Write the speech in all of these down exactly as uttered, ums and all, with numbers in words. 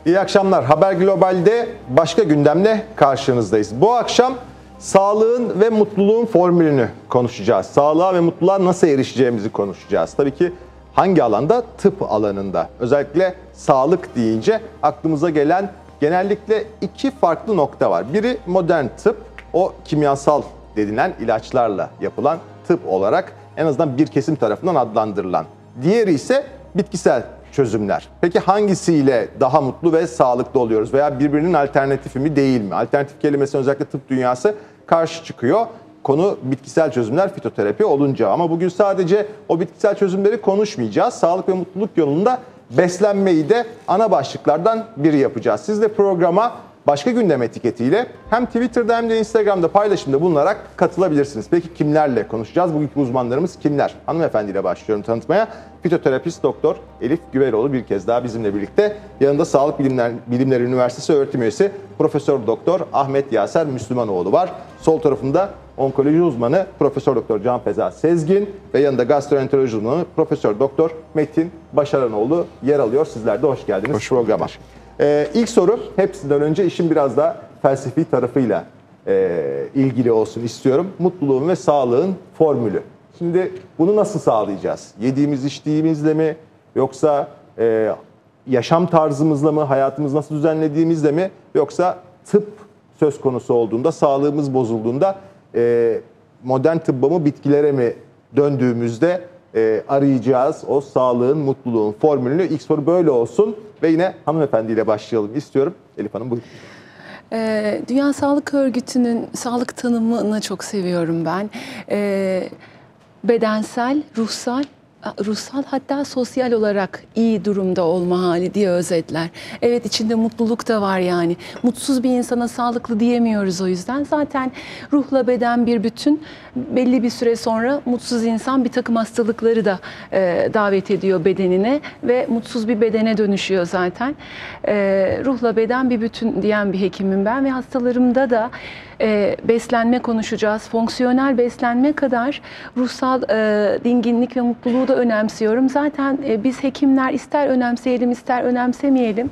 İyi akşamlar. Haber Global'de başka gündemle karşınızdayız. Bu akşam sağlığın ve mutluluğun formülünü konuşacağız. Sağlığa ve mutluluğa nasıl erişeceğimizi konuşacağız. Tabii ki hangi alanda? Tıp alanında. Özellikle sağlık deyince aklımıza gelen genellikle iki farklı nokta var. Biri modern tıp, o kimyasal denilen ilaçlarla yapılan tıp olarak en azından bir kesim tarafından adlandırılan. Diğeri ise bitkisel çözümler. Peki hangisiyle daha mutlu ve sağlıklı oluyoruz veya birbirinin alternatifi mi değil mi? Alternatif kelimesine özellikle tıp dünyası karşı çıkıyor. Konu bitkisel çözümler, fitoterapi olunca. Ama bugün sadece o bitkisel çözümleri konuşmayacağız. Sağlık ve mutluluk yolunda beslenmeyi de ana başlıklardan biri yapacağız. Siz de programa başka gündem etiketiyle hem Twitter'da hem de Instagram'da paylaşımda bulunarak katılabilirsiniz. Peki kimlerle konuşacağız? Bugünkü uzmanlarımız kimler? Hanımefendiyle başlıyorum tanıtmaya. Fitoterapist Doktor Elif Güveroğlu bir kez daha bizimle birlikte. Yanında Sağlık Bilimler, Bilimleri Üniversitesi öğretim üyesi Profesör Doktor Ahmet Yaser Müslümanoğlu var. Sol tarafında onkoloji uzmanı Profesör Doktor Can Feza Sezgin ve yanında gastroenteroloji uzmanı Profesör Doktor Metin Başaranoğlu yer alıyor. Sizler de hoş geldiniz hoş programa. Ee, ilk soru hepsinden önce işin biraz da felsefi tarafıyla e, ilgili olsun istiyorum. Mutluluğun ve sağlığın formülü. Şimdi bunu nasıl sağlayacağız? Yediğimiz içtiğimizle mi yoksa e, yaşam tarzımızla mı, hayatımızı nasıl düzenlediğimizle mi yoksa tıp söz konusu olduğunda, sağlığımız bozulduğunda e, modern tıbba mı bitkilere mi döndüğümüzde e, arayacağız o sağlığın, mutluluğun formülünü. İlk soru böyle olsun ve yine hanımefendiyle başlayalım istiyorum. Elif Hanım buyurun. Ee, Dünya Sağlık Örgütü'nün sağlık tanımını çok seviyorum ben. Ee, bedensel, ruhsal, ruhsal hatta sosyal olarak iyi durumda olma hali diye özetler. Evet, içinde mutluluk da var yani. Mutsuz bir insana sağlıklı diyemiyoruz o yüzden. Zaten ruhla beden bir bütün. Belli bir süre sonra mutsuz insan bir takım hastalıkları da e, davet ediyor bedenine ve mutsuz bir bedene dönüşüyor zaten. E, ruhla beden bir bütün diyen bir hekimim ben ve hastalarımda da e, beslenme konuşacağız. Fonksiyonel beslenme kadar ruhsal e, dinginlik ve mutluluğu da önemsiyorum. Zaten e, biz hekimler ister önemseyelim ister önemsemeyelim.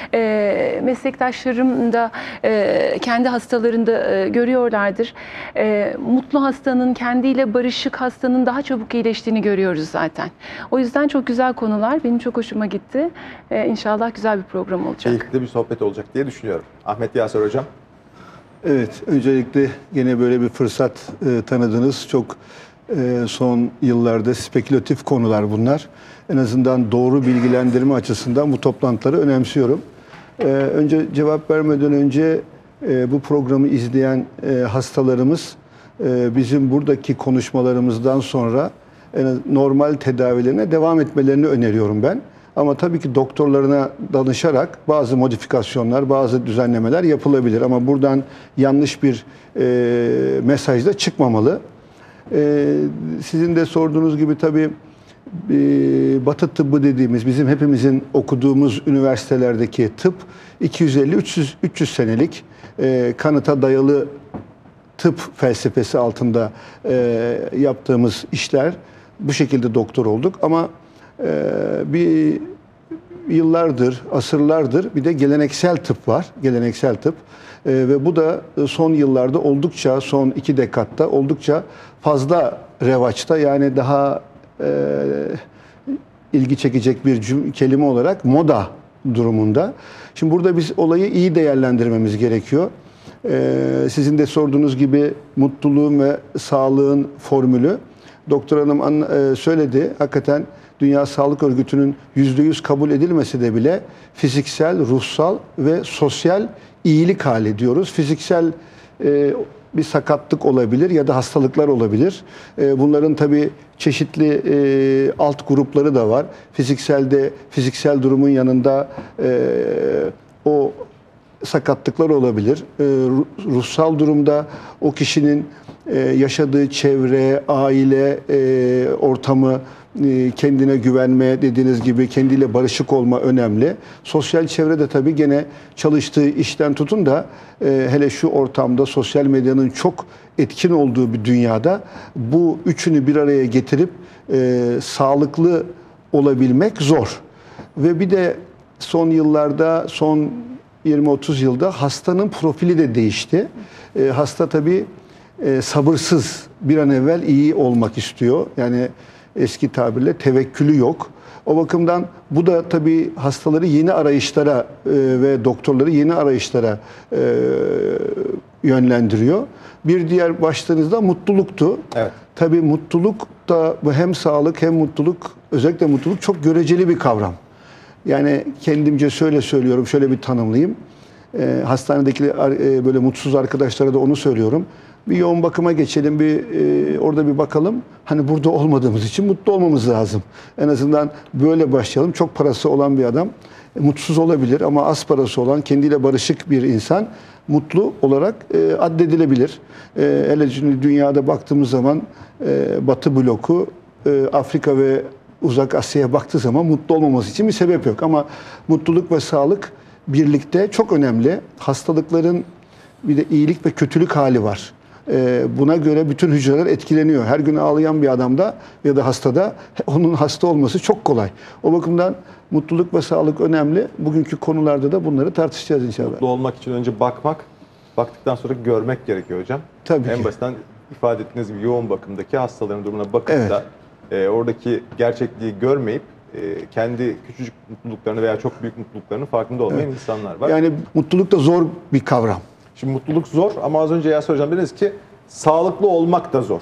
E, meslektaşlarım da e, kendi hastalarında e, görüyorlardır. E, mutlu hasta kendiyle barışık hastanın daha çabuk iyileştiğini görüyoruz zaten. O yüzden çok güzel konular. Benim çok hoşuma gitti. Ee, İnşallah güzel bir program olacak. Keyifli bir sohbet olacak diye düşünüyorum. Ahmet Yaser Hocam. Evet, öncelikle yine böyle bir fırsat e, tanıdınız. Çok e, son yıllarda spekülatif konular bunlar. En azından doğru bilgilendirme açısından bu toplantıları önemsiyorum. E, önce cevap vermeden önce e, bu programı izleyen e, hastalarımız bizim buradaki konuşmalarımızdan sonra normal tedavilerine devam etmelerini öneriyorum ben. Ama tabii ki doktorlarına danışarak bazı modifikasyonlar, bazı düzenlemeler yapılabilir. Ama buradan yanlış bir e, mesaj da çıkmamalı. E, sizin de sorduğunuz gibi tabii e, Batı tıbbı dediğimiz, bizim hepimizin okuduğumuz üniversitelerdeki tıp iki yüz elli üç yüz senelik e, kanıta dayalı tıp felsefesi altında e, yaptığımız işler, bu şekilde doktor olduk. Ama e, bir yıllardır, asırlardır bir de geleneksel tıp var, geleneksel tıp. E, ve bu da son yıllarda oldukça, son iki dekatta oldukça fazla revaçta, yani daha e, ilgi çekecek bir cüm- kelime olarak moda durumunda. Şimdi burada biz olayı iyi değerlendirmemiz gerekiyor. Ee, sizin de sorduğunuz gibi mutluluğun ve sağlığın formülü. Doktor Hanım an, e, söyledi. Hakikaten Dünya Sağlık Örgütü'nün yüzde yüz kabul edilmese de bile fiziksel, ruhsal ve sosyal iyilik hali diyoruz. Fiziksel e, bir sakatlık olabilir ya da hastalıklar olabilir. E, bunların tabii çeşitli e, alt grupları da var. Fizikselde, fiziksel durumun yanında e, o sakatlıklar olabilir. E, ruhsal durumda o kişinin e, yaşadığı çevre, aile e, ortamı, e, kendine güvenme, dediğiniz gibi kendiyle barışık olma önemli. Sosyal çevre de tabii gene çalıştığı işten tutun da e, hele şu ortamda sosyal medyanın çok etkin olduğu bir dünyada bu üçünü bir araya getirip e, sağlıklı olabilmek zor. Ve bir de son yıllarda, son yirmi otuz yılda hastanın profili de değişti. E, hasta tabii e, sabırsız, bir an evvel iyi olmak istiyor. Yani eski tabirle tevekkülü yok. O bakımdan bu da tabii hastaları yeni arayışlara e, ve doktorları yeni arayışlara e, yönlendiriyor. Bir diğer başlığınız da mutluluktu. Evet. Tabii mutluluk da hem sağlık hem mutluluk, özellikle mutluluk çok göreceli bir kavram. Yani kendimce şöyle söylüyorum, şöyle bir tanımlayayım. E, hastanedeki e, böyle mutsuz arkadaşlara da onu söylüyorum. Bir yoğun bakıma geçelim, bir e, orada bir bakalım. Hani burada olmadığımız için mutlu olmamız lazım. En azından böyle başlayalım. Çok parası olan bir adam e, mutsuz olabilir ama az parası olan, kendiyle barışık bir insan mutlu olarak e, addedilebilir. E, hele şimdi dünyada baktığımız zaman e, Batı bloku e, Afrika ve Uzak Asya'ya baktığı zaman mutlu olmaması için bir sebep yok. Ama mutluluk ve sağlık birlikte çok önemli. Hastalıkların bir de iyilik ve kötülük hali var. Buna göre bütün hücreler etkileniyor. Her gün ağlayan bir adamda ya da hastada onun hasta olması çok kolay. O bakımdan mutluluk ve sağlık önemli. Bugünkü konularda da bunları tartışacağız inşallah. Mutlu olmak için önce bakmak, baktıktan sonra görmek gerekiyor hocam. Tabii en ki. basitten ifade ettiğiniz gibi yoğun bakımdaki hastaların durumuna bakıp Evet. da e, oradaki gerçekliği görmeyip e, kendi küçücük mutluluklarını veya çok büyük mutluluklarının farkında olmayan evet. insanlar var. Yani mutluluk da zor bir kavram. Şimdi mutluluk zor ama az önce Yasir Hocam dediniz ki sağlıklı olmak da zor.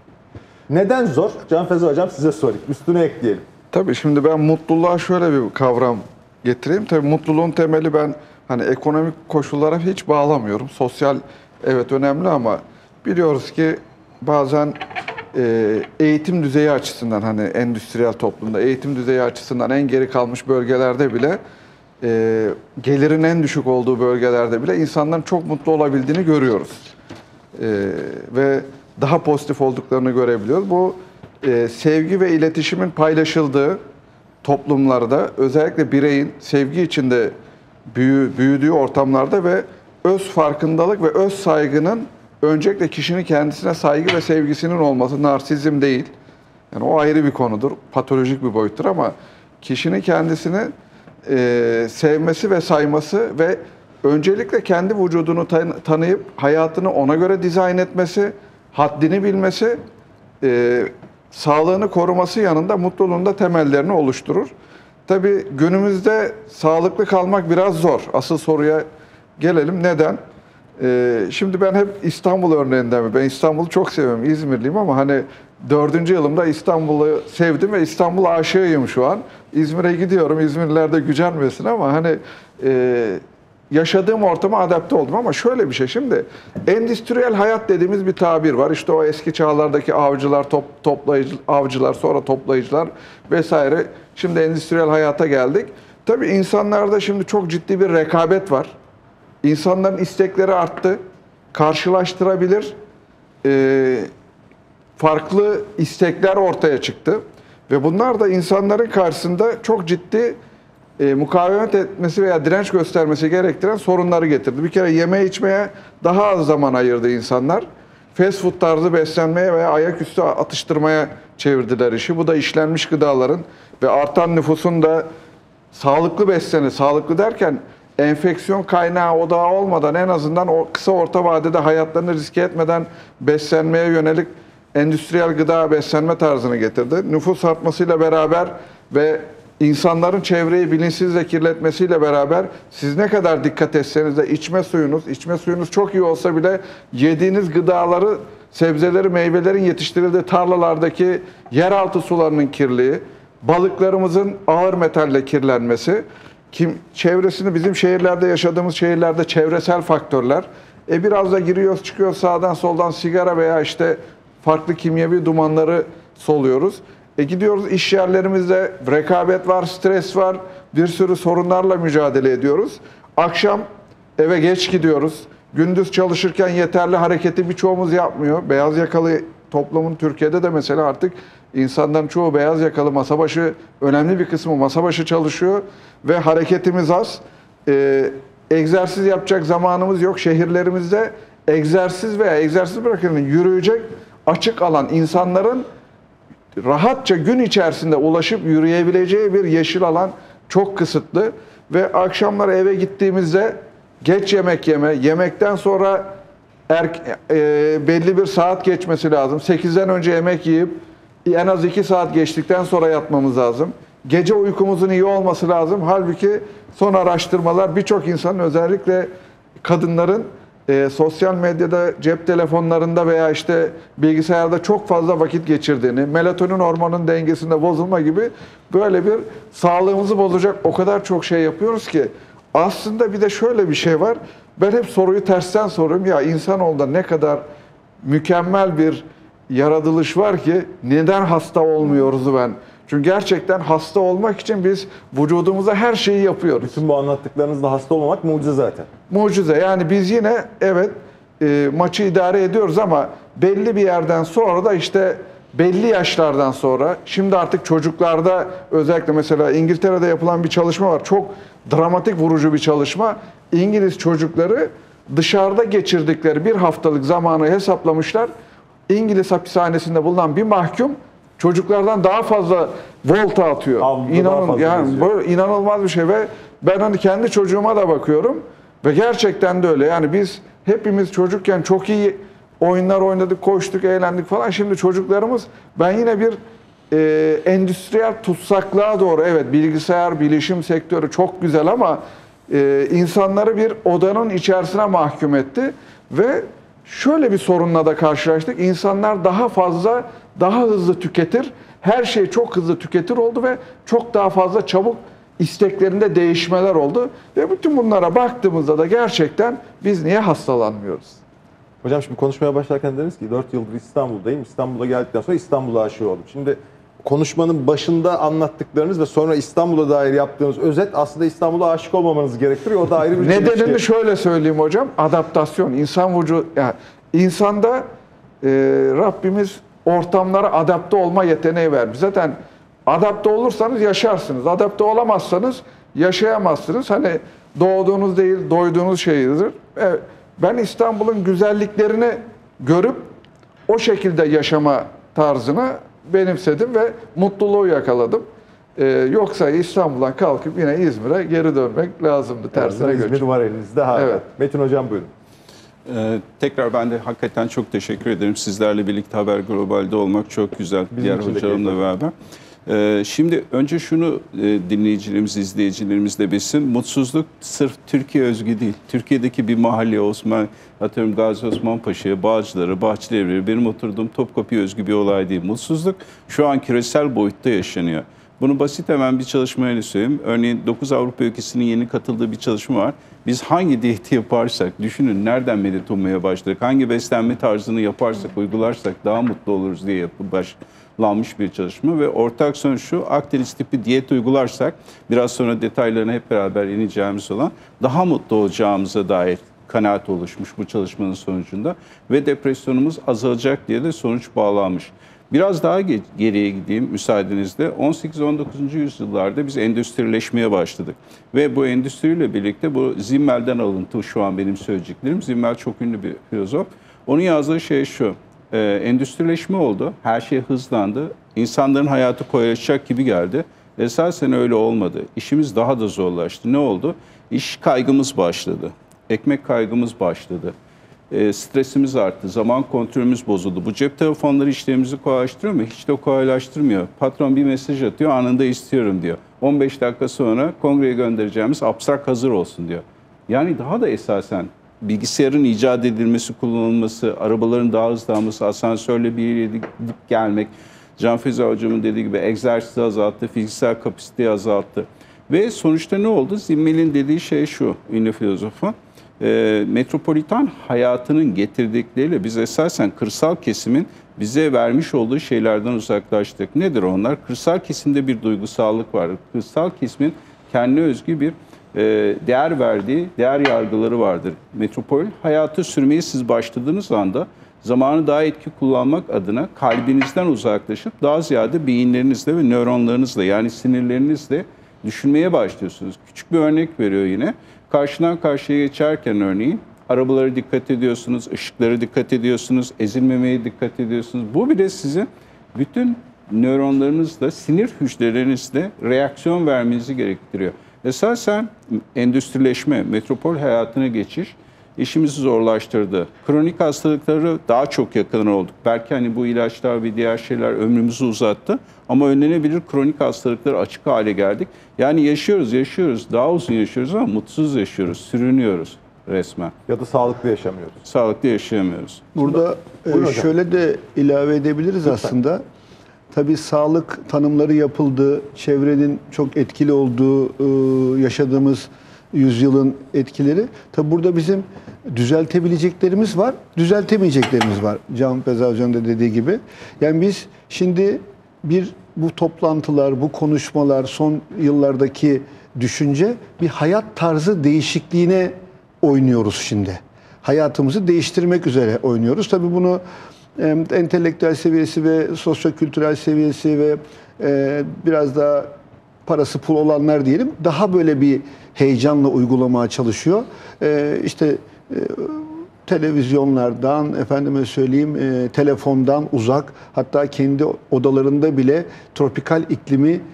Neden zor? Can Feza Hocam size sorayım. Üstüne ekleyelim. Tabii şimdi ben mutluluğa şöyle bir kavram getireyim. Tabii mutluluğun temeli ben hani ekonomik koşullara hiç bağlamıyorum. Sosyal evet önemli ama biliyoruz ki bazen e, eğitim düzeyi açısından hani endüstriyel toplumda eğitim düzeyi açısından en geri kalmış bölgelerde bile e, gelirin en düşük olduğu bölgelerde bile insanların çok mutlu olabildiğini görüyoruz. E, ve daha pozitif olduklarını görebiliyoruz. Bu e, sevgi ve iletişimin paylaşıldığı toplumlarda özellikle bireyin sevgi içinde büyü, büyüdüğü ortamlarda ve öz farkındalık ve öz saygının öncelikle kişinin kendisine saygı ve sevgisinin olması, narsizm değil. Yani o ayrı bir konudur, patolojik bir boyuttur ama kişinin kendisini e, sevmesi ve sayması ve öncelikle kendi vücudunu tan- tanıyıp hayatını ona göre dizayn etmesi, haddini bilmesi, e, sağlığını koruması yanında mutluluğun da temellerini oluşturur. Tabii günümüzde sağlıklı kalmak biraz zor. Asıl soruya gelelim. Neden? Ee, şimdi ben hep İstanbul örneğinden mi? Ben İstanbul'u çok seviyorum. İzmirliyim ama hani dördüncü yılımda İstanbul'u sevdim ve İstanbul aşığıyım şu an. İzmir'e gidiyorum. İzmirliler de gücenmesin ama hani e, yaşadığım ortama adapte oldum ama şöyle bir şey. Şimdi endüstriyel hayat dediğimiz bir tabir var. İşte o eski çağlardaki avcılar, top, toplayıcı, avcılar, sonra toplayıcılar vesaire. Şimdi endüstriyel hayata geldik. Tabii insanlarda şimdi çok ciddi bir rekabet var. İnsanların istekleri arttı. Karşılaştırabilir e, farklı istekler ortaya çıktı. Ve bunlar da insanların karşısında çok ciddi e, mukavemet etmesi veya direnç göstermesi gerektiren sorunları getirdi. Bir kere yeme içmeye daha az zaman ayırdı insanlar. Fast food tarzı beslenmeye veya ayaküstü atıştırmaya çevirdiler işi. Bu da işlenmiş gıdaların ve artan nüfusun da sağlıklı besleni, sağlıklı derken enfeksiyon kaynağı odağı olmadan en azından o kısa orta vadede hayatlarını riske etmeden beslenmeye yönelik endüstriyel gıda beslenme tarzını getirdi. Nüfus artmasıyla beraber ve insanların çevreyi bilinçsizce kirletmesiyle beraber siz ne kadar dikkat etseniz de içme suyunuz, içme suyunuz çok iyi olsa bile yediğiniz gıdaları, sebzeleri, meyvelerin yetiştirildiği tarlalardaki yeraltı sularının kirliliği, balıklarımızın ağır metalle kirlenmesi, kim çevresini bizim şehirlerde yaşadığımız şehirlerde çevresel faktörler. E biraz da giriyoruz çıkıyoruz sağdan soldan sigara veya işte farklı kimyevi dumanları soluyoruz. E gidiyoruz iş yerlerimizde rekabet var, stres var, bir sürü sorunlarla mücadele ediyoruz. Akşam eve geç gidiyoruz. Gündüz çalışırken yeterli hareketi birçoğumuz yapmıyor. Beyaz yakalı toplumun Türkiye'de de mesela artık insanların çoğu beyaz yakalı masa başı, önemli bir kısmı masa başı çalışıyor ve hareketimiz az. Ee, egzersiz yapacak zamanımız yok. Şehirlerimizde egzersiz veya egzersiz bırakın yürüyecek açık alan insanların rahatça gün içerisinde ulaşıp yürüyebileceği bir yeşil alan çok kısıtlı. ve akşamları eve gittiğimizde geç yemek yeme, yemekten sonra er, e, belli bir saat geçmesi lazım. sekizden önce yemek yiyip en az iki saat geçtikten sonra yatmamız lazım. Gece uykumuzun iyi olması lazım. Halbuki son araştırmalar birçok insanın, özellikle kadınların e, sosyal medyada, cep telefonlarında veya işte bilgisayarda çok fazla vakit geçirdiğini, melatonin hormonunun dengesinde bozulma gibi böyle bir sağlığımızı bozacak o kadar çok şey yapıyoruz ki aslında bir de şöyle bir şey var. Ben hep soruyu tersten soruyorum. Ya insanoğlunda ne kadar mükemmel bir yaratılış var ki neden hasta olmuyoruz ben? Çünkü gerçekten hasta olmak için biz vücudumuza her şeyi yapıyoruz. Bütün bu anlattıklarınızda hasta olmamak mucize zaten. Mucize. Yani biz yine evet e, maçı idare ediyoruz ama belli bir yerden sonra da işte belli yaşlardan sonra, şimdi artık çocuklarda, özellikle mesela İngiltere'de yapılan bir çalışma var. Çok dramatik, vurucu bir çalışma. İngiliz çocukları dışarıda geçirdikleri bir haftalık zamanı hesaplamışlar. İngiliz hapishanesinde bulunan bir mahkum çocuklardan daha fazla volta atıyor. İnanın, yani böyle inanılmaz bir şey ve ben hani kendi çocuğuma da bakıyorum ve gerçekten de öyle. Yani biz hepimiz çocukken çok iyi oyunlar oynadık, koştuk, eğlendik falan. Şimdi çocuklarımız, ben yine bir e, endüstriyel tutsaklığa doğru, evet bilgisayar, bilişim sektörü çok güzel ama e, insanları bir odanın içerisine mahkum etti ve şöyle bir sorunla da karşılaştık. İnsanlar daha fazla, daha hızlı tüketir. Her şey çok hızlı tüketir oldu ve çok daha fazla çabuk isteklerinde değişmeler oldu. Ve bütün bunlara baktığımızda da gerçekten biz niye hastalanmıyoruz? Hocam şimdi konuşmaya başlarken dediniz ki dört yıldır İstanbul'dayım. İstanbul'a geldikten sonra İstanbul'a aşık oldum. Şimdi konuşmanın başında anlattıklarınız ve sonra İstanbul'a dair yaptığınız özet aslında İstanbul'a aşık olmamanız gerektiriyor. O da ayrı bir Nedenini çelişki. şöyle söyleyeyim hocam. Adaptasyon. İnsan vücudu, yani insanda e, Rabbimiz ortamlara adapte olma yeteneği vermiş. Zaten adapte olursanız yaşarsınız. Adapte olamazsanız yaşayamazsınız. Hani doğduğunuz değil, doyduğunuz şeydir. Evet, ben İstanbul'un güzelliklerini görüp o şekilde yaşama tarzını benimsedim ve mutluluğu yakaladım. Ee, yoksa İstanbul'dan kalkıp yine İzmir'e geri dönmek lazımdı. Tersine İzmir göç. var elinizde. Ha, Evet. Metin Hocam buyurun. Ee, tekrar ben de hakikaten çok teşekkür ederim. Sizlerle birlikte Haber Global'de olmak çok güzel. Bizim Diğer için de hocalarımla keyifli. beraber. Ee, şimdi önce şunu e, dinleyicilerimiz, izleyicilerimiz de bilsin. Mutsuzluk sırf Türkiye özgü değil. Türkiye'deki bir mahalle, Osman, atıyorum Gazi Osman Paşa'ya, Bağcılar'a, Bahçelievre'ye, benim oturduğum Topkapı'ya özgü bir olay değil. Mutsuzluk şu an küresel boyutta yaşanıyor. Bunu basit hemen bir çalışmayla söyleyeyim. Örneğin dokuz Avrupa ülkesinin yeni katıldığı bir çalışma var. Biz hangi diyeti yaparsak, düşünün nereden medet ummaya başladık, hangi beslenme tarzını yaparsak, uygularsak daha mutlu oluruz diye başlanmış bir çalışma. Ve ortak sonuç şu, Akdeniz tipi diyet uygularsak, biraz sonra detaylarına hep beraber ineceğimiz olan, daha mutlu olacağımıza dair kanaat oluşmuş bu çalışmanın sonucunda. Ve depresyonumuz azalacak diye de sonuç bağlanmış. Biraz daha geriye gideyim müsaadenizle. on sekiz on dokuzuncu yüzyıllarda biz endüstrileşmeye başladık. Ve bu endüstriyle birlikte bu Zimmel'den alıntı şu an benim söyleyeceklerim. Zimmel çok ünlü bir filozof. Onun yazdığı şey şu. E, endüstrileşme oldu. Her şey hızlandı. İnsanların hayatı kolaylaşacak gibi geldi. Esasen öyle olmadı. İşimiz daha da zorlaştı. Ne oldu? İş kaygımız başladı. Ekmek kaygımız başladı. E, stresimiz arttı, zaman kontrolümüz bozuldu. Bu cep telefonları işlerimizi kolaylaştırıyor mu? Hiç de kolaylaştırmıyor. Patron bir mesaj atıyor, anında istiyorum diyor. on beş dakika sonra kongreye göndereceğimiz abstrak hazır olsun diyor. Yani daha da esasen bilgisayarın icat edilmesi, kullanılması, arabaların daha hızlanması, asansörle bir yere gidip gelmek, Can Feza hocamın dediği gibi egzersizi azalttı, fiziksel kapasiteyi azalttı. Ve sonuçta ne oldu? Zimmel'in dediği şey şu, ünlü filozofun. E, metropolitan hayatının getirdikleriyle biz esasen kırsal kesimin bize vermiş olduğu şeylerden uzaklaştık. Nedir onlar? Kırsal kesimde bir duygusallık var. Kırsal kesimin kendine özgü bir e, değer verdiği değer yargıları vardır. Metropol hayatı sürmeye siz başladığınız anda zamanı daha etki kullanmak adına kalbinizden uzaklaşıp daha ziyade beyinlerinizle ve nöronlarınızla, yani sinirlerinizle düşünmeye başlıyorsunuz. Küçük bir örnek veriyor yine. Karşıdan karşıya geçerken örneğin arabalara dikkat ediyorsunuz, ışıklara dikkat ediyorsunuz, ezilmemeye dikkat ediyorsunuz. Bu bile sizin bütün nöronlarınızla, sinir hücrelerinizle reaksiyon vermenizi gerektiriyor. Esasen endüstrileşme, metropol hayatına geçiş işimizi zorlaştırdı. Kronik hastalıkları daha çok yakın olduk. Belki hani bu ilaçlar ve diğer şeyler ömrümüzü uzattı ama önlenebilir kronik hastalıklara açık hale geldik. Yani yaşıyoruz, yaşıyoruz, daha uzun yaşıyoruz ama mutsuz yaşıyoruz, sürünüyoruz resmen. Ya da sağlıklı yaşamıyoruz. Sağlıklı yaşayamıyoruz. Burada Buyurun e, hocam. şöyle de ilave edebiliriz aslında. Tabii sağlık tanımları yapıldı, çevrenin çok etkili olduğu, e, yaşadığımız yüzyılın etkileri. Tabii burada bizim düzeltebileceklerimiz var, düzeltemeyeceklerimiz var. Can Feza Hoca'nın da dediği gibi. Yani biz şimdi bir bu toplantılar, bu konuşmalar, son yıllardaki düşünce bir hayat tarzı değişikliğine oynuyoruz şimdi. Hayatımızı değiştirmek üzere oynuyoruz. Tabii bunu e, entelektüel seviyesi ve sosyokültürel seviyesi ve e, biraz daha parası pul olanlar diyelim daha böyle bir heyecanla uygulamaya çalışıyor. E, işte e, televizyonlardan, efendime söyleyeyim e, telefondan uzak, hatta kendi odalarında bile tropikal iklimi e,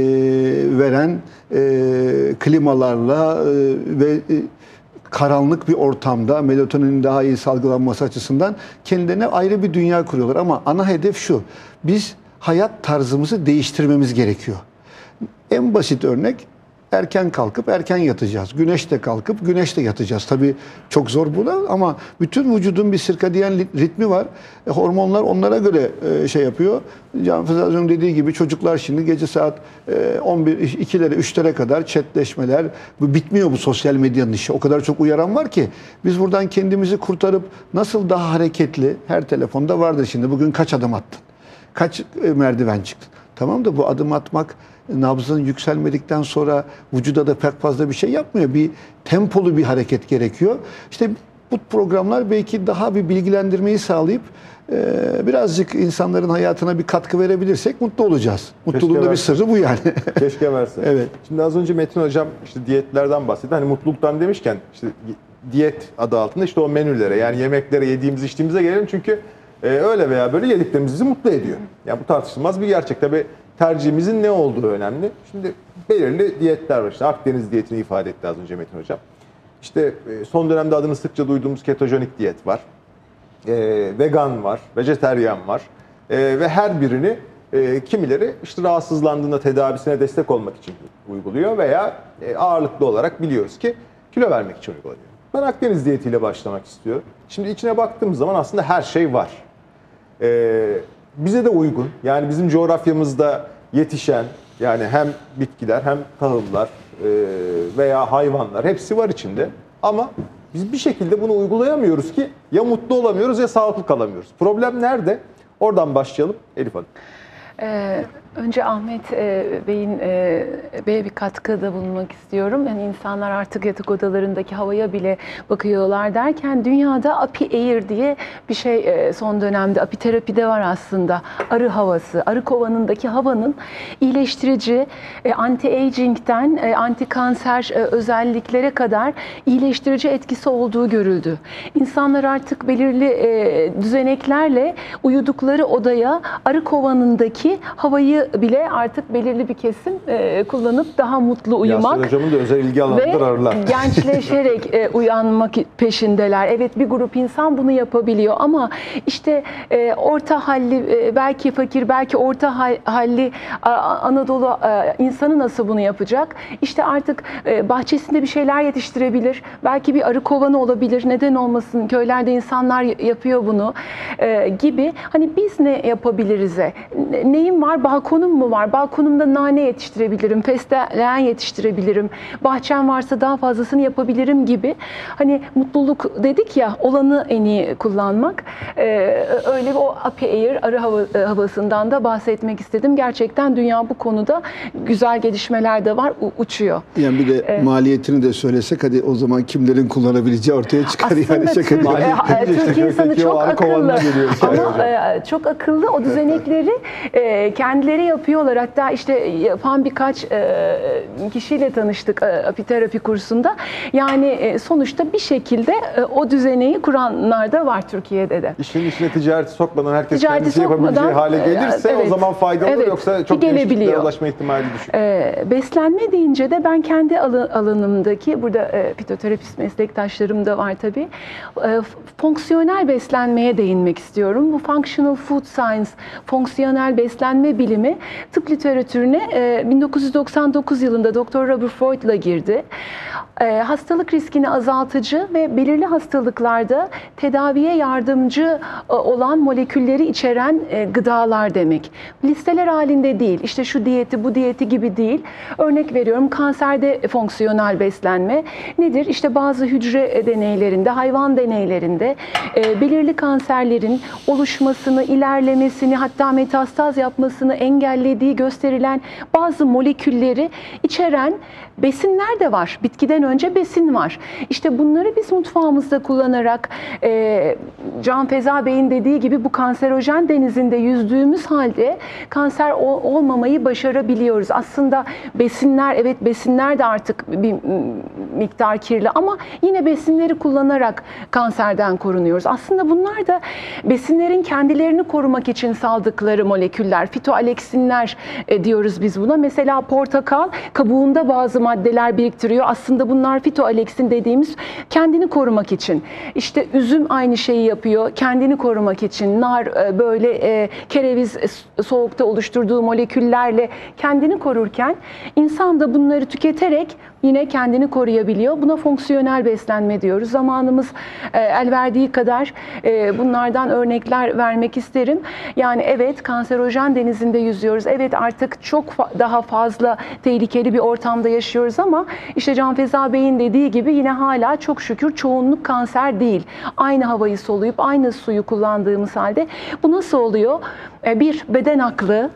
veren e, klimalarla e, ve e, karanlık bir ortamda melatoninin daha iyi salgılanması açısından kendilerine ayrı bir dünya kuruyorlar. Ama ana hedef şu, biz hayat tarzımızı değiştirmemiz gerekiyor. En basit örnek, erken kalkıp erken yatacağız. Güneşte kalkıp güneşte yatacağız. Tabii çok zor bu da ama bütün vücudun bir sirkadiyen ritmi var. E, hormonlar onlara göre e, şey yapıyor. Can Feza Hoca'nın dediği gibi çocuklar şimdi gece saat e, on bir, ikilere, üçlere kadar chatleşmeler. Bu bitmiyor bu sosyal medyanın işi. O kadar çok uyaran var ki biz buradan kendimizi kurtarıp nasıl daha hareketli, her telefonda vardır şimdi. Bugün kaç adım attın? Kaç e, merdiven çıktın? Tamam da bu adım atmak nabzın yükselmedikten sonra vücuda da pek fazla bir şey yapmıyor. Bir tempolu bir hareket gerekiyor. İşte bu programlar belki daha bir bilgilendirmeyi sağlayıp e, birazcık insanların hayatına bir katkı verebilirsek mutlu olacağız. Mutluluğun da bir sırrı bu yani. Keşke verse. Evet. Şimdi az önce Metin Hocam işte diyetlerden bahsetti. Hani mutluluktan demişken işte diyet adı altında işte o menülere yani yemeklere yediğimiz içtiğimize gelelim. Çünkü e, öyle veya böyle yediklerimiz bizi mutlu ediyor. Yani bu tartışılmaz bir gerçek. Tabii tercihimizin ne olduğu önemli. Şimdi belirli diyetler var. İşte Akdeniz diyetini ifade etti az önce Metin Hocam. İşte son dönemde adını sıkça duyduğumuz ketojenik diyet var. E, vegan var, vejeteryan var. E, ve her birini e, kimileri işte rahatsızlandığında tedavisine destek olmak için uyguluyor veya e, ağırlıklı olarak biliyoruz ki kilo vermek için uygulanıyor. Ben Akdeniz diyetiyle başlamak istiyorum. Şimdi içine baktığımız zaman aslında her şey var. E, bize de uygun. Yani bizim coğrafyamızda yetişen yani hem bitkiler hem tahıllar e, veya hayvanlar hepsi var içinde. Ama biz bir şekilde bunu uygulayamıyoruz ki ya mutlu olamıyoruz ya sağlıklı kalamıyoruz. Problem nerede? Oradan başlayalım Elif Hanım. Ee, önce Ahmet e, Bey'in e, Bey'e bir katkıda bulunmak istiyorum. Yani insanlar artık yatak odalarındaki havaya bile bakıyorlar derken dünyada Api Air diye bir şey e, son dönemde apiterapide var aslında. Arı havası, arı kovanındaki havanın iyileştirici, e, anti-aging'den e, anti-kanser e, özelliklere kadar iyileştirici etkisi olduğu görüldü. İnsanlar artık belirli e, düzeneklerle uyudukları odaya arı kovanındaki havayı bile artık belirli bir kesim e, kullanıp daha mutlu uyumak. Yasin Hocam'ın da özel ilgi alanıdır arılar. Ve gençleşerek e, uyanmak peşindeler. Evet, bir grup insan bunu yapabiliyor ama işte e, orta halli, e, belki fakir, belki orta hal, halli a, Anadolu e, insanı nasıl bunu yapacak? İşte artık e, bahçesinde bir şeyler yetiştirebilir. Belki bir arı kovanı olabilir. Neden olmasın? Köylerde insanlar yapıyor bunu e, gibi. Hani biz ne yapabiliriz'e? Neyim var? Balkonum mu var? Balkonumda nane yetiştirebilirim, fesleğen yetiştirebilirim. Bahçem varsa daha fazlasını yapabilirim gibi. Hani mutluluk dedik ya, olanı en iyi kullanmak. Ee, öyle o Api Air arı hava, havasından da bahsetmek istedim. Gerçekten dünya bu konuda güzel gelişmeler de var, uçuyor. Yani bir de ee, maliyetini de söylesek hadi o zaman kimlerin kullanabileceği ortaya çıkar. Aslında yani şaka Türk, e, Türk insanı çok akıllı ama e, çok akıllı o düzenekleri e, kendileri testleri yapıyorlar. Hatta işte yapan birkaç e, kişiyle tanıştık e, apiterapi kursunda. Yani e, sonuçta bir şekilde e, o düzeneyi kuranlar da var Türkiye'de de. İşin içine ticareti sokmadan herkes Ticareti kendisi yapabileceği sokmadan, hale gelirse evet, o zaman faydalı olur, evet, yoksa çok geniş gelebiliyor. kitlere ulaşma ihtimali düşük. E, beslenme deyince de ben kendi alı- alanımdaki, burada e, fitoterapist meslektaşlarım da var tabii, e, fonksiyonel beslenmeye değinmek istiyorum. Bu functional food science, fonksiyonel beslenme bilimi tıp literatürüne e, bin dokuz yüz doksan dokuz yılında doktor Robert Freud'la girdi. E, hastalık riskini azaltıcı ve belirli hastalıklarda tedaviye yardımcı e, olan molekülleri içeren e, gıdalar demek. Listeler halinde değil, işte şu diyeti, bu diyeti gibi değil. Örnek veriyorum, kanserde fonksiyonel beslenme nedir? İşte bazı hücre deneylerinde, hayvan deneylerinde e, belirli kanserlerin oluşmasını, ilerlemesini, hatta metastaz yapmasını engellediği gösterilen bazı molekülleri içeren besinler de var. Bitkiden önce besin var. İşte bunları biz mutfağımızda kullanarak e, Can Feza Bey'in dediği gibi bu kanserojen denizinde yüzdüğümüz halde kanser ol, olmamayı başarabiliyoruz. Aslında besinler, evet besinler de artık bir miktar kirli ama yine besinleri kullanarak kanserden korunuyoruz. Aslında bunlar da besinlerin kendilerini korumak için saldıkları moleküller, fitoaleksinler e, diyoruz biz buna. Mesela portakal kabuğunda bazı maddeler biriktiriyor. Aslında bunlar fitoaleksin dediğimiz kendini korumak için. İşte üzüm aynı şeyi yapıyor, kendini korumak için. Nar e, böyle e, kereviz e, soğukta oluşturduğu moleküllerle kendini korurken insan da bunları tüketerek yine kendini koruyabiliyor. Buna fonksiyonel beslenme diyoruz. Zamanımız e, el verdiği kadar e, bunlardan örnekler vermek isterim. Yani evet, kanserojen denizinde yüzüyoruz. Evet, artık çok fa- daha fazla tehlikeli bir ortamda yaşıyoruz ama işte Can Feza Bey'in dediği gibi yine hala çok şükür çoğunluk kanser değil. Aynı havayı soluyup aynı suyu kullandığımız halde bu nasıl oluyor? Bir, beden aklı,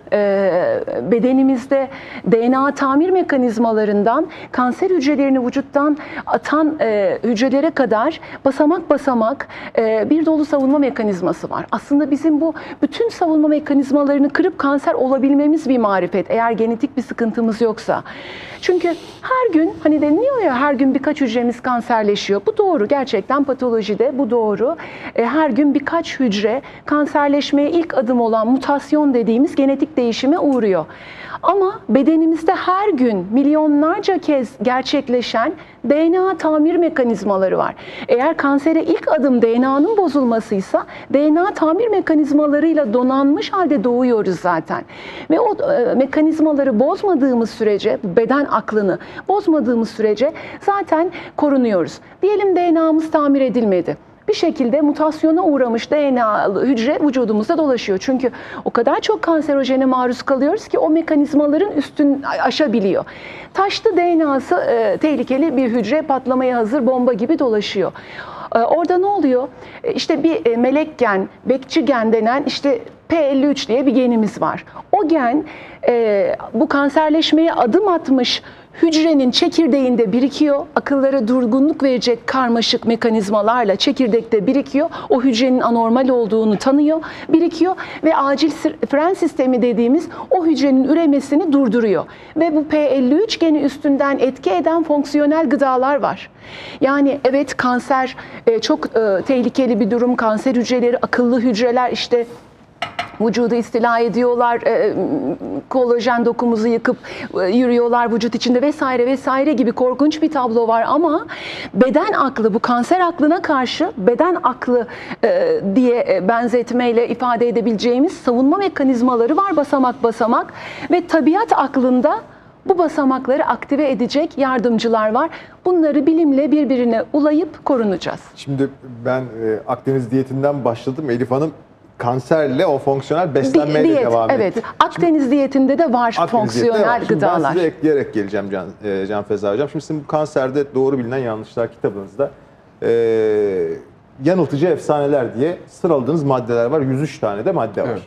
bedenimizde D N A tamir mekanizmalarından kanser hücrelerini vücuttan atan hücrelere kadar basamak basamak bir dolu savunma mekanizması var. Aslında bizim bu bütün savunma mekanizmalarını kırıp kanser olabilmemiz bir marifet, eğer genetik bir sıkıntımız yoksa. Çünkü her gün, hani deniliyor ya, her gün birkaç hücremiz kanserleşiyor. Bu doğru, gerçekten patolojide bu doğru. Her gün birkaç hücre kanserleşmeye ilk adım olan mutasyon dediğimiz genetik değişime uğruyor. Ama bedenimizde her gün milyonlarca kez gerçekleşen D N A tamir mekanizmaları var. Eğer kansere ilk adım D N A'nın bozulmasıysa, D N A tamir mekanizmalarıyla donanmış halde doğuyoruz zaten. Ve o e, mekanizmaları bozmadığımız sürece, beden aklını bozmadığımız sürece zaten korunuyoruz. Diyelim D N A'mız tamir edilmedi. Bir şekilde mutasyona uğramış D N A'lı hücre vücudumuzda dolaşıyor. Çünkü o kadar çok kanserojene maruz kalıyoruz ki o mekanizmaların üstün aşabiliyor. Taşlı D N A'sı e, tehlikeli bir hücre, patlamaya hazır bomba gibi dolaşıyor. E, orada ne oluyor? E, işte bir e, melek gen, bekçi gen denen işte P elli üç diye bir genimiz var. O gen e, bu kanserleşmeye adım atmış hücrenin çekirdeğinde birikiyor. Akıllara durgunluk verecek karmaşık mekanizmalarla çekirdekte birikiyor. O hücrenin anormal olduğunu tanıyor, birikiyor ve acil fren sistemi dediğimiz o hücrenin üremesini durduruyor. Ve bu P elli üç geni üstünden etki eden fonksiyonel gıdalar var. Yani evet, kanser çok tehlikeli bir durum. Kanser hücreleri, akıllı hücreler işte vücudu istila ediyorlar, e, kolajen dokumuzu yıkıp e, yürüyorlar vücut içinde vesaire vesaire gibi korkunç bir tablo var ama beden aklı, bu kanser aklına karşı beden aklı e, diye e, benzetmeyle ifade edebileceğimiz savunma mekanizmaları var basamak basamak ve tabiat aklında bu basamakları aktive edecek yardımcılar var. Bunları bilimle birbirine ulayıp korunacağız. Şimdi ben e, Akdeniz diyetinden başladım. Elif Hanım kanserle o fonksiyonel beslenmeyle Diyet, devam evet. etti. Akdeniz Şimdi, diyetinde de var Akdeniz fonksiyonel diyetinde var. Şimdi gıdalar. ben size ekleyerek geleceğim Can, e, Can Feza Hocam. Şimdi sizin bu kanserde doğru bilinen yanlışlar kitabınızda e, yanıltıcı efsaneler diye sıraladığınız maddeler var. yüz üç tane de madde var. Evet.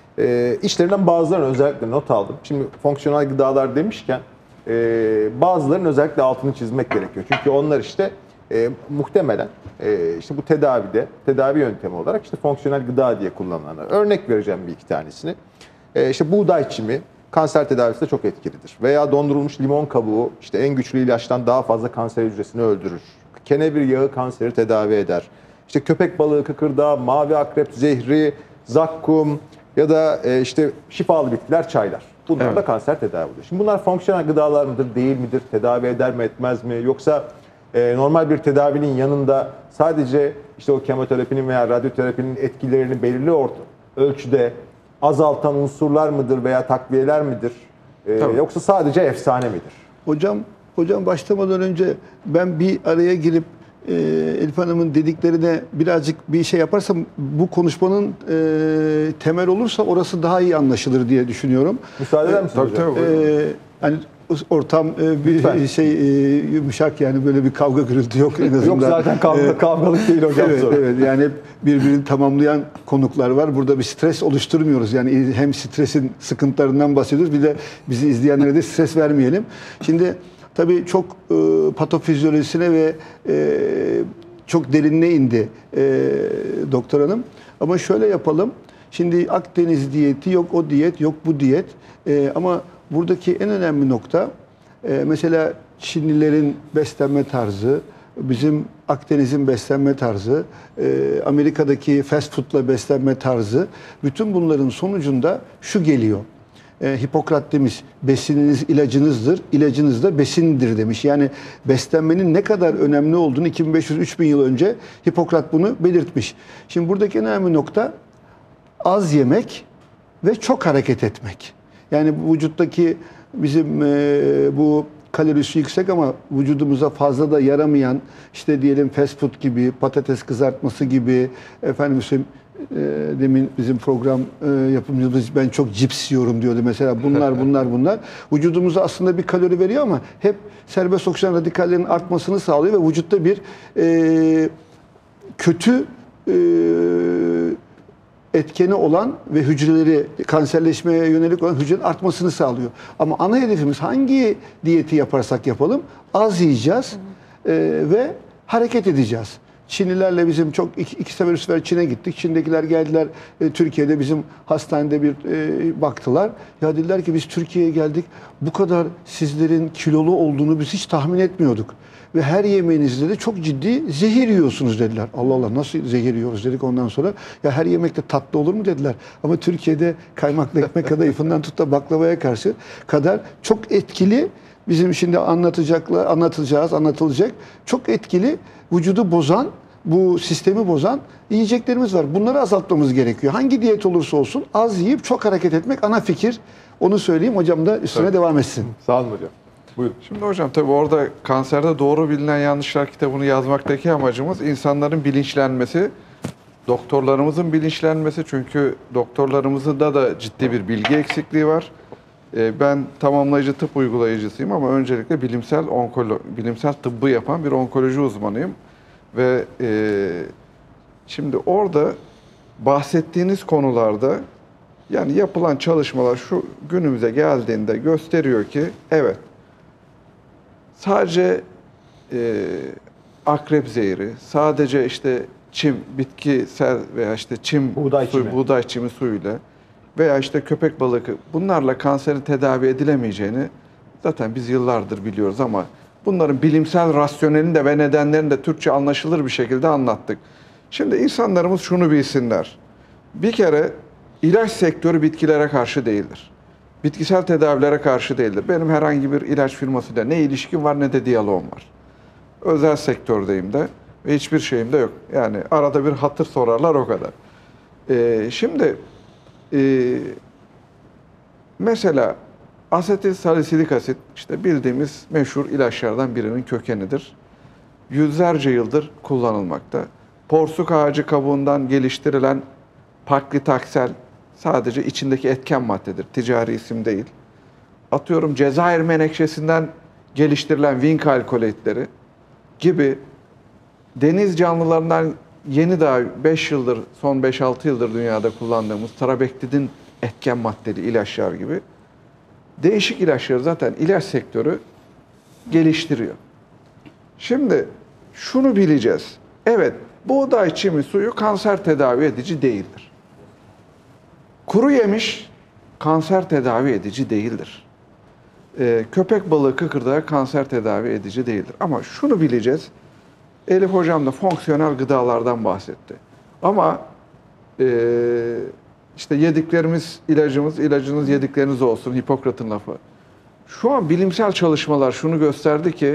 E, içlerinden bazılarını özellikle not aldım. Şimdi fonksiyonel gıdalar demişken e, bazılarının özellikle altını çizmek gerekiyor. Çünkü onlar işte E, muhtemelen e, işte bu tedavide, tedavi yöntemi olarak işte fonksiyonel gıda diye kullanılanlar. Örnek vereceğim bir iki tanesini. E, işte buğday çimi kanser tedavisinde çok etkilidir. Veya dondurulmuş limon kabuğu işte en güçlü ilaçtan daha fazla kanser hücresini öldürür. Kenevir yağı kanseri tedavi eder. İşte köpek balığı kıkırdağı, mavi akrep zehri, zakkum ya da e, işte şifalı bitkiler, çaylar. Bunlar Evet. da kanser tedavi oluyor. Şimdi bunlar fonksiyonel gıdalar mıdır, değil midir? Tedavi eder mi, etmez mi? Yoksa e, normal bir tedavinin yanında sadece işte o kemoterapinin veya radyoterapinin etkilerini belirli orta, ölçüde azaltan unsurlar mıdır veya takviyeler midir? E, Tabii. yoksa sadece efsane midir? Hocam, hocam başlamadan önce ben bir araya girip e, Elif Hanım'ın dediklerine birazcık bir şey yaparsam bu konuşmanın e, temel olursa orası daha iyi anlaşılır diye düşünüyorum. Müsaade eder misiniz Tabii hocam? tabii. buyurun. E, hani ortam e, bir Lütfen. şey e, yumuşak, yani böyle bir kavga gürültü yok en azından. Yok zaten kavga, E, kavgalık değil hocam Evet, soru. evet, yani hep birbirini tamamlayan konuklar var. Burada bir stres oluşturmuyoruz. Yani hem stresin sıkıntılarından bahsediyoruz, bir de bizi izleyenlere de stres vermeyelim. Şimdi tabii çok e, patofizyolojisine ve e, çok derinine indi e, doktor hanım. Ama şöyle yapalım. Şimdi Akdeniz diyeti yok, o diyet yok, bu diyet. E, ama buradaki en önemli nokta e, mesela Çinlilerin beslenme tarzı, bizim Akdeniz'in beslenme tarzı, e, Amerika'daki fast food'la beslenme tarzı, bütün bunların sonucunda şu geliyor. E, Hipokrat demiş, besininiz ilacınızdır, ilacınız da besindir demiş. Yani beslenmenin ne kadar önemli olduğunu iki bin beş yüz üç bin yıl önce Hipokrat bunu belirtmiş. Şimdi buradaki en önemli nokta az yemek ve çok hareket etmek. Yani vücuttaki bizim e, bu kalorisi yüksek ama vücudumuza fazla da yaramayan, işte diyelim fast food gibi, patates kızartması gibi, efendim söyleyeyim, e, demin bizim program e, yapımcımız ben çok cips yiyorum diyordu mesela, bunlar bunlar bunlar vücudumuza aslında bir kalori veriyor ama hep serbest oksijen radikallerinin artmasını sağlıyor ve vücutta bir e, kötü e, etkeni olan ve hücreleri kanserleşmeye yönelik olan hücrelerin artmasını sağlıyor. Ama ana hedefimiz hangi diyeti yaparsak yapalım az yiyeceğiz e, ve hareket edeceğiz. Çinlilerle bizim çok iki, iki sefer üç sefer Çin'e gittik. Çin'dekiler geldiler e, Türkiye'de bizim hastanede bir e, baktılar. Ya dediler ki biz Türkiye'ye geldik. Bu kadar sizlerin kilolu olduğunu biz hiç tahmin etmiyorduk. Ve her yemeğinizde de çok ciddi zehir yiyorsunuz dediler. Allah Allah, nasıl zehir yiyoruz dedik ondan sonra. Ya her yemekte tatlı olur mu dediler. Ama Türkiye'de kaymaklı ekmek kadayıfından tut da baklavaya karşı kadar çok etkili, bizim şimdi anlatacaklar, anlatacağız, anlatılacak çok etkili, vücudu bozan, bu sistemi bozan yiyeceklerimiz var. Bunları azaltmamız gerekiyor. Hangi diyet olursa olsun az yiyip çok hareket etmek ana fikir. Onu söyleyeyim, hocam da üstüne Tabii. devam etsin. Sağ olun hocam. Buyurun. Şimdi hocam tabii orada kanserde doğru bilinen yanlışlar kitabını yazmaktaki amacımız insanların bilinçlenmesi, doktorlarımızın bilinçlenmesi, çünkü doktorlarımızın da da ciddi bir bilgi eksikliği var. Ee, ben tamamlayıcı tıp uygulayıcısıyım ama öncelikle bilimsel onkolo bilimsel tıbbı yapan bir onkoloji uzmanıyım ve e, şimdi orada bahsettiğiniz konularda yani yapılan çalışmalar şu günümüze geldiğinde gösteriyor ki evet, sadece e, akrep zehri, sadece işte çim, bitkisel veya işte çim, Buğday suyu, çimi. buğday çimi suyuyla veya işte köpek balığı, bunlarla kanserin tedavi edilemeyeceğini zaten biz yıllardır biliyoruz ama bunların bilimsel rasyonelini de ve nedenlerini de Türkçe anlaşılır bir şekilde anlattık. Şimdi insanlarımız şunu bilsinler. Bir kere ilaç sektörü bitkilere karşı değildir. Bitkisel tedavilere karşı değildir. Benim herhangi bir ilaç firmasıyla ne ilişkim var ne de diyaloğum var. Özel sektördeyim de ve hiçbir şeyim de yok. Yani arada bir hatır sorarlar, o kadar. Ee, şimdi e, mesela asetil salisilik asit işte bildiğimiz meşhur ilaçlardan birinin kökenidir. Yüzlerce yıldır kullanılmakta. Porsuk ağacı kabuğundan geliştirilen paklitaksel sadece içindeki etken maddedir. Ticari isim değil. Atıyorum Cezayir menekşesinden geliştirilen Vink alkoloidleri gibi deniz canlılarından yeni daha beş yıldır, son beş altı yıldır dünyada kullandığımız trabektidin etken maddeli ilaçlar gibi değişik ilaçları zaten ilaç sektörü geliştiriyor. Şimdi şunu bileceğiz. Evet, buğday çimi suyu kanser tedavi edici değildir. Kuru yemiş kanser tedavi edici değildir. Ee, köpek balığı kıkırdağı kanser tedavi edici değildir. Ama şunu bileceğiz. Elif Hocam da fonksiyonel gıdalardan bahsetti. Ama e, işte yediklerimiz ilacımız, ilacınız yedikleriniz olsun, Hipokrat'ın lafı. Şu an bilimsel çalışmalar şunu gösterdi ki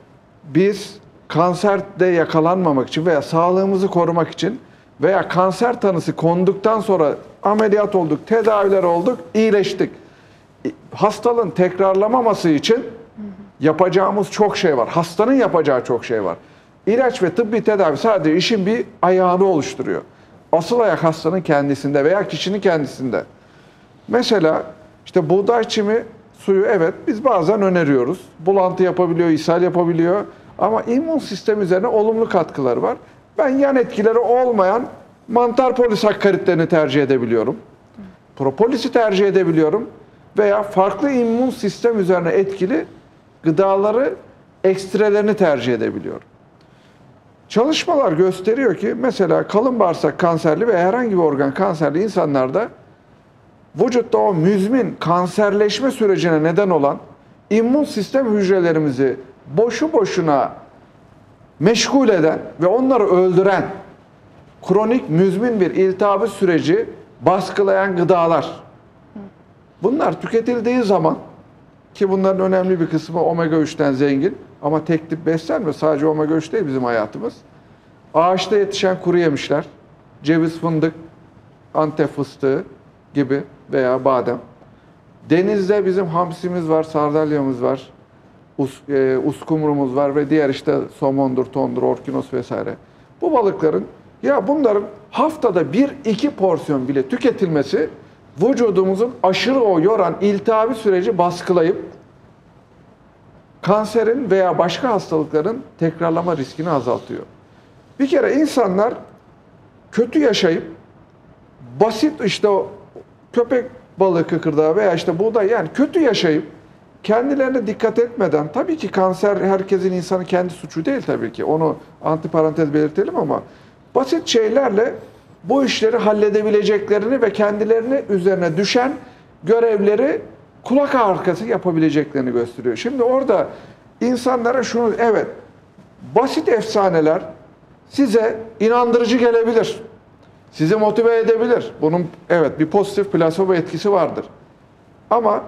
biz kanserde yakalanmamak için veya sağlığımızı korumak için veya kanser tanısı konduktan sonra ameliyat olduk, tedaviler olduk, iyileştik. Hastalığın tekrarlamaması için yapacağımız çok şey var. Hastanın yapacağı çok şey var. İlaç ve tıbbi tedavi sadece işin bir ayağını oluşturuyor. Asıl ayak hastanın kendisinde veya kişinin kendisinde. Mesela işte buğday çimi suyu evet biz bazen öneriyoruz. Bulantı yapabiliyor, ishal yapabiliyor. Ama immün sistemi üzerine olumlu katkıları var. Ben yan etkileri olmayan mantar polisakkaritlerini tercih edebiliyorum. Propolisi tercih edebiliyorum. Veya farklı immün sistem üzerine etkili gıdaları, ekstrelerini tercih edebiliyorum. Çalışmalar gösteriyor ki mesela kalın bağırsak kanserli ve herhangi bir organ kanserli insanlarda vücutta o müzmin kanserleşme sürecine neden olan immün sistem hücrelerimizi boşu boşuna meşgul eden ve onları öldüren kronik müzmin bir iltihabı süreci baskılayan gıdalar. Bunlar tüketildiği zaman ki bunların önemli bir kısmı omega üçten zengin ama tek tip beslenme, sadece omega üç değil bizim hayatımız. Ağaçta yetişen kuru yemişler, ceviz, fındık, Antep fıstığı gibi veya badem. Denizde bizim hamsimiz var, sardalyamız var, us, e, uskumrumuz var ve diğer işte somondur, tondur, orkinos vesaire. Bu balıkların ya bunların haftada bir iki porsiyon bile tüketilmesi vücudumuzun aşırı o yoran iltihabi süreci baskılayıp kanserin veya başka hastalıkların tekrarlama riskini azaltıyor. Bir kere insanlar kötü yaşayıp basit işte o köpek balığı kıkırdağı veya işte buğday yani kötü yaşayıp kendilerine dikkat etmeden tabii ki kanser herkesin insanın kendi suçu değil tabii ki onu antiparantez belirtelim ama basit şeylerle bu işleri halledebileceklerini ve kendilerini üzerine düşen görevleri kulak arkası yapabileceklerini gösteriyor. Şimdi orada insanlara şunu, evet, basit efsaneler size inandırıcı gelebilir. Sizi motive edebilir. Bunun evet bir pozitif plasebo etkisi vardır. Ama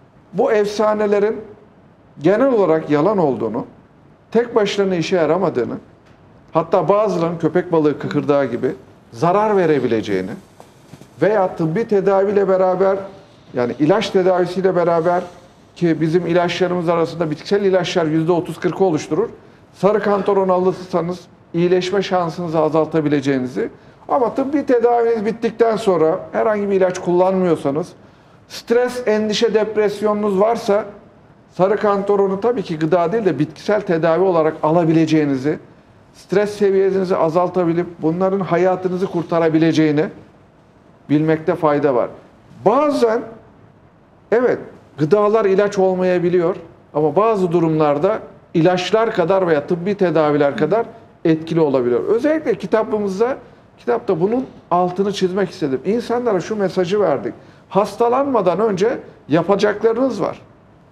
bu efsanelerin genel olarak yalan olduğunu, tek başlarına işe yaramadığını, hatta bazılarının köpek balığı kıkırdağı gibi zarar verebileceğini veya tıbbi tedaviyle beraber yani ilaç tedavisiyle beraber ki bizim ilaçlarımız arasında bitkisel ilaçlar yüzde otuz kırkı oluşturur. Sarı kantaron alırsanız iyileşme şansınızı azaltabileceğinizi ama tıbbi tedaviniz bittikten sonra herhangi bir ilaç kullanmıyorsanız stres, endişe, depresyonunuz varsa sarı kantaronu tabii ki gıda değil de bitkisel tedavi olarak alabileceğinizi, stres seviyenizi azaltabilip bunların hayatınızı kurtarabileceğini bilmekte fayda var. Bazen evet gıdalar ilaç olmayabiliyor ama bazı durumlarda ilaçlar kadar veya tıbbi tedaviler kadar etkili olabiliyor. Özellikle kitabımızda, kitapta bunun altını çizmek istedim. İnsanlara şu mesajı verdik. Hastalanmadan önce yapacaklarınız var.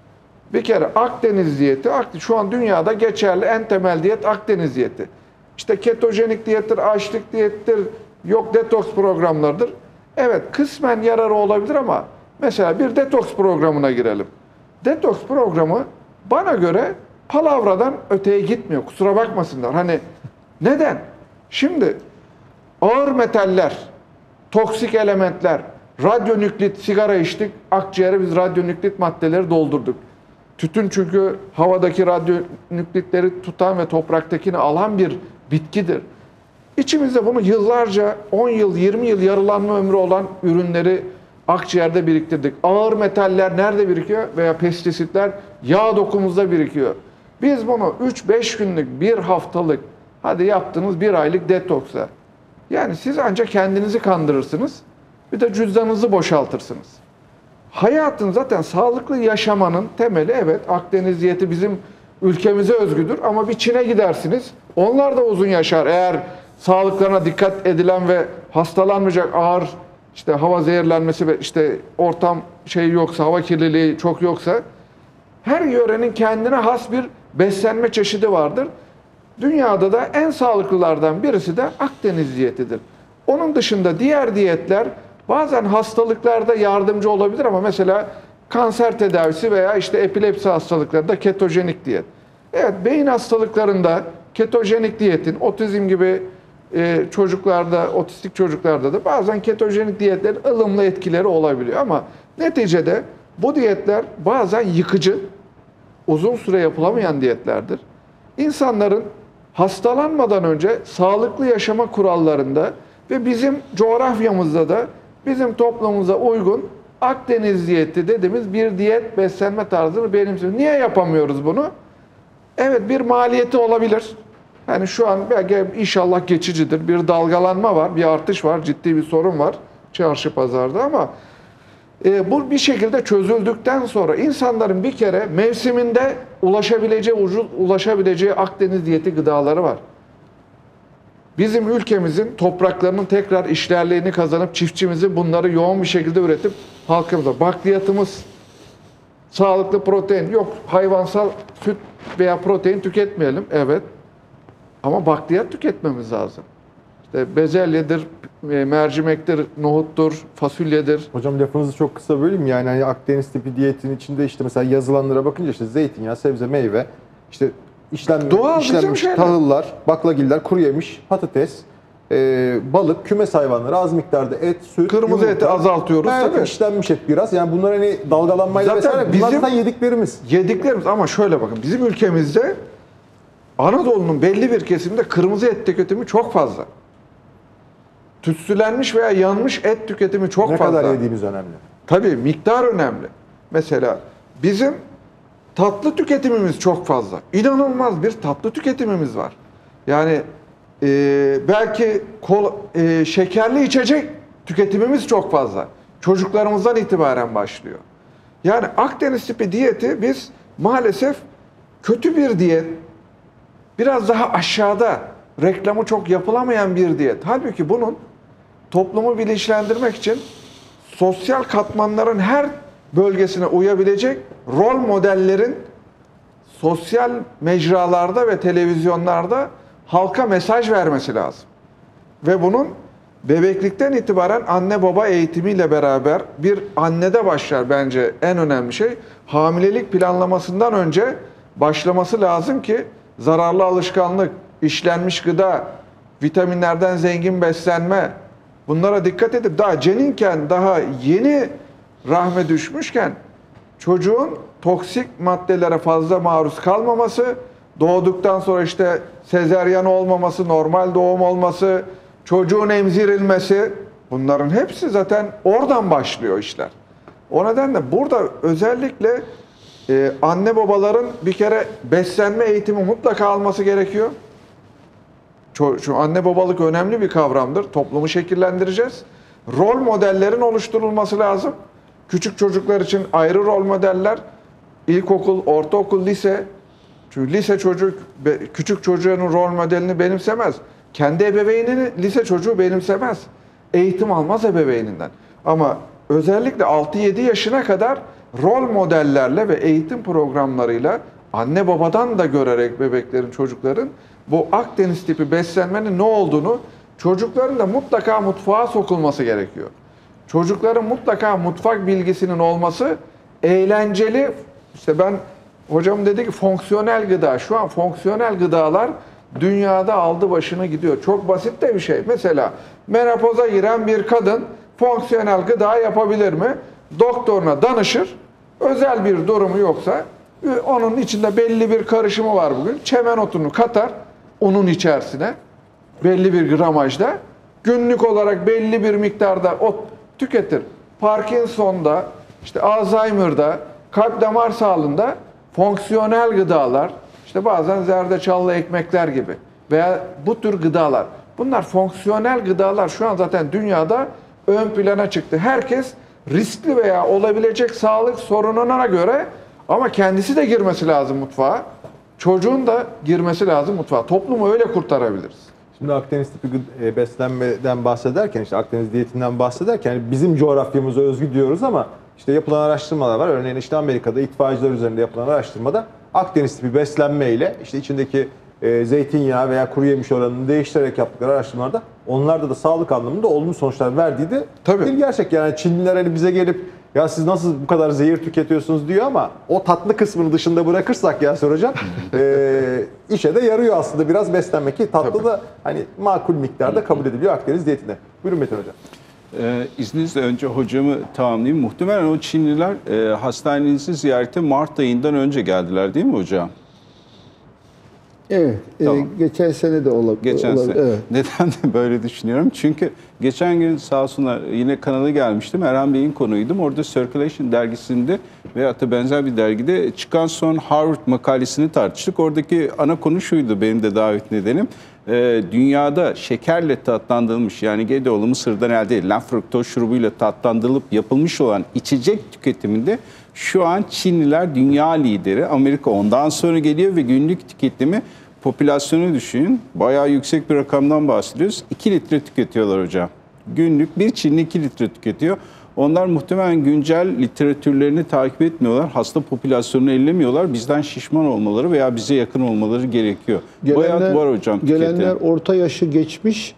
Bir kere Akdeniz diyeti, şu an dünyada geçerli en temel diyet Akdeniz diyeti. İşte ketojenik diyettir, açlık diyettir, yok detoks programlarıdır. Evet kısmen yararı olabilir ama mesela bir detoks programına girelim. Detoks programı bana göre palavradan öteye gitmiyor. Kusura bakmasınlar. Hani neden? Şimdi ağır metaller, toksik elementler, radyonüklit, sigara içtik, akciğere biz radyonüklit maddeleri doldurduk. Tütün çünkü havadaki radyonüklitleri tutan ve topraktakini alan bir bitkidir. İçimizde bunu yıllarca, on yıl, yirmi yıl yarılanma ömrü olan ürünleri akciğerde biriktirdik. Ağır metaller nerede birikiyor? Veya pestisitler yağ dokumuzda birikiyor. Biz bunu üç beş günlük, bir haftalık, hadi yaptığınız bir aylık detoksa. Yani siz ancak kendinizi kandırırsınız, bir de cüzdanınızı boşaltırsınız. Hayatın zaten sağlıklı yaşamanın temeli evet Akdeniz diyeti bizim ülkemize özgüdür ama bir Çin'e gidersiniz. Onlar da uzun yaşar eğer sağlıklarına dikkat edilen ve hastalanmayacak ağır işte hava zehirlenmesi ve işte ortam şey yoksa, hava kirliliği çok yoksa, her yörenin kendine has bir beslenme çeşidi vardır. Dünyada da en sağlıklılardan birisi de Akdeniz diyetidir. Onun dışında diğer diyetler bazen hastalıklarda yardımcı olabilir ama mesela kanser tedavisi veya işte epilepsi hastalıklarında ketojenik diyet. Evet, beyin hastalıklarında ketojenik diyetin, otizm gibi e, çocuklarda, otistik çocuklarda da bazen ketojenik diyetlerin ılımlı etkileri olabiliyor. Ama neticede bu diyetler bazen yıkıcı, uzun süre yapılamayan diyetlerdir. İnsanların hastalanmadan önce sağlıklı yaşama kurallarında ve bizim coğrafyamızda da bizim toplumumuza uygun Akdeniz diyeti dediğimiz bir diyet beslenme tarzını benimsiyoruz. Niye yapamıyoruz bunu? Evet, bir maliyeti olabilir. Yani şu an belki inşallah geçicidir. Bir dalgalanma var, bir artış var, ciddi bir sorun var çarşı pazarda ama e, bu bir şekilde çözüldükten sonra insanların bir kere mevsiminde ulaşabileceği, ucuz ulaşabileceği Akdeniz diyeti gıdaları var. Bizim ülkemizin topraklarının tekrar işlerliğini kazanıp çiftçimizin bunları yoğun bir şekilde üretip halkımıza bakliyatımız, sağlıklı protein yok, hayvansal süt veya protein tüketmeyelim, evet, ama bakliyat tüketmemiz lazım. İşte bezelyedir, mercimektir, nohuttur, fasulyedir. Hocam lafınızı çok kısa böleyim. Yani hani Akdeniz tipi diyetin içinde işte mesela yazılanlara bakınca işte zeytinyağı, sebze, meyve, işte işlenmiş, Doğal, işlenmiş şeyler. tahıllar, baklagiller, kuru yemiş, patates, e, balık, kümes hayvanları, az miktarda et, süt, Kırmızı yumurta, eti azaltıyoruz, evet, tabii. işlenmiş et biraz. Yani bunlar hani dalgalanmayla Zaten vesaire. bizim- Bunlar zaten yediklerimiz. Yediklerimiz ama şöyle bakın, bizim ülkemizde Anadolu'nun belli bir kesiminde kırmızı et tüketimi çok fazla. Tütsülenmiş veya yanmış et tüketimi çok Ne fazla. kadar yediğimiz önemli. Tabii miktar önemli. Mesela bizim tatlı tüketimimiz çok fazla. İnanılmaz bir tatlı tüketimimiz var. Yani e, belki kol, e, şekerli içecek tüketimimiz çok fazla. Çocuklarımızdan itibaren başlıyor. Yani Akdeniz tipi diyeti biz maalesef kötü bir diyet, biraz daha aşağıda, reklamı çok yapılamayan bir diyet. Halbuki bunun toplumu bilinçlendirmek için sosyal katmanların her bölgesine uyabilecek rol modellerin sosyal mecralarda ve televizyonlarda halka mesaj vermesi lazım. Ve bunun bebeklikten itibaren anne baba eğitimiyle beraber bir annede başlar bence en önemli şey. Hamilelik planlamasından önce başlaması lazım ki zararlı alışkanlık, işlenmiş gıda, vitaminlerden zengin beslenme, bunlara dikkat edip daha ceninken, daha yeni rahme düşmüşken çocuğun toksik maddelere fazla maruz kalmaması, doğduktan sonra işte sezaryen olmaması, normal doğum olması, çocuğun emzirilmesi, bunların hepsi zaten oradan başlıyor işler. O nedenle burada özellikle e, anne babaların bir kere beslenme eğitimi mutlaka alması gerekiyor. Şu anne babalık önemli bir kavramdır. Toplumu şekillendireceğiz. Rol modellerin oluşturulması lazım. Küçük çocuklar için ayrı rol modeller. İlkokul, ortaokul, lise. Çünkü lise çocuk, küçük çocuğun rol modelini benimsemez. Kendi ebeveynini lise çocuğu benimsemez. Eğitim almaz ebeveyninden. Ama özellikle altı yedi yaşına kadar rol modellerle ve eğitim programlarıyla anne babadan da görerek bebeklerin, çocukların bu Akdeniz tipi beslenmenin ne olduğunu, çocukların da mutlaka mutfağa sokulması gerekiyor. Çocukların mutlaka mutfak bilgisinin olması, eğlenceli, işte ben, hocam dedi ki fonksiyonel gıda, şu an fonksiyonel gıdalar dünyada aldı başını gidiyor. Çok basit de bir şey. Mesela menopoza giren bir kadın fonksiyonel gıda yapabilir mi? Doktoruna danışır, özel bir durumu yoksa, onun içinde belli bir karışımı var bugün, çemen otunu katar unun içerisine, belli bir gramajda, günlük olarak belli bir miktarda ot tüketir. Parkinson'da, işte Alzheimer'da, kalp damar sağlığında fonksiyonel gıdalar, işte bazen zerdeçallı ekmekler gibi veya bu tür gıdalar. Bunlar fonksiyonel gıdalar şu an zaten dünyada ön plana çıktı. Herkes riskli veya olabilecek sağlık sorununa göre, ama kendisi de girmesi lazım mutfağa. Çocuğun da girmesi lazım mutfağa. Toplumu öyle kurtarabiliriz. Şimdi Akdeniz tipi gıd- e, beslenmeden bahsederken, işte Akdeniz diyetinden bahsederken yani bizim coğrafyamıza özgü diyoruz ama işte yapılan araştırmalar var. Örneğin işte Amerika'da itfaiyeciler üzerinde yapılan araştırmada Akdeniz tipi beslenme ile işte içindeki e, zeytinyağı veya kuru yemiş oranını değiştirerek yaptıkları araştırmalarda onlarda da sağlık anlamında olumlu sonuçlar verdiği de Tabii. bir gerçek. Yani Çinliler hani bize gelip ya siz nasıl bu kadar zehir tüketiyorsunuz diyor ama o tatlı kısmını dışında bırakırsak Yasir Hocam e, işe de yarıyor aslında biraz beslenmek ki tatlı Tabii. da hani makul miktarda kabul ediliyor Akdeniz diyetinde. Buyurun Metin Hocam. Ee, izninizle önce hocamı tamamlayayım. Muhtemelen o Çinliler e, hastanenizi ziyarete Mart ayından önce geldiler değil mi hocam? Evet, e, Tamam. geçen sene de olabilir. Geçen olabilir. sene. Evet. Neden de böyle düşünüyorum? Çünkü geçen gün sağ olsunlar yine kanala gelmiştim. Erhan Bey'in konuydum. Orada Circulation dergisinde veyahut da benzer bir dergide çıkan son Harvard makalesini tartıştık. Oradaki ana konu şuydu benim de davet nedenim. Ee, dünyada şekerle tatlandırılmış yani G D O'lu mısırdan elde edilen fruktoz şurubuyla tatlandırılıp yapılmış olan içecek tüketiminde şu an Çinliler dünya lideri. Amerika ondan sonra geliyor ve günlük tüketimi popülasyonu düşünün. Bayağı yüksek bir rakamdan bahsediyoruz. iki litre tüketiyorlar hocam. Günlük bir Çinli iki litre tüketiyor. Onlar muhtemelen güncel literatürlerini takip etmiyorlar. Hasta popülasyonunu ellemiyorlar. Bizden şişman olmaları veya bize yakın olmaları gerekiyor. Bayağı var hocam. Gelenler tüketim. orta yaşı geçmiş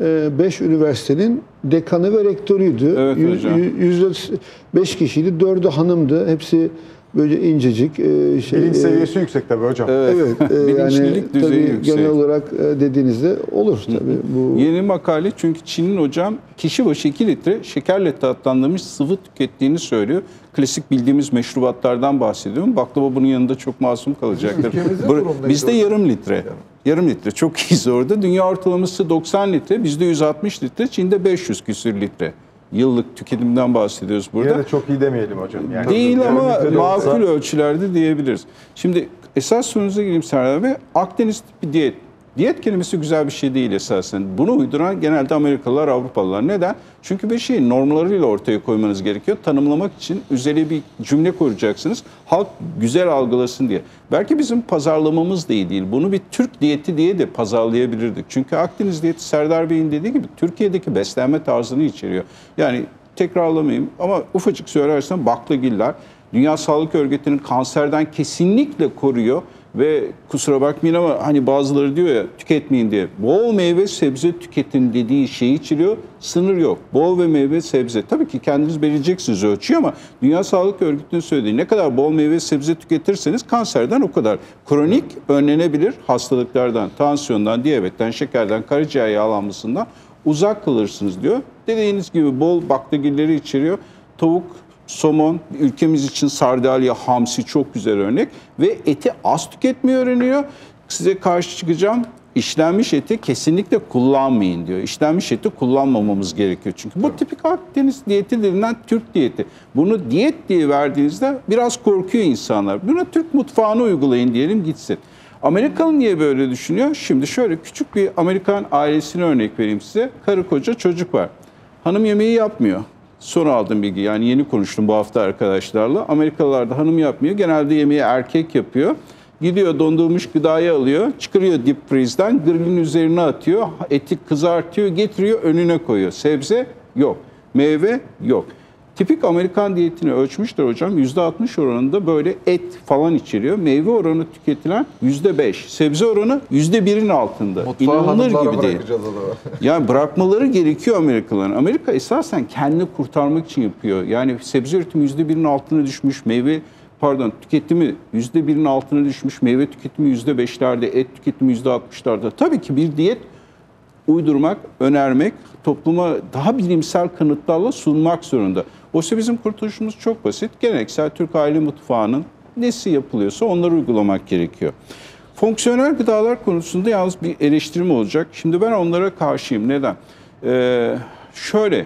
beş üniversitenin dekanı ve rektörüydü. Evet hocam. yüzde beş kişiydi, dördü hanımdı. Hepsi böyle incecik. e, Şey, Bilinç e, seviyesi yüksek tabii hocam. Evet. Evet, e, yani Bilinçlilik düzeyi tabii yüksek. genel olarak e, dediğinizde olur tabii. Bu Yeni makale çünkü Çin'in hocam kişi başı iki litre şekerle tatlandırılmış sıvı tükettiğini söylüyor. Klasik bildiğimiz meşrubatlardan bahsediyorum. Baklava bunun yanında çok masum kalacaktır. Ülkemizde Bur- durumdaydı Bizde hocam. yarım litre. Yarım litre çok iyiyiz orada. Dünya ortalaması doksan litre, bizde yüz altmış litre, Çin'de beş yüz küsür litre. Yıllık tüketimden bahsediyoruz burada. Yine de çok iyi demeyelim hocam. Yani Değil yarım ama litre de olsa- makul ölçülerde diyebiliriz. Şimdi esas sorunuza gireyim Serdar Bey. Akdeniz tipi diyet. Diyet kelimesi güzel bir şey değil esasen. Bunu uyduran genelde Amerikalılar, Avrupalılar. Neden? Çünkü bir şeyi normlarıyla ortaya koymanız gerekiyor. Tanımlamak için üzerine bir cümle koyacaksınız. Halk güzel algılasın diye. Belki bizim pazarlamamız da iyi değil. Bunu bir Türk diyeti diye de pazarlayabilirdik. Çünkü Akdeniz diyeti Serdar Bey'in dediği gibi Türkiye'deki beslenme tarzını içeriyor. Yani tekrarlamayayım ama ufacık söylersem baklagiller Dünya Sağlık Örgütü'nün kanserden kesinlikle koruyor ve kusura bakmayın ama hani bazıları diyor ya tüketmeyin diye. Bol meyve sebze tüketin dediği şeyi içeriyor. Sınır yok. Bol ve meyve sebze. Tabii ki kendiniz belirleyeceksiniz ölçüyü ama Dünya Sağlık Örgütü'nün söylediği ne kadar bol meyve sebze tüketirseniz kanserden o kadar. Kronik önlenebilir hastalıklardan, tansiyondan, diyabetten, şekerden, karaciğer yağlanmasından uzak kalırsınız diyor. Dediğiniz gibi bol baklagilleri içeriyor. Tavuk, somon, ülkemiz için sardalya, hamsi çok güzel örnek ve eti az tüketmeyi öğreniyor. Size karşı çıkacağım. İşlenmiş eti kesinlikle kullanmayın diyor. İşlenmiş eti kullanmamamız gerekiyor çünkü. Bu tipik Akdeniz diyeti denilen Türk diyeti. Bunu diyet diye verdiğinizde biraz korkuyor insanlar. Buna Türk mutfağını uygulayın diyelim gitsin. Amerikalı niye böyle düşünüyor? Şimdi şöyle küçük bir Amerikan ailesine örnek vereyim size. Karı koca çocuk var. Hanım yemeği yapmıyor. Son aldığım bilgi yani yeni konuştum bu hafta arkadaşlarla. Amerikalılarda hanım yapmıyor. Genelde yemeği erkek yapıyor. Gidiyor dondurmuş gıdayı alıyor. Çıkarıyor dip freeze'den grillin üzerine atıyor. Eti kızartıyor getiriyor önüne koyuyor. Sebze yok. Meyve yok. Tipik Amerikan diyetini ölçmüşler hocam. yüzde altmış oranında böyle et falan içeriyor. Meyve oranı tüketilen yüzde beş. Sebze oranı yüzde birin altında. Mutfağı İnanılır hanımlara gibi değil. bırakacağız o zaman. Yani bırakmaları gerekiyor Amerikalıların. Amerika esasen kendini kurtarmak için yapıyor. Yani sebze üretimi yüzde birin altına düşmüş, meyve pardon tüketimi yüzde birin altına düşmüş, meyve tüketimi yüzde beşlerde, et tüketimi yüzde altmışlarda. Tabii ki bir diyet uydurmak, önermek, topluma daha bilimsel kanıtlarla sunmak zorunda. Oysa bizim kurtuluşumuz çok basit. Geleneksel Türk aile mutfağının nesi yapılıyorsa onları uygulamak gerekiyor. Fonksiyonel gıdalar konusunda yalnız bir eleştirim olacak. Şimdi ben onlara karşıyım. Neden? Ee, şöyle,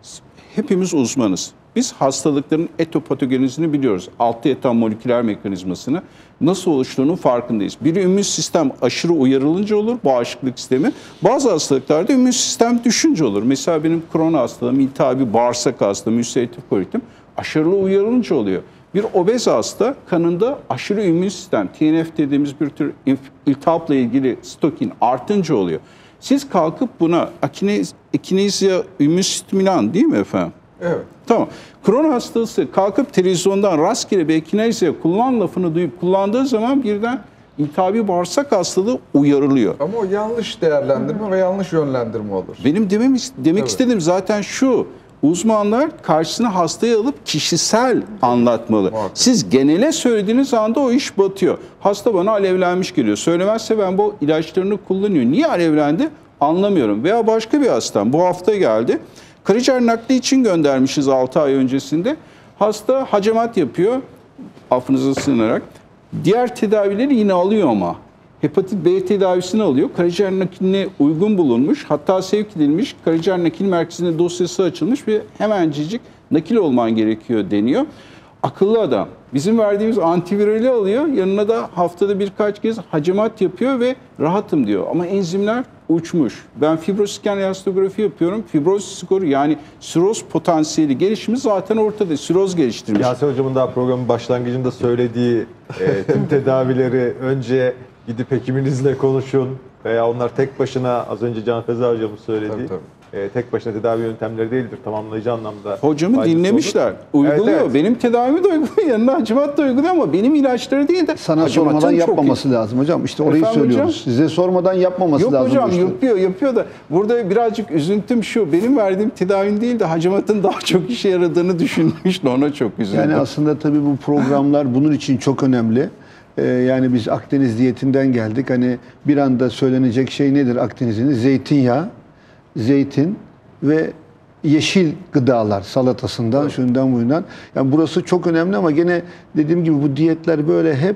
hepimiz uzmanız. Biz hastalıkların etopatogenezini biliyoruz. Altı yatan moleküler mekanizmasını nasıl oluştuğunun farkındayız. Bir immün sistem aşırı uyarılınca olur, bağışıklık sistemi. Bazı hastalıklarda immün sistem düşünce olur. Mesela benim krono hastalığım, iltihabi bağırsak hastalığım, ülseratif kolitim aşırı uyarılınca oluyor. Bir obez hasta kanında aşırı immün sistem, T N F dediğimiz bir tür iltihapla ilgili stokin artınca oluyor. Siz kalkıp buna akinez, ekinezya ümüstimülan değil mi efendim? Evet. Tamam. Kron hastası kalkıp televizyondan rastgele bir ekinezya kullan lafını duyup kullandığı zaman birden iltihabi bağırsak hastalığı uyarılıyor. Ama o yanlış değerlendirme ve yanlış yönlendirme olur. Benim demem, demek Evet. istediğim zaten şu. Uzmanlar karşısına hastayı alıp kişisel anlatmalı. Muhakkak. Siz genele söylediğiniz anda o iş batıyor. Hasta bana alevlenmiş geliyor. Söylemezse ben bu ilaçlarını kullanıyor. Niye alevlendi? Anlamıyorum. Veya başka bir hastam bu hafta geldi. Karaciğer nakli için göndermişiz altı ay öncesinde. Hasta hacamat yapıyor. Affınıza sığınarak. Diğer tedavileri yine alıyor ama. Hepatit B tedavisini alıyor. Karaciğer nakline uygun bulunmuş. Hatta sevk edilmiş. Karaciğer nakil merkezinde dosyası açılmış ve hemencik nakil olman gerekiyor deniyor. Akıllı adam. Bizim verdiğimiz antivirali alıyor. Yanına da haftada birkaç kez hacamat yapıyor ve rahatım diyor. Ama enzimler uçmuş. Ben fibroscan elastografi yapıyorum. Fibroz skoru yani siroz potansiyeli gelişimi zaten ortada. Siroz geliştirmiş. Yasin Hocam'ın daha programın başlangıcında söylediği e, tüm tedavileri önce gidip hekiminizle konuşun veya onlar tek başına, az önce Can Feza Hocam'ın söylediği Tabii, tabii. E, tek başına tedavi yöntemleri değildir. Tamamlayıcı anlamda. Hocamı faydası dinlemişler. olur. Uyguluyor. Evet, evet. Benim tedavimi de uyguluyor. Yanına hacamat da uyguluyor ama benim ilaçları değil de Sana hacamatın sormadan çok yapmaması lazım hocam. İşte orayı Efendim söylüyoruz. hocam? Size sormadan yapmaması Yok lazım. hocam işte. yapıyor yapıyor da burada birazcık üzüntüm şu. Benim verdiğim tedavinin değil de hacamatın daha çok işe yaradığını düşünmüş de ona çok üzüldüm. Yani aslında tabii bu programlar bunun için çok önemli. Ee, yani biz Akdeniz diyetinden geldik. Hani bir anda söylenecek şey nedir Akdeniz'in? Zeytinyağı, zeytin ve yeşil gıdalar salatasından, Evet. şundan bundan. Yani burası çok önemli ama gene dediğim gibi bu diyetler böyle hep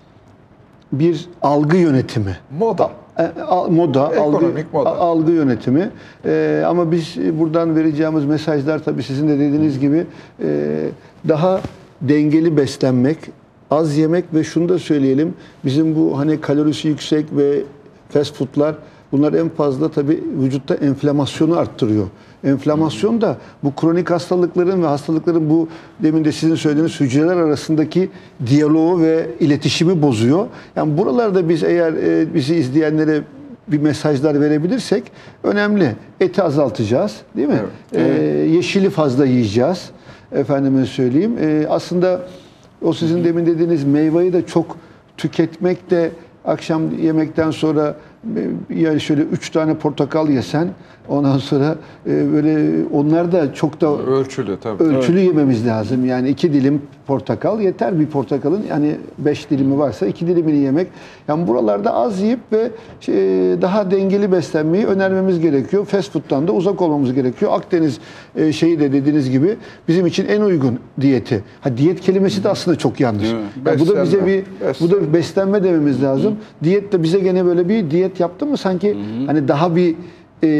bir algı yönetimi. Moda. E, al- Moda, Ekonomik algı, moda. a- algı yönetimi. E, ama biz buradan vereceğimiz mesajlar tabii sizin de dediğiniz gibi e, daha dengeli beslenmek, az yemek ve şunu da söyleyelim. Bizim bu hani kalorisi yüksek ve fast foodlar bunlar en fazla tabii vücutta enflamasyonu arttırıyor. Enflamasyon da bu kronik hastalıkların ve hastalıkların bu demin de sizin söylediğiniz hücreler arasındaki diyaloğu ve iletişimi bozuyor. Yani buralarda biz eğer e, bizi izleyenlere bir mesajlar verebilirsek önemli. Eti azaltacağız, değil mi? Evet. Ee, yeşili fazla yiyeceğiz. Efendime söyleyeyim. Ee, aslında o sizin demin dediğiniz meyveyi de çok tüketmek de akşam yemekten sonra yani şöyle üç tane portakal yesen ondan sonra e, böyle onlar da çok da Ölçülü tabii. ölçülü yememiz lazım. Yani iki dilim portakal yeter bir portakalın. Yani beş dilimi varsa iki dilimini yemek. Yani buralarda az yiyip ve şey, daha dengeli beslenmeyi önermemiz gerekiyor. Fast food'tan da uzak olmamız gerekiyor. Akdeniz e, şeyi de dediğiniz gibi bizim için en uygun diyeti. Ha diyet kelimesi de aslında çok yanlış. Değil mi? Yani bu da bize bir Beslenme. bu da beslenme dememiz lazım. Hı. Diyet de bize gene böyle bir diyet yaptı mı sanki Hı. hani daha bir e,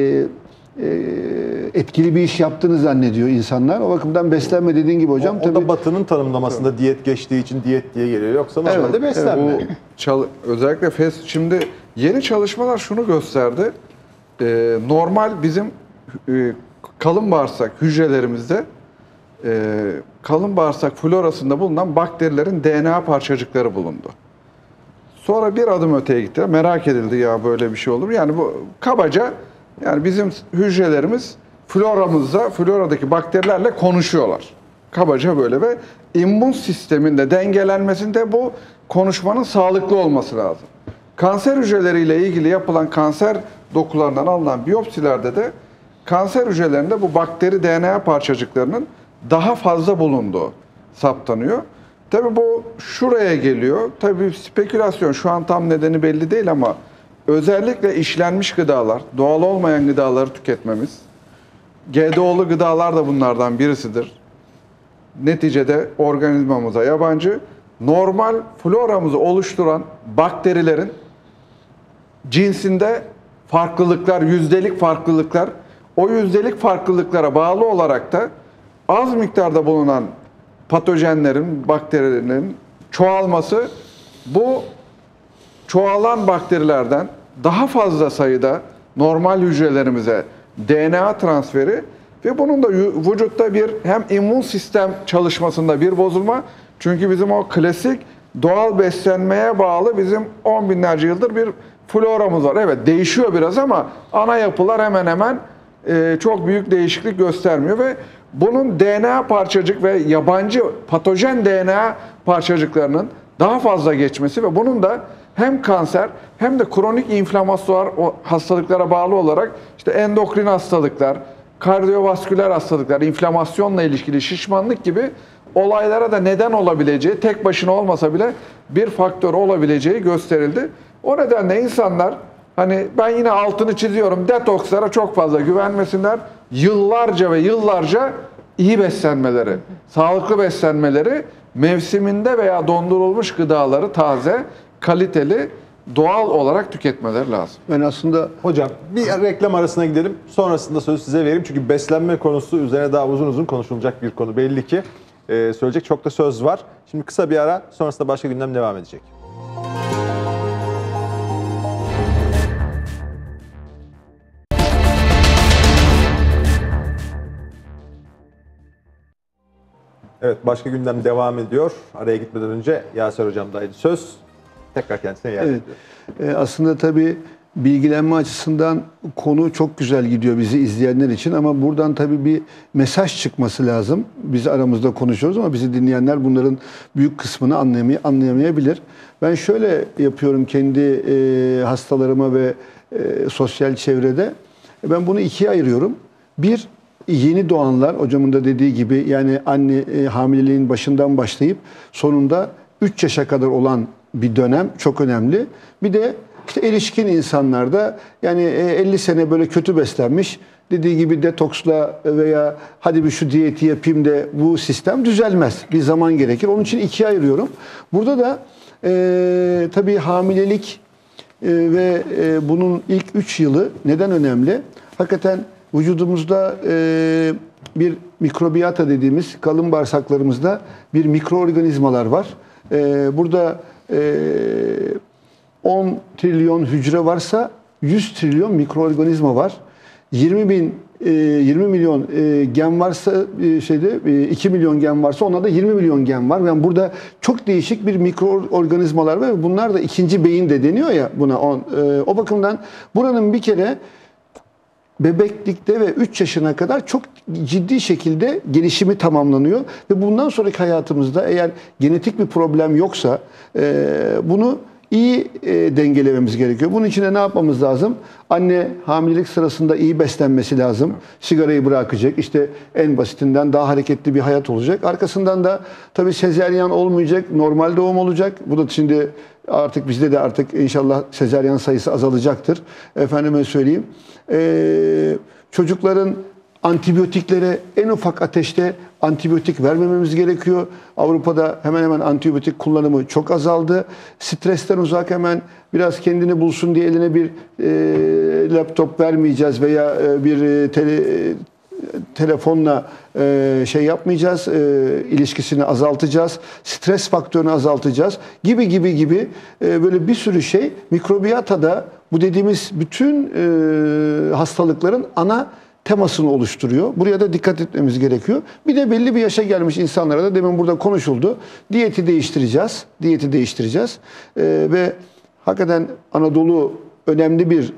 e, etkili bir iş yaptığını zannediyor insanlar. O bakımdan beslenme dediğin gibi hocam. O, o tabii, da Batı'nın tanımlamasında diyet geçtiği için diyet diye geliyor. Yoksa normalde Evet, beslenme. Bu çal- özellikle fast şimdi yeni çalışmalar şunu gösterdi. Ee, normal bizim e, kalın bağırsak hücrelerimizde e, kalın bağırsak florasında bulunan bakterilerin D N A parçacıkları bulundu. Sonra bir adım öteye gittiler. Merak edildi ya böyle bir şey olur mu? Yani bu kabaca yani bizim hücrelerimiz floramızda, floradaki bakterilerle konuşuyorlar. Kabaca böyle ve immün sisteminde dengelenmesinde bu konuşmanın sağlıklı olması lazım. Kanser hücreleriyle ilgili yapılan kanser dokularından alınan biyopsilerde de kanser hücrelerinde bu bakteri D N A parçacıklarının daha fazla bulunduğu saptanıyor. Tabii bu şuraya geliyor. Tabii spekülasyon şu an tam nedeni belli değil ama özellikle işlenmiş gıdalar, doğal olmayan gıdaları tüketmemiz, G D O'lu gıdalar da bunlardan birisidir. Neticede organizmamıza yabancı, normal floramızı oluşturan bakterilerin cinsinde farklılıklar, yüzdelik farklılıklar, o yüzdelik farklılıklara bağlı olarak da az miktarda bulunan patojenlerin, bakterilerin çoğalması bu çoğalan bakterilerden daha fazla sayıda normal hücrelerimize D N A transferi ve bunun da vücutta bir hem immün sistem çalışmasında bir bozulma çünkü bizim o klasik doğal beslenmeye bağlı bizim on binlerce yıldır bir floramız var. Evet değişiyor biraz ama ana yapılar hemen hemen e, çok büyük değişiklik göstermiyor ve bunun D N A parçacık ve yabancı patojen D N A parçacıklarının daha fazla geçmesi ve bunun da hem kanser hem de kronik inflamasyon hastalıklara bağlı olarak işte endokrin hastalıklar, kardiyovasküler hastalıklar, inflamasyonla ilişkili şişmanlık gibi olaylara da neden olabileceği, tek başına olmasa bile bir faktör olabileceği gösterildi. O nedenle insanlar, hani ben yine altını çiziyorum, detokslara çok fazla güvenmesinler. Yıllarca ve yıllarca iyi beslenmeleri, sağlıklı beslenmeleri, mevsiminde veya dondurulmuş gıdaları taze, kaliteli, doğal olarak tüketmeleri lazım. Ben aslında Hocam bir reklam arasına gidelim. Sonrasında sözü size vereyim. Çünkü beslenme konusu üzerine daha uzun uzun konuşulacak bir konu belli ki. Ee, söyleyecek çok da söz var. Şimdi kısa bir ara, sonrasında başka gündem devam edecek. Evet, başka gündem devam ediyor. Araya gitmeden önce Yaser Hocam'daydı söz. Tekrar kendisine yer evet, e, aslında tabii bilgilenme açısından konu çok güzel gidiyor bizi izleyenler için ama buradan tabii bir mesaj çıkması lazım. Biz aramızda konuşuyoruz ama bizi dinleyenler bunların büyük kısmını anlamay anlayamayabilir. Ben şöyle yapıyorum kendi e, hastalarıma ve e, sosyal çevrede. Ben bunu ikiye ayırıyorum. Bir, yeni doğanlar, hocamın da dediği gibi, yani anne e, hamileliğin başından başlayıp sonunda üç yaşa kadar olan bir dönem çok önemli. Bir de işte erişkin insanlarda, yani elli sene böyle kötü beslenmiş, dediği gibi detoksla veya hadi bir şu diyeti yapayım de bu sistem düzelmez. Bir zaman gerekir. Onun için ikiye ayırıyorum. Burada da e, tabii hamilelik e, ve e, bunun ilk üç yılı neden önemli? Hakikaten vücudumuzda e, bir mikrobiyata dediğimiz kalın bağırsaklarımızda bir mikroorganizmalar var. E, burada e, on trilyon hücre varsa yüz trilyon mikroorganizma var. yirmi bin yirmi milyon gen varsa şeyde iki milyon gen varsa onlarda yirmi milyon gen var. Yani burada çok değişik bir mikroorganizmalar var ve bunlar da ikinci beyin de deniyor ya buna. O bakımdan buranın bir kere bebeklikte ve üç yaşına kadar çok ciddi şekilde gelişimi tamamlanıyor ve bundan sonraki hayatımızda eğer genetik bir problem yoksa bunu iyi e, dengelememiz gerekiyor. Bunun için de ne yapmamız lazım? Anne hamilelik sırasında iyi beslenmesi lazım. Sigarayı bırakacak. İşte en basitinden daha hareketli bir hayat olacak. Arkasından da tabii sezaryen olmayacak. Normal doğum olacak. Bu da şimdi artık bizde de artık inşallah sezaryen sayısı azalacaktır. Efendime söyleyeyim. Ee, çocukların antibiyotiklere en ufak ateşte antibiyotik vermememiz gerekiyor. Avrupa'da hemen hemen antibiyotik kullanımı çok azaldı. Stresten uzak, hemen biraz kendini bulsun diye eline bir e, laptop vermeyeceğiz veya e, bir e, tele, e, telefonla e, şey yapmayacağız, e, ilişkisini azaltacağız, stres faktörünü azaltacağız gibi gibi gibi e, böyle bir sürü şey. Mikrobiyata bu dediğimiz bütün e, hastalıkların ana temasını oluşturuyor. Buraya da dikkat etmemiz gerekiyor. Bir de belli bir yaşa gelmiş insanlara da demin burada konuşuldu. Diyeti değiştireceğiz. Diyeti değiştireceğiz. Ee, ve hakikaten Anadolu önemli bir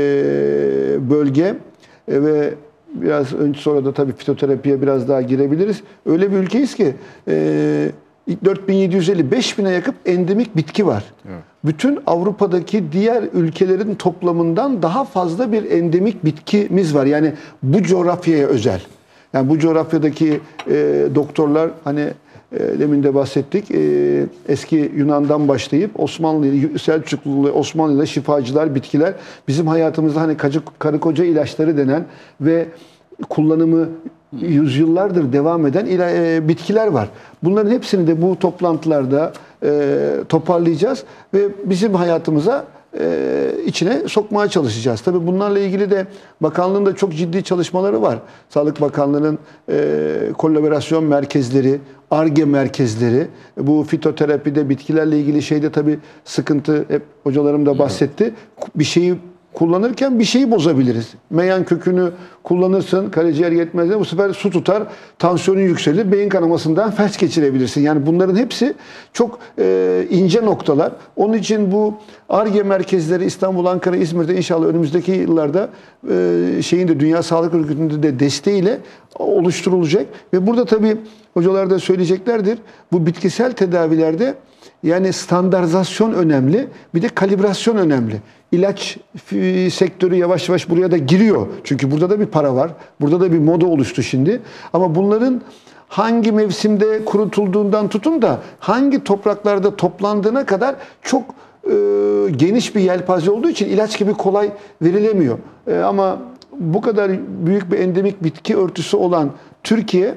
e, bölge e, ve biraz önce sonra da tabii fitoterapiye biraz daha girebiliriz. Öyle bir ülkeyiz ki e, dört bin yedi yüz elli beş bine yakın endemik bitki var. Evet. Bütün Avrupa'daki diğer ülkelerin toplamından daha fazla bir endemik bitkimiz var. Yani bu coğrafyaya özel. Yani bu coğrafyadaki e, doktorlar, hani e, demin de bahsettik, e, eski Yunan'dan başlayıp Osmanlı, Selçuklu, Osmanlı'da şifacılar, bitkiler bizim hayatımızda hani karı koca ilaçları denen ve kullanımı yüzyıllardır devam eden e, bitkiler var. Bunların hepsini de bu toplantılarda e, toparlayacağız ve bizim hayatımıza e, içine sokmaya çalışacağız. Tabii bunlarla ilgili de bakanlığın da çok ciddi çalışmaları var. Sağlık Bakanlığı'nın e, kolaborasyon merkezleri, Ar-Ge merkezleri, bu fitoterapide bitkilerle ilgili şeyde tabii sıkıntı, hep hocalarım da bahsetti. Bir şeyi kullanırken bir şeyi bozabiliriz. Meyan kökünü kullanırsın, karaciğer yetmezliğinde bu sefer su tutar, tansiyonun yükselir, beyin kanamasından felç geçirebilirsin. Yani bunların hepsi çok e, ince noktalar. Onun için bu Ar-Ge merkezleri İstanbul, Ankara, İzmir'de inşallah önümüzdeki yıllarda e, şeyin de Dünya Sağlık Örgütü'nün de desteğiyle oluşturulacak. Ve burada tabii hocalar da söyleyeceklerdir. Bu bitkisel tedavilerde yani standartizasyon önemli, bir de kalibrasyon önemli. İlaç sektörü yavaş yavaş buraya da giriyor. Çünkü burada da bir para var. Burada da bir moda oluştu şimdi. Ama bunların hangi mevsimde kurutulduğundan tutun da hangi topraklarda toplandığına kadar çok e, geniş bir yelpaze olduğu için ilaç gibi kolay verilemiyor. E, ama bu kadar büyük bir endemik bitki örtüsü olan Türkiye,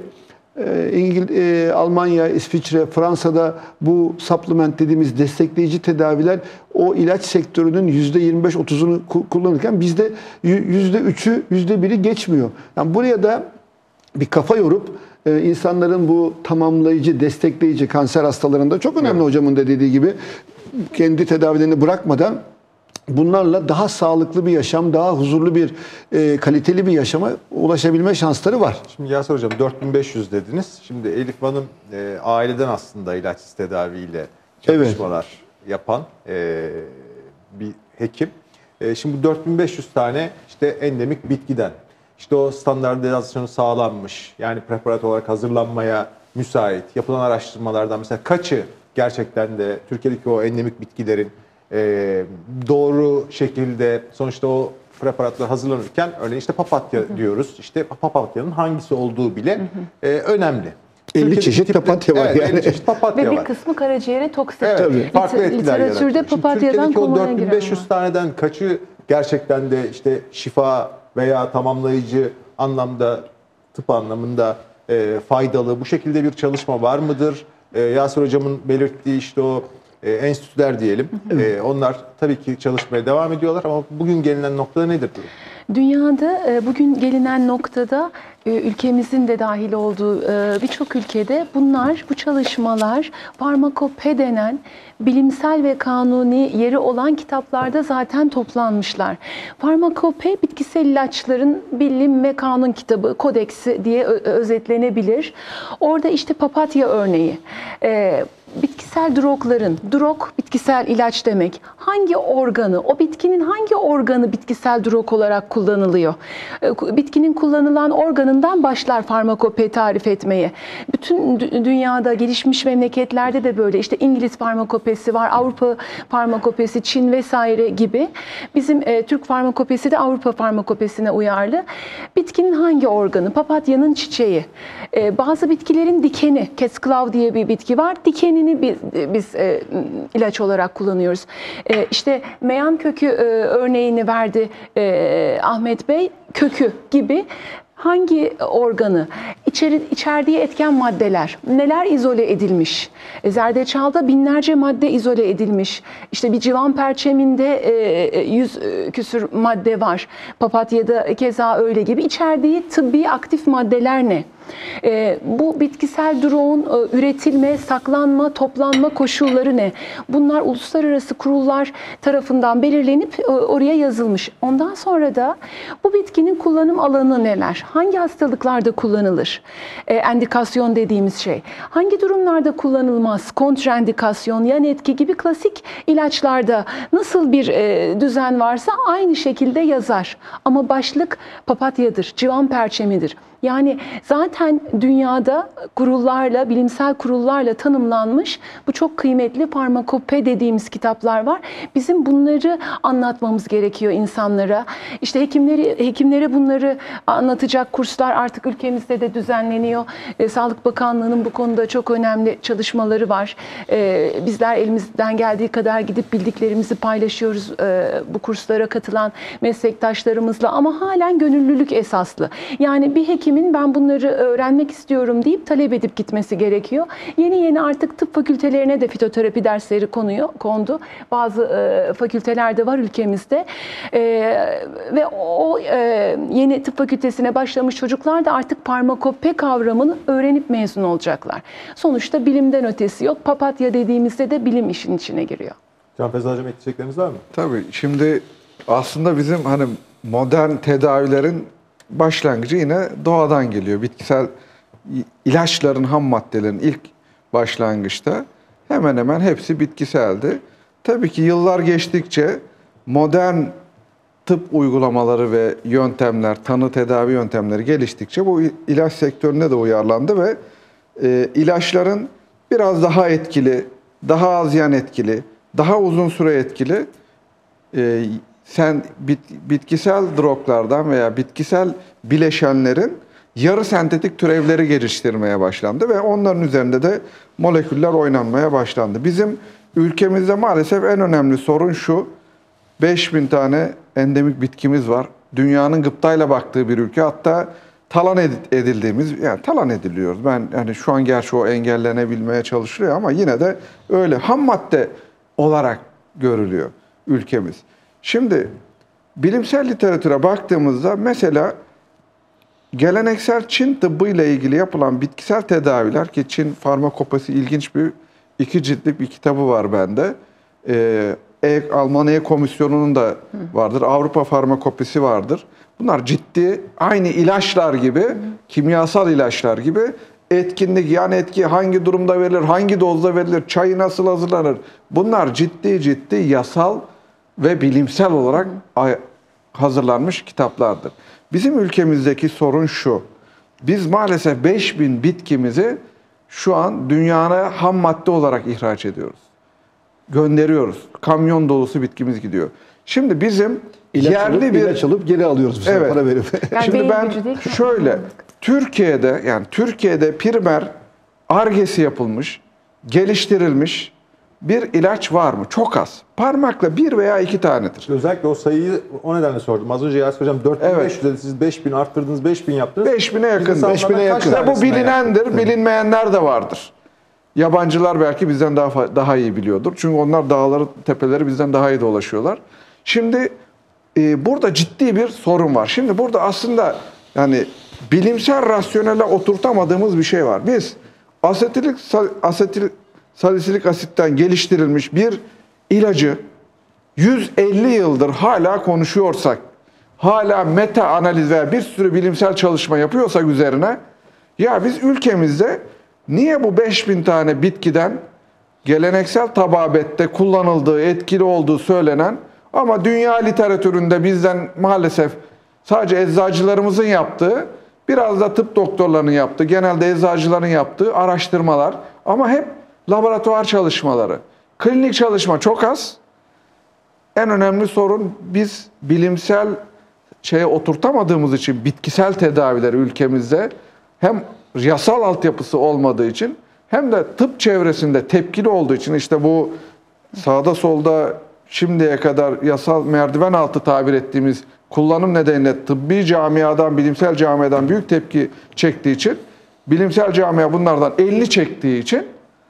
İngil e, Almanya, İsviçre, Fransa'da bu supplement dediğimiz destekleyici tedaviler o ilaç sektörünün yüzde yirmi beş otuzunu kullanırken bizde yüzde üçü, yüzde biri geçmiyor. Yani buraya da bir kafa yorup e, insanların bu tamamlayıcı, destekleyici kanser hastalarında çok önemli, evet, hocamın da dediği gibi kendi tedavilerini bırakmadan bunlarla daha sağlıklı bir yaşam, daha huzurlu bir, e, kaliteli bir yaşama ulaşabilme şansları var. Şimdi Yasir Hocam dört bin beş yüz dediniz. Şimdi Elif Hanım e, aileden aslında ilaçsız tedaviyle çalışmalar, evet, yapan e, bir hekim. E, şimdi bu dört bin beş yüz tane işte endemik bitkiden, işte o standartizasyonu sağlanmış, yani preparat olarak hazırlanmaya müsait yapılan araştırmalardan mesela kaçı gerçekten de Türkiye'deki o endemik bitkilerin Ee, doğru şekilde sonuçta o preparatlar hazırlanırken örneğin işte papatya, hı hı, diyoruz. İşte papatyanın hangisi olduğu bile, hı hı, e, önemli. elli çeşit papatya var, evet, yani. elli çeşit papatya Ve bir var. kısmı karaciğere toksik. Evet, tabii, farklı etkiler yaratıyor. Literatürde papatyadan Türkiye'deki o dört bin beş yüz giren taneden kaçı gerçekten de işte şifa veya tamamlayıcı anlamda, tıp anlamında e, faydalı, bu şekilde bir çalışma var mıdır? E, Yasir Hocam'ın belirttiği işte o E, enstitüler diyelim. Evet. E, onlar tabii ki çalışmaya devam ediyorlar ama bugün gelinen noktada nedir durum? Dünyada e, bugün gelinen noktada e, ülkemizin de dahil olduğu e, birçok ülkede bunlar, bu çalışmalar farmakope denen bilimsel ve kanuni yeri olan kitaplarda zaten toplanmışlar. Farmakope bitkisel ilaçların bilim ve kanun kitabı, kodeksi diye özetlenebilir. Orada işte papatya örneği, e, bitkisel drogların, drog bitkisel ilaç demek. Hangi organı, o bitkinin hangi organı bitkisel drog olarak kullanılıyor? Bitkinin kullanılan organından başlar farmakope tarif etmeye. Bütün dünyada, gelişmiş memleketlerde de böyle. İşte İngiliz farmakopesi var, Avrupa farmakopesi, Çin vesaire gibi. Bizim e, Türk farmakopesi de Avrupa farmakopesine uyarlı. Bitkinin hangi organı? Papatyanın çiçeği. E, bazı bitkilerin dikeni, Kesklav diye bir bitki var. Dikenini biz, biz e, ilaç olarak kullanıyoruz. E, işte meyan kökü e, örneğini verdi e, Ahmet Bey. Kökü gibi hangi organı, içeri, içerdiği etken maddeler, neler izole edilmiş? E, zerdeçalda binlerce madde izole edilmiş. İşte bir civan perçeminde e, yüz küsür madde var. Papatyada keza öyle gibi. İçerdiği tıbbi aktif maddeler ne? E, bu bitkisel droğun e, üretilme, saklanma, toplanma koşulları ne? Bunlar uluslararası kurullar tarafından belirlenip e, oraya yazılmış. Ondan sonra da bu bitkinin kullanım alanı neler? Hangi hastalıklarda kullanılır? E, endikasyon dediğimiz şey. Hangi durumlarda kullanılmaz? Kontraindikasyon, yan etki gibi klasik ilaçlarda nasıl bir e, düzen varsa aynı şekilde yazar. Ama başlık papatyadır, civan perçemidir. Yani zaten dünyada kurullarla, bilimsel kurullarla tanımlanmış bu çok kıymetli farmakope dediğimiz kitaplar var. Bizim bunları anlatmamız gerekiyor insanlara. İşte hekimleri, hekimlere bunları anlatacak kurslar artık ülkemizde de düzenleniyor. E, Sağlık Bakanlığı'nın bu konuda çok önemli çalışmaları var. E, bizler elimizden geldiği kadar gidip bildiklerimizi paylaşıyoruz e, bu kurslara katılan meslektaşlarımızla ama halen gönüllülük esaslı. Yani bir hekim ben bunları öğrenmek istiyorum deyip talep edip gitmesi gerekiyor. Yeni yeni artık tıp fakültelerine de fitoterapi dersleri konuyor, kondu. Bazı e, fakültelerde var ülkemizde. E, ve o e, yeni tıp fakültesine başlamış çocuklar da artık farmakope kavramını öğrenip mezun olacaklar. Sonuçta bilimden ötesi yok. Papatya dediğimizde de bilim işin içine giriyor. Can Feza Hocam, ekleyecekleriniz var mı? Tabii. Şimdi Aslında bizim hani modern tedavilerin başlangıcı yine doğadan geliyor. Bitkisel ilaçların, ham maddelerin ilk başlangıçta hemen hemen hepsi bitkiseldi. Tabii ki yıllar geçtikçe modern tıp uygulamaları ve yöntemler, tanı tedavi yöntemleri geliştikçe bu ilaç sektörüne de uyarlandı ve e, ilaçların biraz daha etkili, daha az yan etkili, daha uzun süre etkili e, sen bit, bitkisel droglardan veya bitkisel bileşenlerin yarı sentetik türevleri geliştirmeye başlandı ve onların üzerinde de moleküller oynanmaya başlandı. Bizim ülkemizde maalesef en önemli sorun şu: beş bin tane endemik bitkimiz var. Dünyanın gıptayla baktığı bir ülke. Hatta talan edildiğimiz, yani talan ediliyoruz. Ben yani şu an gerçi o engellenebilmeye çalışılıyor ama yine de öyle ham madde olarak görülüyor ülkemiz. Şimdi bilimsel literatüre baktığımızda mesela geleneksel Çin tıbbı ile ilgili yapılan bitkisel tedaviler, ki Çin farmakopasi ilginç bir iki ciltlik bir kitabı var bende. Ee, E, Almanya Komisyonu'nun da vardır. Avrupa farmakopisi vardır. Bunlar ciddi, aynı ilaçlar gibi, kimyasal ilaçlar gibi etkinlik, yan etki hangi durumda verilir, hangi dozda verilir, çayı nasıl hazırlanır? Bunlar ciddi ciddi yasal ve bilimsel olarak hazırlanmış kitaplardır. Bizim ülkemizdeki sorun şu: biz maalesef beş bin bitkimizi şu an dünyaya ham madde olarak ihraç ediyoruz. Gönderiyoruz. Kamyon dolusu bitkimiz gidiyor. Şimdi bizim İlaç yerli alıp, bir ilaç alıp geri alıyoruz biz, Evet. para verip. Yani Şimdi beyin ben gücü değil, şöyle Türkiye'de yani Türkiye'de primer Ar-Ge'si yapılmış, geliştirilmiş bir ilaç var mı? Çok az. Parmakla bir veya iki tanedir. Özellikle o sayıyı o nedenle sordum. Az önce Yasin Hocam dört bin beş yüz Evet. dedi. Siz beş bin arttırdınız, beş bin yaptınız. beş bine yakın. Biz de beş bine kaç yakın. İşte bu tanesine bilinendir, yaptık? bilinmeyenler de vardır. Yabancılar belki bizden daha fa- daha iyi biliyordur. Çünkü onlar dağları, tepeleri bizden daha iyi dolaşıyorlar. Şimdi e, burada ciddi bir sorun var. Şimdi burada aslında yani bilimsel rasyonele oturtamadığımız bir şey var. Biz asetilik sal- asetil salisilik asitten geliştirilmiş bir ilacı yüz elli yıldır hala konuşuyorsak, hala meta analiz veya bir sürü bilimsel çalışma yapıyorsak üzerine, ya biz ülkemizde niye bu beş bin tane bitkiden geleneksel tababette kullanıldığı, etkili olduğu söylenen ama dünya literatüründe bizden maalesef sadece eczacılarımızın yaptığı, biraz da tıp doktorlarının yaptığı, genelde eczacıların yaptığı araştırmalar ama hep laboratuvar çalışmaları. Klinik çalışma çok az. En önemli sorun, biz bilimsel şeye oturtamadığımız için bitkisel tedavileri ülkemizde hem yasal altyapısı olmadığı için hem de tıp çevresinde tepkili olduğu için, işte bu sağda solda şimdiye kadar yasal merdiven altı tabir ettiğimiz kullanım nedeniyle tıbbi camiadan, bilimsel camiadan büyük tepki çektiği için, bilimsel camia bunlardan elini çektiği için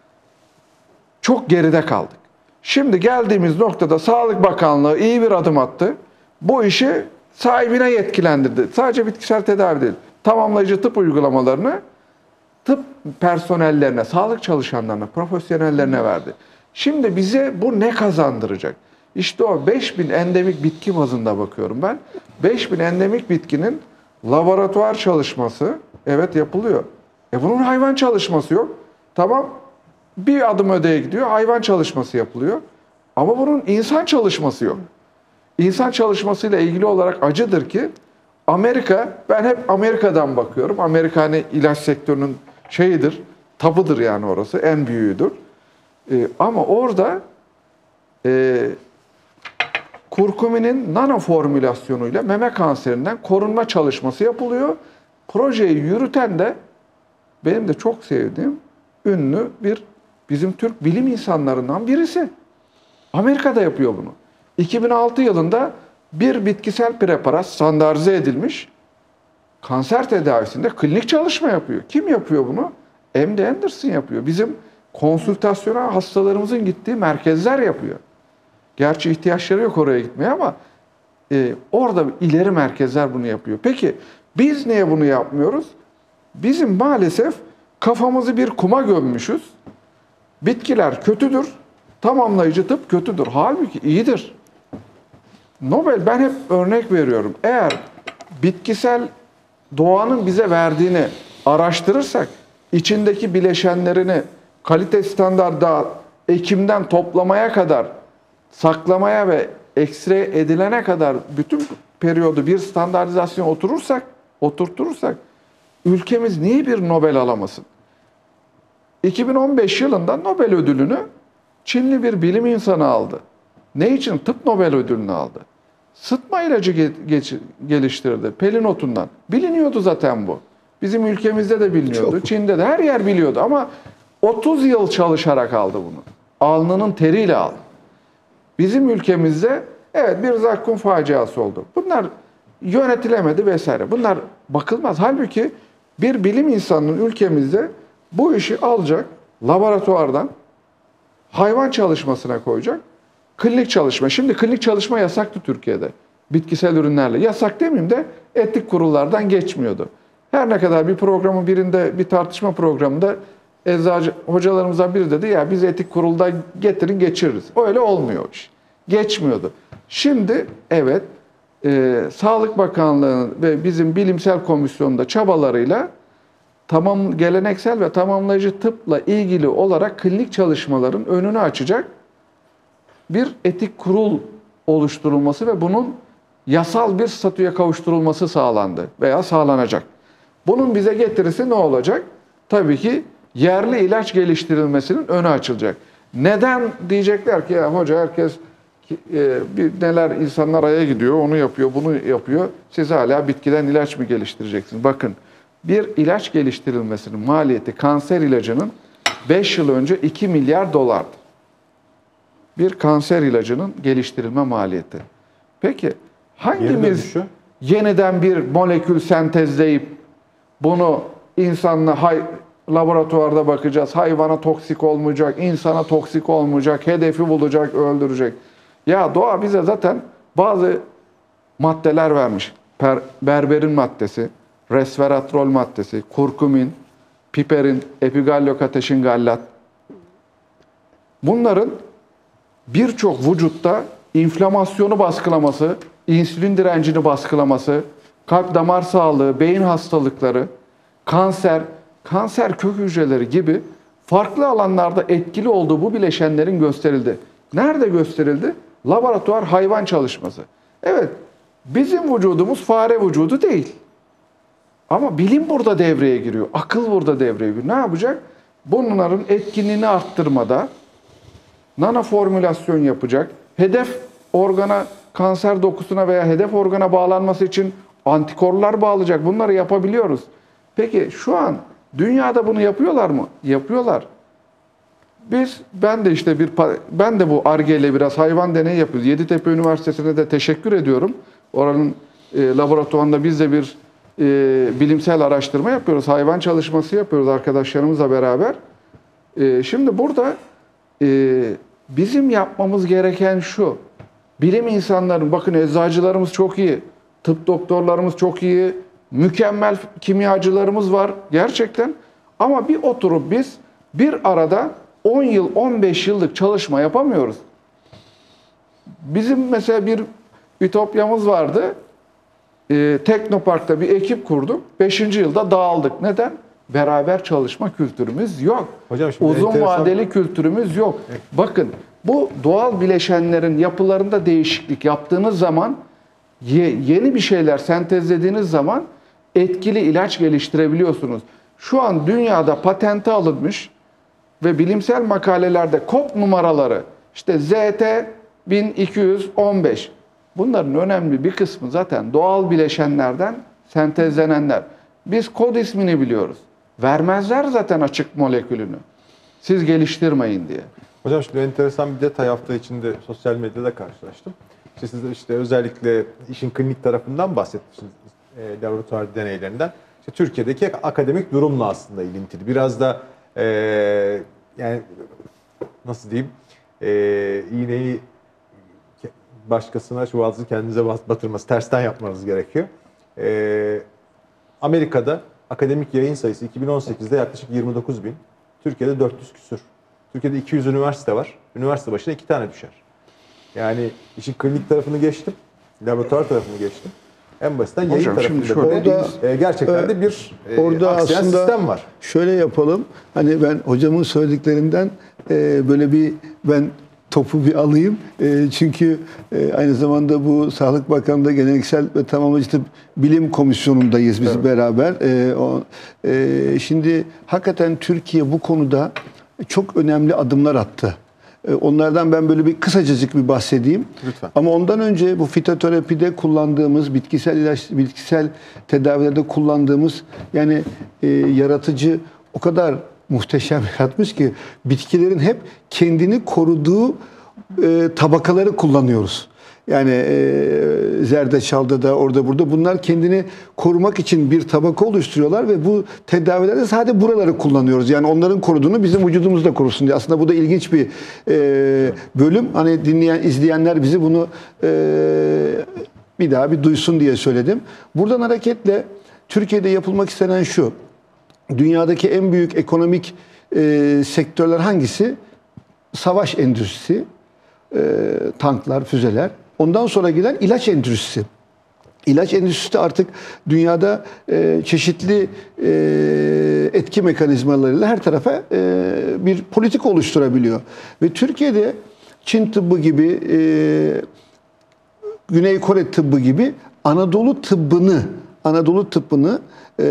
çok geride kaldık. Şimdi geldiğimiz noktada Sağlık Bakanlığı iyi bir adım attı. Bu işi sahibine yetkilendirdi. Sadece bitkisel tedavi değil, tamamlayıcı tıp uygulamalarını tıp personellerine, sağlık çalışanlarına, profesyonellerine verdi. Şimdi bize bu ne kazandıracak? İşte o beş bin endemik bitki bazında bakıyorum ben. beş bin endemik bitkinin laboratuvar çalışması evet yapılıyor. E bunun hayvan çalışması yok. Tamam, bir adım öteye gidiyor, hayvan çalışması yapılıyor. Ama bunun insan çalışması yok. İnsan çalışmasıyla ilgili olarak acıdır ki Amerika, ben hep Amerika'dan bakıyorum. Amerika hani ilaç sektörünün şeyidir, tabıdır yani orası, en büyüğüdür. Ee, ama orada e, kurkuminin nano formülasyonuyla meme kanserinden korunma çalışması yapılıyor. Projeyi yürüten de benim de çok sevdiğim ünlü bir bizim Türk bilim insanlarından birisi. Amerika'da yapıyor bunu. iki bin altı yılında bir bitkisel preparat standartize edilmiş, kanser tedavisinde klinik çalışma yapıyor. Kim yapıyor bunu? M D Anderson yapıyor. Bizim konsültasyona hastalarımızın gittiği merkezler yapıyor. Gerçi ihtiyaçları yok oraya gitmeye ama e, orada ileri merkezler bunu yapıyor. Peki biz niye bunu yapmıyoruz? Bizim maalesef kafamızı bir kuma gömmüşüz. Bitkiler kötüdür, tamamlayıcı tıp kötüdür. Halbuki iyidir. Nobel, ben hep örnek veriyorum. Eğer bitkisel doğanın bize verdiğini araştırırsak, içindeki bileşenlerini kalite standartında ekimden toplamaya kadar, saklamaya ve ekstray edilene kadar bütün periyodu bir standartizasyon oturursak, oturturursak ülkemiz niye bir Nobel alamasın? iki bin on beş yılında Nobel ödülünü Çinli bir bilim insanı aldı. Ne için? Tıp Nobel ödülünü aldı. Sıtma ilacı ge- geç- geliştirdi pelin otundan. Biliniyordu zaten bu. Bizim ülkemizde de biliniyordu. Çok. Çin'de de her yer biliyordu ama otuz yıl çalışarak aldı bunu. Alnının teriyle aldı. Bizim ülkemizde evet bir zakkum faciası oldu. Bunlar yönetilemedi vesaire. Bunlar bakılmaz. Halbuki bir bilim insanının ülkemizde bu işi alacak, laboratuvardan hayvan çalışmasına koyacak, klinik çalışma. Şimdi klinik çalışma yasaktı Türkiye'de. Bitkisel ürünlerle. Yasak demeyeyim de etik kurullardan geçmiyordu. Her ne kadar bir programın birinde, bir tartışma programında eczacı hocalarımızdan biri dedi ya biz etik kurulda getirin geçiririz. Öyle olmuyor o iş. Geçmiyordu. Şimdi evet e, Sağlık Bakanlığı ve bizim bilimsel komisyonda çabalarıyla tamam geleneksel ve tamamlayıcı tıpla ilgili olarak klinik çalışmaların önünü açacak bir etik kurul oluşturulması ve bunun yasal bir statüye kavuşturulması sağlandı veya sağlanacak. Bunun bize getirisi ne olacak? Tabii ki yerli ilaç geliştirilmesinin önü açılacak. Neden diyecekler ki ya hoca herkes e, bir neler insanlar aya gidiyor, onu yapıyor, bunu yapıyor. Siz hala bitkiden ilaç mı geliştireceksiniz? Bakın bir ilaç geliştirilmesinin maliyeti kanser ilacının beş yıl önce iki milyar dolardı. Bir kanser ilacının geliştirilme maliyeti. Peki Geri hangimiz dönüşü? yeniden bir molekül sentezleyip bunu insanla hay, laboratuvarda bakacağız, hayvana toksik olmayacak, insana toksik olmayacak, hedefi bulacak, öldürecek. Ya doğa bize zaten bazı maddeler vermiş. Per, berberin maddesi, resveratrol maddesi, kurkumin, piperin, epigalliokateşin gallat. Bunların birçok vücutta inflamasyonu baskılaması, insülin direncini baskılaması, kalp damar sağlığı, beyin hastalıkları, kanser, kanser kök hücreleri gibi farklı alanlarda etkili olduğu bu bileşenlerin gösterildi. Nerede gösterildi? Laboratuvar hayvan çalışması. Evet, bizim vücudumuz fare vücudu değil. Ama bilim burada devreye giriyor, akıl burada devreye giriyor. Ne yapacak? Bunların etkinliğini arttırmada nano formülasyon yapacak. Hedef organa, kanser dokusuna veya hedef organa bağlanması için antikorlar bağlayacak. Bunları yapabiliyoruz. Peki şu an dünyada bunu yapıyorlar mı? Yapıyorlar. Biz, ben de işte bir, ben de bu Ar-Ge ile biraz hayvan deneyi yapıyoruz. Yeditepe Üniversitesi'ne de teşekkür ediyorum. Oranın e, laboratuvarında biz de bir e, bilimsel araştırma yapıyoruz. Hayvan çalışması yapıyoruz arkadaşlarımızla beraber. E, şimdi burada e, bizim yapmamız gereken şu. Bilim insanları, bakın eczacılarımız çok iyi, tıp doktorlarımız çok iyi, mükemmel kimyacılarımız var gerçekten. Ama bir oturup biz bir arada on yıl, on beş yıllık çalışma yapamıyoruz. Bizim mesela bir ütopyamız vardı. Ee, Teknopark'ta bir ekip kurduk. Beşinci yılda dağıldık. Neden? Beraber çalışma kültürümüz yok. Hocam şimdi Uzun enteresan- vadeli kültürümüz yok. Evet. Bakın bu doğal bileşenlerin yapılarında değişiklik yaptığınız zaman, ye, yeni bir şeyler sentezlediğiniz zaman etkili ilaç geliştirebiliyorsunuz. Şu an dünyada patente alınmış ve bilimsel makalelerde kod numaraları işte Z T bin iki yüz on beş. Bunların önemli bir kısmı zaten doğal bileşenlerden sentezlenenler. Biz kod ismini biliyoruz. Vermezler zaten açık molekülünü. Siz geliştirmeyin diye. Hocam şimdi enteresan bir detay hafta içinde sosyal medyada karşılaştım. İşte siz de işte özellikle işin klinik tarafından bahsetmişsiniz, e, laboratuvar deneylerinden. İşte Türkiye'deki akademik durumla aslında ilintili. Biraz da e, yani nasıl diyeyim, e, iğneyi başkasına, çuvaldızı kendinize batırması, tersten yapmanız gerekiyor. E, Amerika'da akademik yayın sayısı iki bin on sekizde yaklaşık yirmi dokuz bin. Türkiye'de dört yüz küsür. Türkiye'de iki yüz üniversite var. Üniversite başına iki tane düşer. Yani işin klinik tarafını geçtim. Laboratuvar tarafını geçtim. En basitten yayın Hocam, şimdi tarafında şöyle- böyle Orada- e, gerçekten de bir e, Orada aksayan aslında sistem var. şöyle yapalım. Hani ben hocamın söylediklerinden e, böyle bir ben topu bir alayım. E, çünkü e, aynı zamanda bu Sağlık Bakanlığı Geleneksel ve Tamamlayıcı Tıp Bilim Komisyonu'ndayız biz beraber. E, o, e, şimdi hakikaten Türkiye bu konuda çok önemli adımlar attı. E, Onlardan ben böyle bir kısacacık bir bahsedeyim. Lütfen. Ama ondan önce bu fitoterapide kullandığımız, bitkisel ilaç, bitkisel tedavilerde kullandığımız yani e, yaratıcı o kadar muhteşem yaratmış ki bitkilerin hep kendini koruduğu e, tabakaları kullanıyoruz. Yani e, zerdeçalda da orada burada bunlar kendini korumak için bir tabaka oluşturuyorlar ve bu tedavilerde sadece buraları kullanıyoruz. Yani onların koruduğunu bizim vücudumuz da korusun diye. Aslında bu da ilginç bir e, bölüm. Hani dinleyen, izleyenler bizi bunu e, bir daha bir duysun diye söyledim. Buradan hareketle Türkiye'de yapılmak istenen şu. Dünyadaki en büyük ekonomik e, sektörler hangisi? Savaş endüstrisi, e, tanklar, füzeler. Ondan sonra gelen ilaç endüstrisi. İlaç endüstrisi de artık dünyada e, çeşitli e, etki mekanizmalarıyla her tarafa e, bir politik oluşturabiliyor. Ve Türkiye'de Çin tıbbı gibi, e, Güney Kore tıbbı gibi Anadolu tıbbını, Anadolu tıbbını e,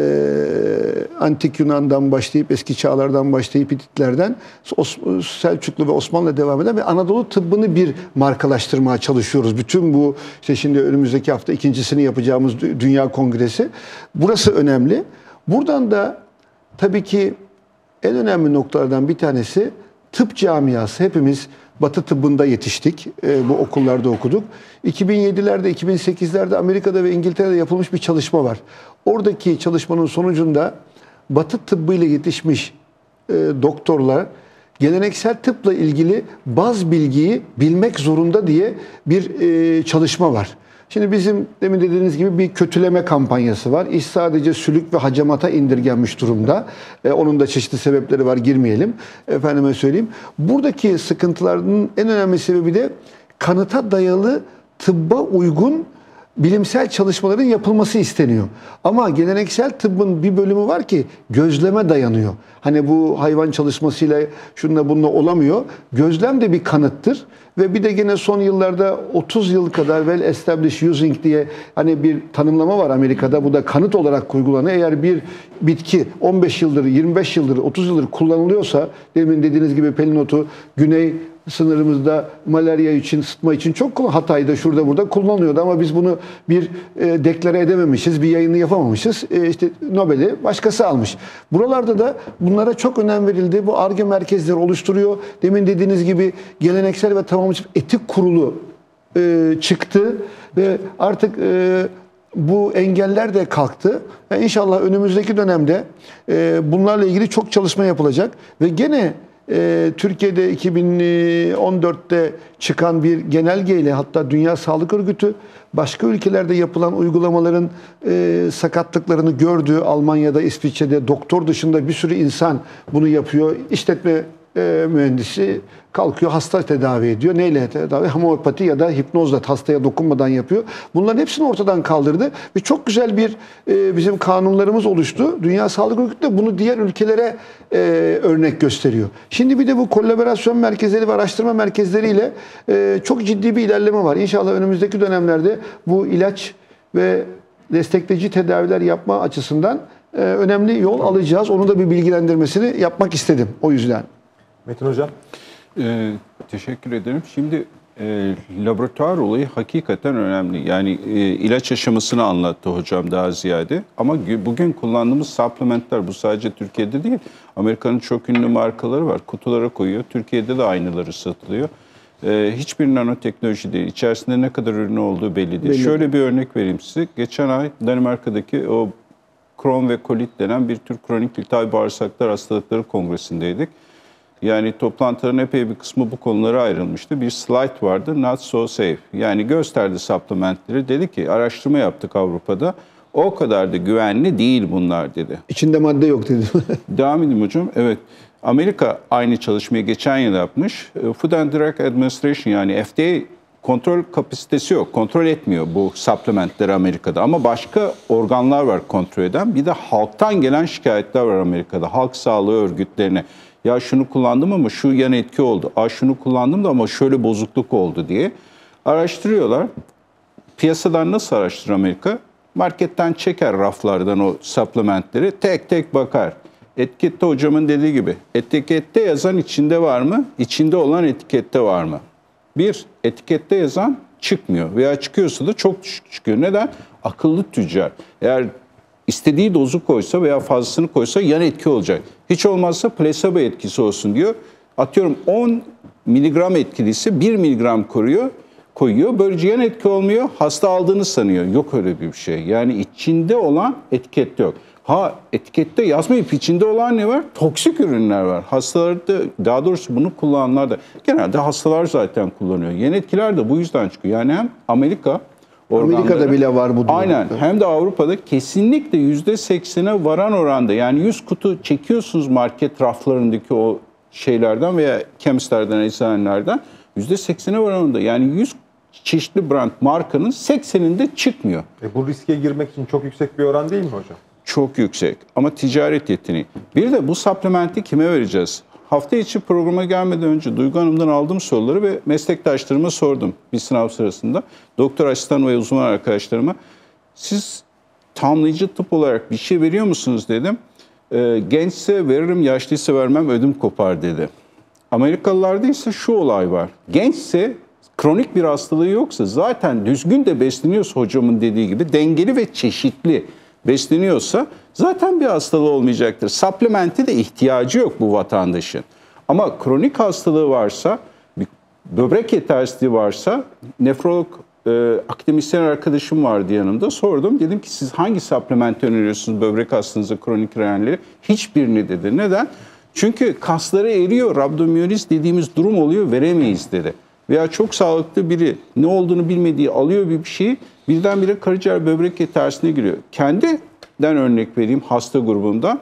Antik Yunan'dan başlayıp, eski çağlardan başlayıp Hititlerden, Selçuklu ve Osmanlı'ya devam eden ve Anadolu tıbbını bir markalaştırmaya çalışıyoruz. Bütün bu, işte şimdi önümüzdeki hafta ikincisini yapacağımız Dünya Kongresi. Burası önemli. Buradan da tabii ki en önemli noktalardan bir tanesi tıp camiası. Hepimiz Batı tıbbında yetiştik. E, bu okullarda okuduk. iki bin yedilerde, iki bin sekizlerde Amerika'da ve İngiltere'de yapılmış bir çalışma var. Oradaki çalışmanın sonucunda Batı tıbbıyla yetişmiş e, doktorlar geleneksel tıpla ilgili bazı bilgiyi bilmek zorunda diye bir e, çalışma var. Şimdi bizim demin dediğiniz gibi bir kötüleme kampanyası var. İş sadece sülük ve hacamata indirgenmiş durumda. Ee, onun da çeşitli sebepleri var, girmeyelim. Efendime söyleyeyim. Buradaki sıkıntıların en önemli sebebi de kanıta dayalı tıbba uygun bilimsel çalışmaların yapılması isteniyor. Ama geleneksel tıbbın bir bölümü var ki gözleme dayanıyor. Hani bu hayvan çalışmasıyla şununla bununla olamıyor. Gözlem de bir kanıttır. Ve bir de gene son yıllarda otuz yıl kadar well established using diye hani bir tanımlama var Amerika'da. Bu da kanıt olarak uygulanıyor. Eğer bir bitki on beş yıldır, yirmi beş yıldır, otuz yıldır kullanılıyorsa, demin dediğiniz gibi pelin otu güney sınırımızda malariya için, sıtma için çok Hatay'da, şurada, burada kullanılıyordu ama biz bunu bir e, deklare edememişiz, bir yayını yapamamışız. E, işte Nobel'i başkası almış. Buralarda da bunlara çok önem verildi. Bu Ar-Ge merkezleri oluşturuyor. Demin dediğiniz gibi geleneksel ve tamamlayıcı etik kurulu e, çıktı ve artık e, bu engeller de kalktı. Yani İnşallah önümüzdeki dönemde e, bunlarla ilgili çok çalışma yapılacak ve gene Ee, Türkiye'de iki bin on dörtte çıkan bir genelgeyle, hatta Dünya Sağlık Örgütü başka ülkelerde yapılan uygulamaların e, sakatlıklarını gördü. Almanya'da, İsviçre'de doktor dışında bir sürü insan bunu yapıyor. İşletme e, mühendisi kalkıyor, hasta tedavi ediyor. Neyle tedavi? Homeopati ya da hipnozla hastaya dokunmadan yapıyor. Bunların hepsini ortadan kaldırdı ve çok güzel bir e, bizim kanunlarımız oluştu. Dünya Sağlık Örgütü de bunu diğer ülkelere e, örnek gösteriyor. Şimdi bir de bu kolaborasyon merkezleri ve araştırma merkezleriyle e, çok ciddi bir ilerleme var. İnşallah önümüzdeki dönemlerde bu ilaç ve destekleyici tedaviler yapma açısından e, önemli yol alacağız. Onu da bir bilgilendirmesini yapmak istedim o yüzden. Metin Hocam. Ee, teşekkür ederim. Şimdi e, laboratuvar olayı hakikaten önemli. Yani e, ilaç aşamasını anlattı hocam daha ziyade. Ama bugün kullandığımız supplementler, bu sadece Türkiye'de değil, Amerika'nın çok ünlü markaları var. Kutulara koyuyor. Türkiye'de de aynıları satılıyor. E, hiçbir nanoteknoloji değil. İçerisinde ne kadar ürün olduğu belli değil. Belli. Şöyle bir örnek vereyim size. Geçen ay Danimarka'daki o Crohn ve kolit denen bir tür kronik iltihabi bağırsaklar hastalıkları kongresindeydik. Yani toplantıların epey bir kısmı bu konulara ayrılmıştı. Bir slide vardı, not so safe. Yani gösterdi supplementleri. Dedi ki araştırma yaptık Avrupa'da. O kadar da güvenli değil bunlar dedi. İçinde madde yok dedim. Devam edeyim hocam. Evet. Amerika aynı çalışmayı geçen yıl yapmış. Food and Drug Administration yani F D A kontrol kapasitesi yok. Kontrol etmiyor bu supplementleri Amerika'da. Ama başka organlar var kontrol eden. Bir de halktan gelen şikayetler var Amerika'da. Halk sağlığı örgütlerine. Ya şunu kullandım ama şu yan etki oldu. Aa şunu kullandım da ama şöyle bozukluk oldu diye araştırıyorlar. Piyasadan nasıl araştırır Amerika? Marketten çeker raflardan o supplementleri. Tek tek bakar. Etikette hocamın dediği gibi. Etikette yazan içinde var mı? İçinde olan etikette var mı? Bir, etikette yazan çıkmıyor. Veya çıkıyorsa da çok düşük çıkıyor. Neden? Akıllı tüccar. Eğer istediği dozu koysa veya fazlasını koysa yan etki olacak. Hiç olmazsa plasebo etkisi olsun diyor. Atıyorum on miligram etkiliyse bir miligram koruyor, koyuyor. Böylece yan etki olmuyor, hasta aldığını sanıyor. Yok öyle bir şey. Yani içinde olan etikette yok. Ha etikette yazmayıp içinde olan ne var? Toksik ürünler var. Hastalarda, daha doğrusu bunu kullananlar da genelde hastalar zaten kullanıyor. Yan etkiler de bu yüzden çıkıyor. Yani hem Amerika organları, Amerika'da bile var bu durum. Aynen. Hem de Avrupa'da kesinlikle yüzde seksene varan oranda. Yani yüz kutu çekiyorsunuz market raflarındaki o şeylerden veya chemistlerden, eczanelerden yüzde seksene varan oranda. Yani yüz çeşitli brand markanın sekseninde çıkmıyor. E bu riske girmek için çok yüksek bir oran değil mi hocam? Çok yüksek ama ticaret yeteneği. Bir de bu supplementi kime vereceğiz? Hafta içi programa gelmeden önce Duygu Hanım'dan aldığım soruları ve meslektaşlarıma sordum bir sınav sırasında. Doktor asistan ve uzman arkadaşlarıma siz tamamlayıcı tıp olarak bir şey veriyor musunuz dedim. E, gençse veririm, yaşlıysa vermem, ödüm kopar dedi. Amerikalılarda ise şu olay var. Gençse, kronik bir hastalığı yoksa, zaten düzgün de besleniyorsa hocamın dediği gibi dengeli ve çeşitli besleniyorsa zaten bir hastalığı olmayacaktır. Supplement'e de ihtiyacı yok bu vatandaşın. Ama kronik hastalığı varsa, bir böbrek yetersizliği varsa, nefrolog e, akademisyen arkadaşım vardı yanımda, sordum. Dedim ki siz hangi supplement öneriyorsunuz böbrek hastalığınıza, kronik renalleri? Hiçbirini dedi. Neden? Çünkü kasları eriyor, rabdomiyoliz dediğimiz durum oluyor, veremeyiz dedi. Veya çok sağlıklı biri ne olduğunu bilmediği alıyor bir şeyi, birdenbire karaciğer böbrek yetersizliğine giriyor. Kendiden örnek vereyim hasta grubunda.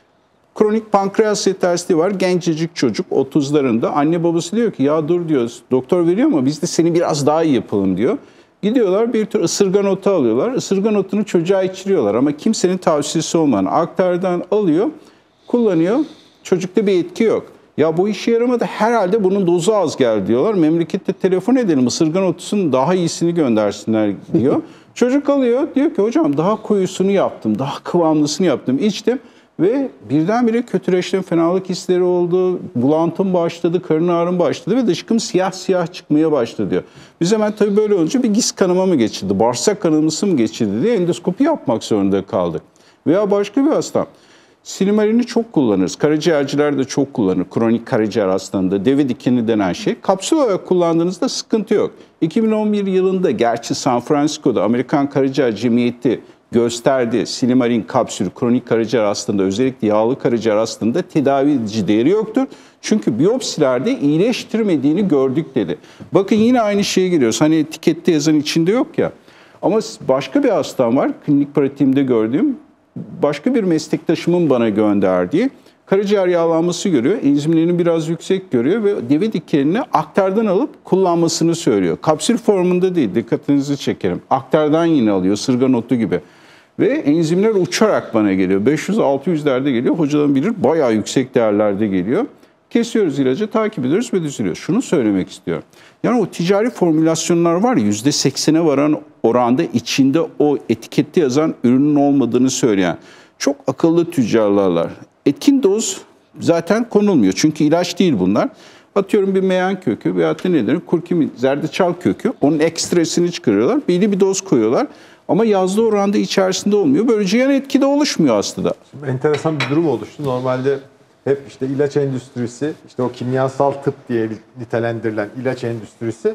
Kronik pankreas yetersizliği var. Gencecik çocuk otuzlarında. Anne babası diyor ki ya dur diyor, doktor veriyor ama biz de seni biraz daha iyi yapalım diyor. Gidiyorlar bir tür ısırgan otu alıyorlar. Isırgan otunu çocuğa içiriyorlar ama kimsenin tavsiyesi olmayan aktardan alıyor, kullanıyor. Çocukta bir etki yok. Ya bu işe yaramadı, herhalde bunun dozu az geldi diyorlar. Memlekette telefon edelim, ısırgan otusunun daha iyisini göndersinler diyor. Çocuk alıyor, diyor ki hocam daha koyusunu yaptım, daha kıvamlısını yaptım, içtim. Ve birdenbire kötüleştim, fenalık hisleri oldu, bulantım başladı, karın ağrım başladı ve dışkım siyah siyah çıkmaya başladı diyor. Biz hemen tabii böyle olunca bir giz kanama mı geçirdi, bağırsak kanaması mı geçirdi diye endoskopi yapmak zorunda kaldık. Veya başka bir hastam. Silimarin'i çok kullanırız. Karaciğerciler de çok kullanır. Kronik karaciğer hastalığında deve dikeni denen şey. Kapsül olarak kullandığınızda sıkıntı yok. iki bin on bir yılında gerçi San Francisco'da Amerikan Karaciğer Cemiyeti gösterdi. Silimarin kapsülü kronik karaciğer hastalığında, özellikle yağlı karaciğer hastalığında tedavi edici değeri yoktur. Çünkü biyopsilerde iyileştirmediğini gördük dedi. Bakın yine aynı şeye giriyoruz. Hani etikette yazan içinde yok ya. Ama başka bir hastam var. Klinik pratiğimde gördüğüm. Başka bir meslektaşımın bana gönderdiği karaciğer yağlanması görüyor. Enzimlerini biraz yüksek görüyor ve deve dikenini aktardan alıp kullanmasını söylüyor. Kapsül formunda değil, dikkatinizi çekerim. Aktardan yine alıyor, ısırgan otu gibi. Ve enzimler uçarak bana geliyor. beş yüz altı yüzlerde geliyor. Hocadan bilir bayağı yüksek değerlerde geliyor. Kesiyoruz ilacı, takip ediyoruz ve düzülüyor. Şunu söylemek istiyorum. Yani o ticari formülasyonlar var ya, yüzde seksene varan oranda içinde o etikette yazan ürünün olmadığını söyleyen çok akıllı tüccarlarlar. Etkin doz zaten konulmuyor. Çünkü ilaç değil bunlar. Atıyorum bir meyan kökü veyahut da nedir? Kurkumin, zerdeçal kökü. Onun ekstresini çıkarıyorlar. Belli bir doz koyuyorlar. Ama yazdığı oranda içerisinde olmuyor. Böylece yan etki de oluşmuyor aslında. Şimdi enteresan bir durum oluştu. Normalde hep işte ilaç endüstrisi, işte o kimyasal tıp diye nitelendirilen ilaç endüstrisi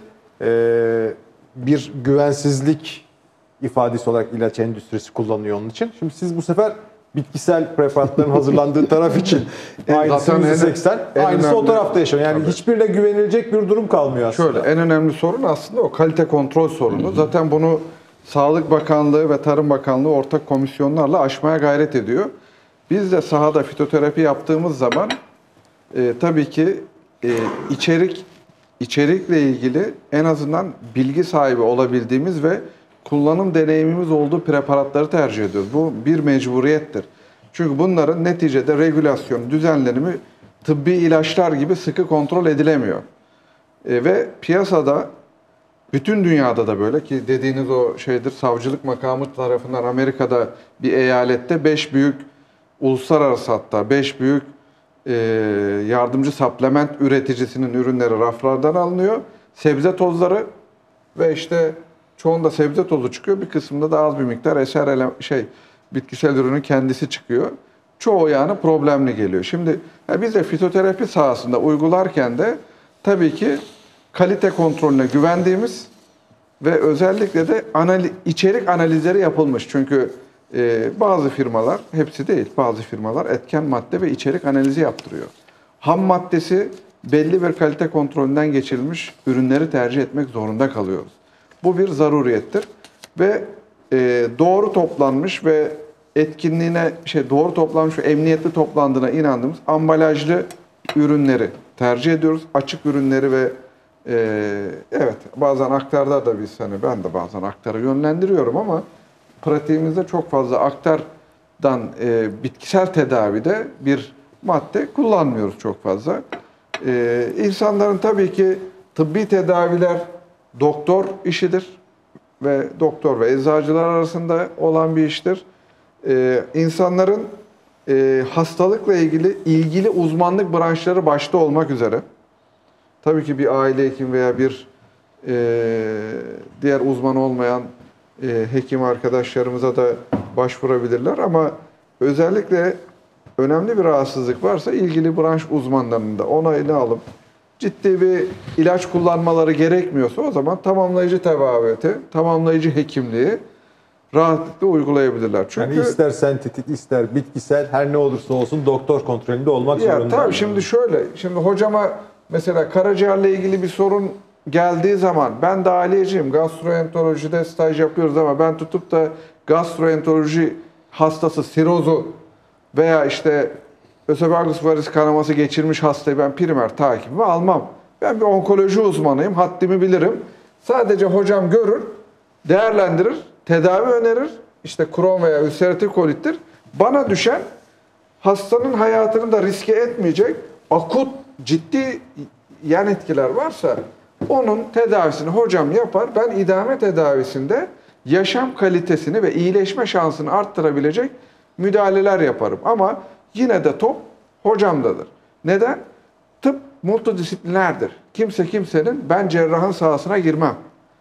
bir güvensizlik ifadesi olarak ilaç endüstrisi kullanıyor onun için. Şimdi siz bu sefer bitkisel preparatların hazırlandığı taraf için aynısı yüzde seksen, aynısı önemli, o tarafta yaşanıyor. Yani tabii. Hiçbirine güvenilecek bir durum kalmıyor aslında. Şöyle, en önemli sorun aslında o kalite kontrol sorunu. Hı-hı. Zaten bunu Sağlık Bakanlığı ve Tarım Bakanlığı ortak komisyonlarla aşmaya gayret ediyor. Biz de sahada fitoterapi yaptığımız zaman e, tabii ki e, içerik içerikle ilgili en azından bilgi sahibi olabildiğimiz ve kullanım deneyimimiz olduğu preparatları tercih ediyoruz. Bu bir mecburiyettir. Çünkü bunların neticede regülasyon, düzenlenimi tıbbi ilaçlar gibi sıkı kontrol edilemiyor. E, ve piyasada bütün dünyada da böyle ki dediğiniz o şeydir, savcılık makamı tarafından Amerika'da bir eyalette beş büyük uluslararası hatta beş büyük e, yardımcı supplement üreticisinin ürünleri raflardan alınıyor. Sebze tozları ve işte çoğunda sebze tozu çıkıyor. Bir kısmında da az bir miktar eser ele, şey bitkisel ürünün kendisi çıkıyor. Çoğu yani problemli geliyor. Şimdi yani biz de fitoterapi sahasında uygularken de tabii ki kalite kontrolüne güvendiğimiz ve özellikle de analiz, içerik analizleri yapılmış. Çünkü e, bazı firmalar, hepsi değil, bazı firmalar etken madde ve içerik analizi yaptırıyor. Ham maddesi belli bir kalite kontrolünden geçirilmiş ürünleri tercih etmek zorunda kalıyoruz. Bu bir zaruriyettir ve e, doğru toplanmış ve etkinliğine şey doğru toplanmış ve emniyetli toplandığına inandığımız ambalajlı ürünleri tercih ediyoruz. Açık ürünleri ve e, evet bazen aktarda da biz hani ben de bazen aktara yönlendiriyorum ama pratiğimizde çok fazla aktardan e, bitkisel tedavide bir madde kullanmıyoruz çok fazla. E, insanların tabii ki tıbbi tedaviler doktor işidir ve doktor ve eczacılar arasında olan bir iştir. Ee, insanların e, hastalıkla ilgili ilgili uzmanlık branşları başta olmak üzere tabii ki bir aile hekim veya bir e, diğer uzman olmayan e, hekim arkadaşlarımıza da başvurabilirler ama özellikle önemli bir rahatsızlık varsa ilgili branş uzmanlarının da onayını alıp ciddi bir ilaç kullanmaları gerekmiyorsa o zaman tamamlayıcı tedavisi, tamamlayıcı hekimliği rahatlıkla uygulayabilirler. Çünkü yani ister sentetik, ister bitkisel, her ne olursa olsun doktor kontrolünde olmak ya zorunda. tabii şimdi şöyle, şimdi hocama mesela karaciğerle ilgili bir sorun geldiği zaman ben dahiliyeciyim, gastroenterolojide staj yapıyoruz ama ben tutup da gastroenteroloji hastası sirozu veya işte ösophagus varis kanaması geçirmiş hastayı ben primer takibime almam. Ben bir onkoloji uzmanıyım, haddimi bilirim. Sadece hocam görür, değerlendirir, tedavi önerir. İşte Crohn veya ülseratif kolittir. Bana düşen hastanın hayatını da riske etmeyecek akut ciddi yan etkiler varsa onun tedavisini hocam yapar. Ben idame tedavisinde yaşam kalitesini ve iyileşme şansını arttırabilecek müdahaleler yaparım. Ama yine de top hocamdadır. Neden? Tıp multidisiplinlerdir. Kimse kimsenin ben cerrahın sahasına girmem.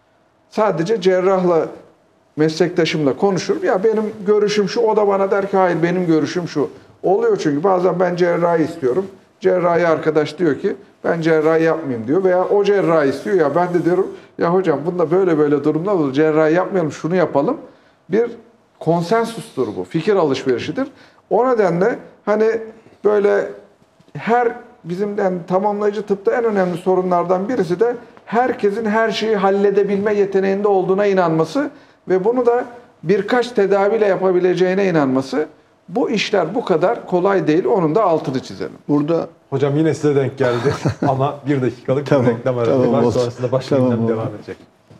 Sadece cerrahla meslektaşımla konuşurum. Ya benim görüşüm şu, o da bana der ki hayır benim görüşüm şu. Oluyor çünkü bazen ben cerrahi istiyorum. Cerrahi arkadaş diyor ki ben cerrahi yapmayayım diyor. Veya o cerrahi istiyor ya ben de diyorum ya hocam bunda böyle böyle durumlar olur. Cerrahi yapmayalım şunu yapalım. Bir konsensustur bu. Fikir alışverişidir. O nedenle hani böyle her bizim yani tamamlayıcı tıpta en önemli sorunlardan birisi de herkesin her şeyi halledebilme yeteneğinde olduğuna inanması ve bunu da birkaç tedaviyle yapabileceğine inanması. Bu işler bu kadar kolay değil. Onun da altını çizelim. Burada Hocam yine size denk geldi ama bir dakikalık Tamam, bir reklam arası tamam, var. olsun. Sonrasında başka Tamam, gündem olsun. devam edecek.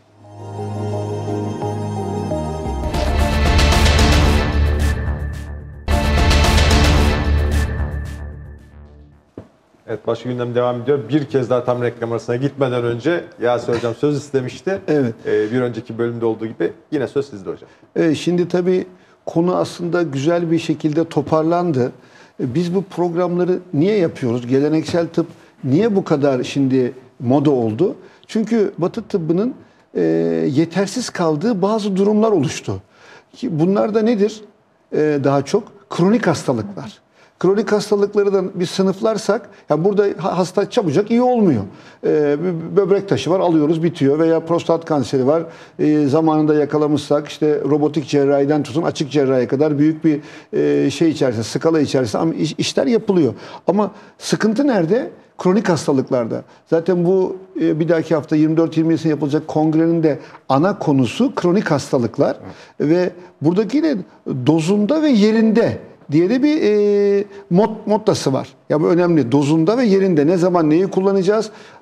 Evet, başka gündem devam ediyor. Bir kez daha tam reklam arasına gitmeden önce Yasir Hocam söz istemişti. Evet. Ee, bir önceki bölümde olduğu gibi yine söz sizde hocam. Evet, şimdi tabii konu aslında güzel bir şekilde toparlandı. Biz bu programları niye yapıyoruz? Geleneksel tıp niye bu kadar şimdi moda oldu? Çünkü Batı tıbbının e, yetersiz kaldığı bazı durumlar oluştu. Ki bunlar da nedir? E, daha çok kronik hastalıklar. Kronik hastalıkları da bir sınıflarsak, yani burada hasta çabucak iyi olmuyor. Ee, böbrek taşı var, alıyoruz bitiyor veya prostat kanseri var. Ee, zamanında yakalamışsak işte robotik cerrahiden tutun açık cerrahiye kadar büyük bir e, şey içerisinde, skala içerisinde ama iş, işler yapılıyor. Ama sıkıntı nerede? Kronik hastalıklarda. Zaten bu e, bir dahaki hafta yirmi dört yirmi yedi yapılacak kongrenin de ana konusu kronik hastalıklar. Evet. Ve buradaki de dozunda ve yerinde diye de bir e, mod, moddası var. Ya bu önemli. Dozunda ve yerinde ne zaman neyi kullanacağız?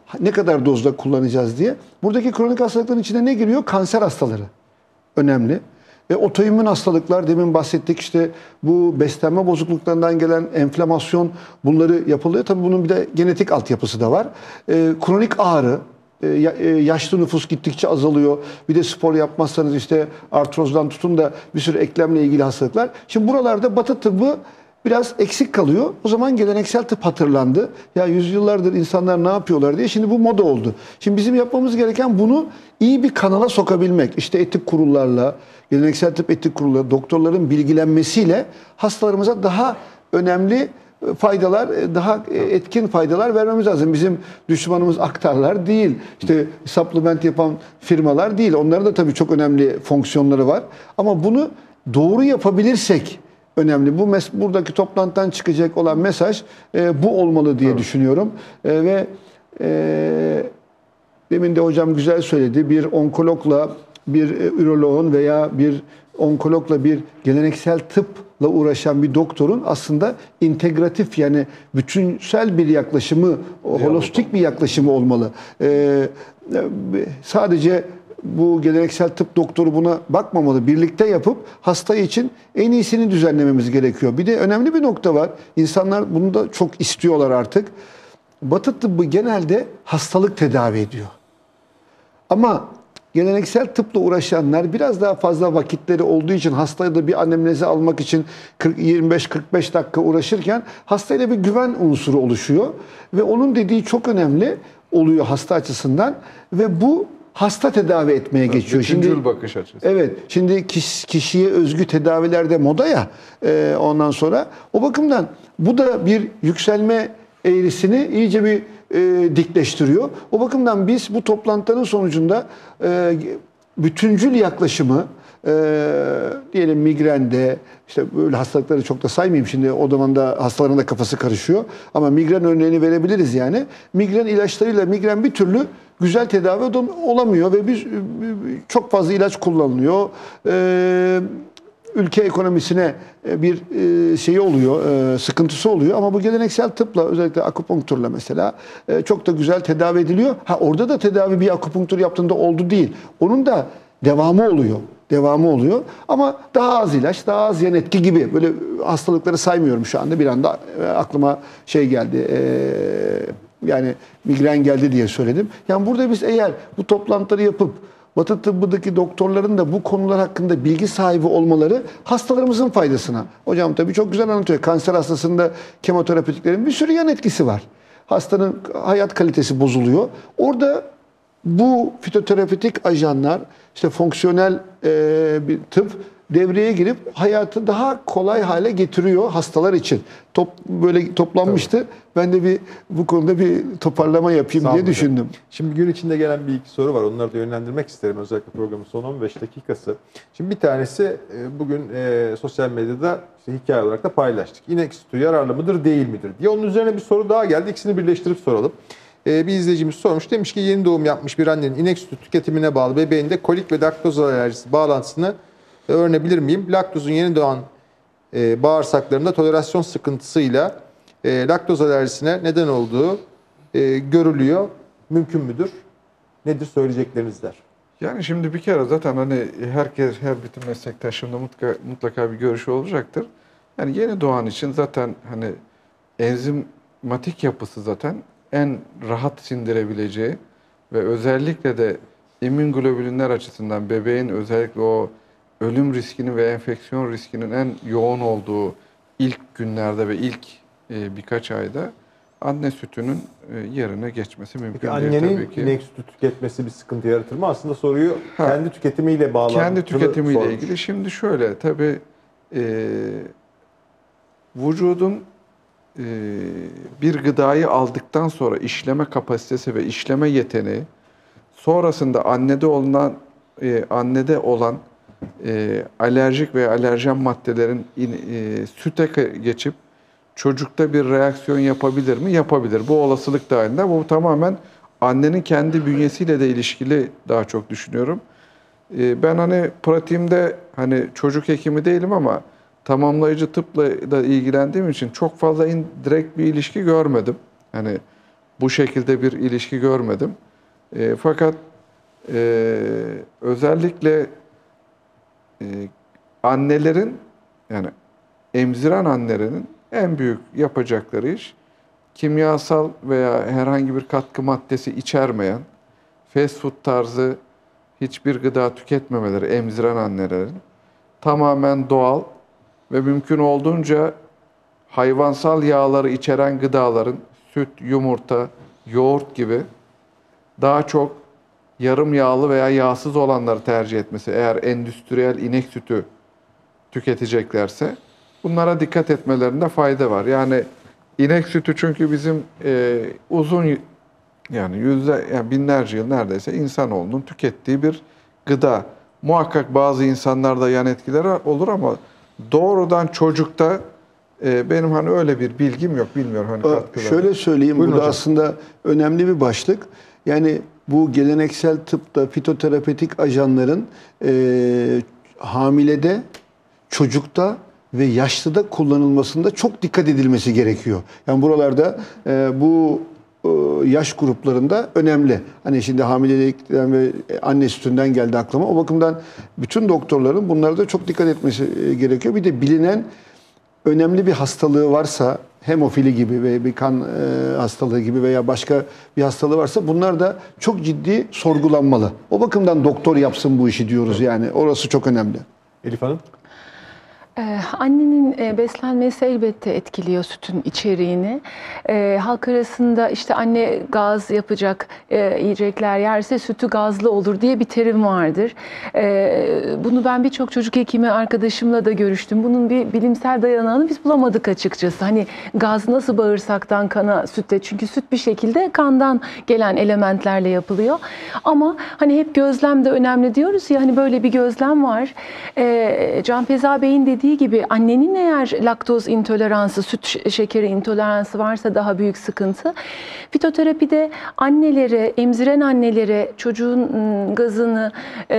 ne kadar dozda kullanacağız diye. Buradaki kronik hastalıkların içine ne giriyor? Kanser hastaları önemli. E, otoimmün hastalıklar, demin bahsettik, işte bu beslenme bozukluklarından gelen enflamasyon, bunları yapılıyor. Tabii bunun bir de genetik altyapısı da var. E, kronik ağrı, e, yaşlı nüfus gittikçe azalıyor. Bir de spor yapmazsanız işte artrozdan tutun da bir sürü eklemle ilgili hastalıklar. Şimdi buralarda Batı tıbbı biraz eksik kalıyor. O zaman geleneksel tıp hatırlandı. Ya yüzyıllardır insanlar ne yapıyorlar diye. Şimdi bu moda oldu. Şimdi bizim yapmamız gereken bunu iyi bir kanala sokabilmek. İşte etik kurullarla, geleneksel tıp etik kurulları, doktorların bilgilenmesiyle hastalarımıza daha önemli faydalar, daha etkin faydalar vermemiz lazım. Bizim düşmanımız aktarlar değil. İşte supplement yapan firmalar değil. Onların da tabii çok önemli fonksiyonları var. Ama bunu doğru yapabilirsek önemli. Bu mes buradaki toplantıdan çıkacak olan mesaj e, bu olmalı diye evet. düşünüyorum. E, ve e, demin de hocam güzel söyledi. Bir onkologla bir e, üroloğun veya bir onkologla bir geleneksel tıpla uğraşan bir doktorun aslında integratif, yani bütünsel bir yaklaşımı, holistik bir yaklaşımı olmalı. E, sadece bu geleneksel tıp doktoru buna bakmamalı. Birlikte yapıp hasta için en iyisini düzenlememiz gerekiyor. Bir de önemli bir nokta var. İnsanlar bunu da çok istiyorlar artık. Batı tıbbı genelde hastalık tedavi ediyor. Ama geleneksel tıpla uğraşanlar biraz daha fazla vakitleri olduğu için hastaya da bir anemnezi almak için yirmi beş kırk beş dakika uğraşırken hastayla bir güven unsuru oluşuyor. Ve onun dediği çok önemli oluyor hasta açısından ve bu hasta tedavi etmeye evet, geçiyor. Şimdi bakış açısı. Evet. Şimdi kişiye özgü tedavilerde moda ya. E, ondan sonra o bakımdan bu da bir yükselme eğrisini iyice bir e, dikleştiriyor. O bakımdan biz bu toplantıların sonucunda e, bütüncül yaklaşımı e, diyelim migrende, işte böyle hastalıkları çok da saymayayım şimdi, o zaman da hastaların da kafası karışıyor. Ama migren örneğini verebiliriz yani. Migren ilaçlarıyla migren bir türlü güzel tedavi olamıyor ve biz çok fazla ilaç kullanılıyor. Ee, ülke ekonomisine bir şey oluyor, sıkıntısı oluyor. Ama bu geleneksel tıpla, özellikle akupunkturla mesela çok da güzel tedavi ediliyor. Ha, orada da tedavi bir akupunktur yaptığında oldu değil. Onun da devamı oluyor. Devamı oluyor. Ama daha az ilaç, daha az yan etki gibi. Böyle hastalıkları saymıyorum şu anda. Bir anda aklıma şey geldi. Ee, Yani migren geldi diye söyledim. Yani burada biz eğer bu toplantıları yapıp Batı tıbbındaki doktorların da bu konular hakkında bilgi sahibi olmaları hastalarımızın faydasına. Hocam tabii çok güzel anlatıyor. Kanser hastasında kemoterapetiklerin bir sürü yan etkisi var. Hastanın hayat kalitesi bozuluyor. Orada bu fitoterapötik ajanlar, işte fonksiyonel e, bir tıp devreye girip hayatı daha kolay hale getiriyor hastalar için. Top, böyle toplanmıştı. Tabii. Ben de bir bu konuda bir toparlama yapayım Sağ diye olun. düşündüm. Şimdi gün içinde gelen bir iki soru var. Onları da yönlendirmek isterim. Özellikle programın son on beş dakikası. Şimdi bir tanesi bugün e, sosyal medyada işte hikaye olarak da paylaştık. İnek sütü yararlı mıdır değil midir diye. Onun üzerine bir soru daha geldi. İkisini birleştirip soralım. E, bir izleyicimiz sormuş. Demiş ki yeni doğum yapmış bir annenin inek sütü tüketimine bağlı bebeğinde kolik ve laktoz alerjisi bağlantısını öğrenebilir miyim? Laktozun yeni doğan e, bağırsaklarında tolerasyon sıkıntısıyla e, laktoz alerjisine neden olduğu e, görülüyor. Mümkün müdür? Nedir söyleyecekleriniz der. Yani şimdi bir kere zaten hani herkes, her bütün meslektaşımda mutlaka, mutlaka bir görüşü olacaktır. Yani yeni doğan için zaten hani enzimatik yapısı zaten en rahat sindirebileceği ve özellikle de immünoglobülinler açısından bebeğin özellikle o ölüm riskinin ve enfeksiyon riskinin en yoğun olduğu ilk günlerde ve ilk e, birkaç ayda anne sütünün e, yerine geçmesi mümkün Peki, değil annenin tabii ki. inek sütü tüketmesi bir sıkıntı yaratır mı? Aslında soruyu ha, kendi tüketimiyle bağlantılı Kendi tüketimiyle sormuş. ilgili. Şimdi şöyle tabii e, vücudun e, bir gıdayı aldıktan sonra işleme kapasitesi ve işleme yeteneği sonrasında annede olunan e, annede olan E, alerjik veya alerjen maddelerin in, e, süte geçip çocukta bir reaksiyon yapabilir mi? Yapabilir. Bu olasılık dahilinde. Bu tamamen annenin kendi bünyesiyle de ilişkili daha çok düşünüyorum. E, ben hani pratiğimde hani çocuk hekimi değilim ama tamamlayıcı tıpla da ilgilendiğim için çok fazla in, direkt bir ilişki görmedim. Hani bu şekilde bir ilişki görmedim. E, fakat e, özellikle e, annelerin, yani emziren annelerin en büyük yapacakları iş, kimyasal veya herhangi bir katkı maddesi içermeyen, fast food tarzı hiçbir gıda tüketmemeleri emziren annelerin, tamamen doğal ve mümkün olduğunca hayvansal yağları içeren gıdaların, süt, yumurta, yoğurt gibi daha çok yarım yağlı veya yağsız olanları tercih etmesi, eğer endüstriyel inek sütü tüketeceklerse bunlara dikkat etmelerinde fayda var. Yani inek sütü çünkü bizim e, uzun, yani yüzde, yani binlerce yıl neredeyse insanoğlunun tükettiği bir gıda. Muhakkak bazı insanlarda yan etkileri olur ama doğrudan çocukta e, benim hani öyle bir bilgim yok, bilmiyorum hani katkıları. Şöyle söyleyeyim, Buyurun bu da hocam. aslında önemli bir başlık. Yani bu geleneksel tıpta fitoterapetik ajanların e, hamilede, çocukta ve yaşlıda kullanılmasında çok dikkat edilmesi gerekiyor. Yani buralarda e, bu e, yaş gruplarında önemli. Hani şimdi hamilelikten ve anne sütünden geldi aklıma. O bakımdan bütün doktorların bunlara da çok dikkat etmesi e, gerekiyor. Bir de bilinen önemli bir hastalığı varsa, hemofili gibi ve bir kan e, hastalığı gibi veya başka bir hastalığı varsa bunlar da çok ciddi sorgulanmalı. O bakımdan doktor yapsın bu işi diyoruz yani. Orası çok önemli. Elif Hanım? Ee, annenin e, beslenmesi elbette etkiliyor sütün içeriğini. Ee, halk arasında işte anne gaz yapacak e, yiyecekler yerse sütü gazlı olur diye bir terim vardır. Ee, bunu ben birçok çocuk hekimi arkadaşımla da görüştüm. Bunun bir bilimsel dayanağını biz bulamadık açıkçası. Hani gaz nasıl bağırsaktan kana sütte? Çünkü süt bir şekilde kandan gelen elementlerle yapılıyor. Ama hani hep gözlem de önemli diyoruz ya, hani böyle bir gözlem var. Ee, Can Feza Bey'in dediği gibi annenin eğer laktoz intoleransı, süt şekeri intoleransı varsa daha büyük sıkıntı. Fitoterapide annelere, emziren annelere çocuğun gazını e,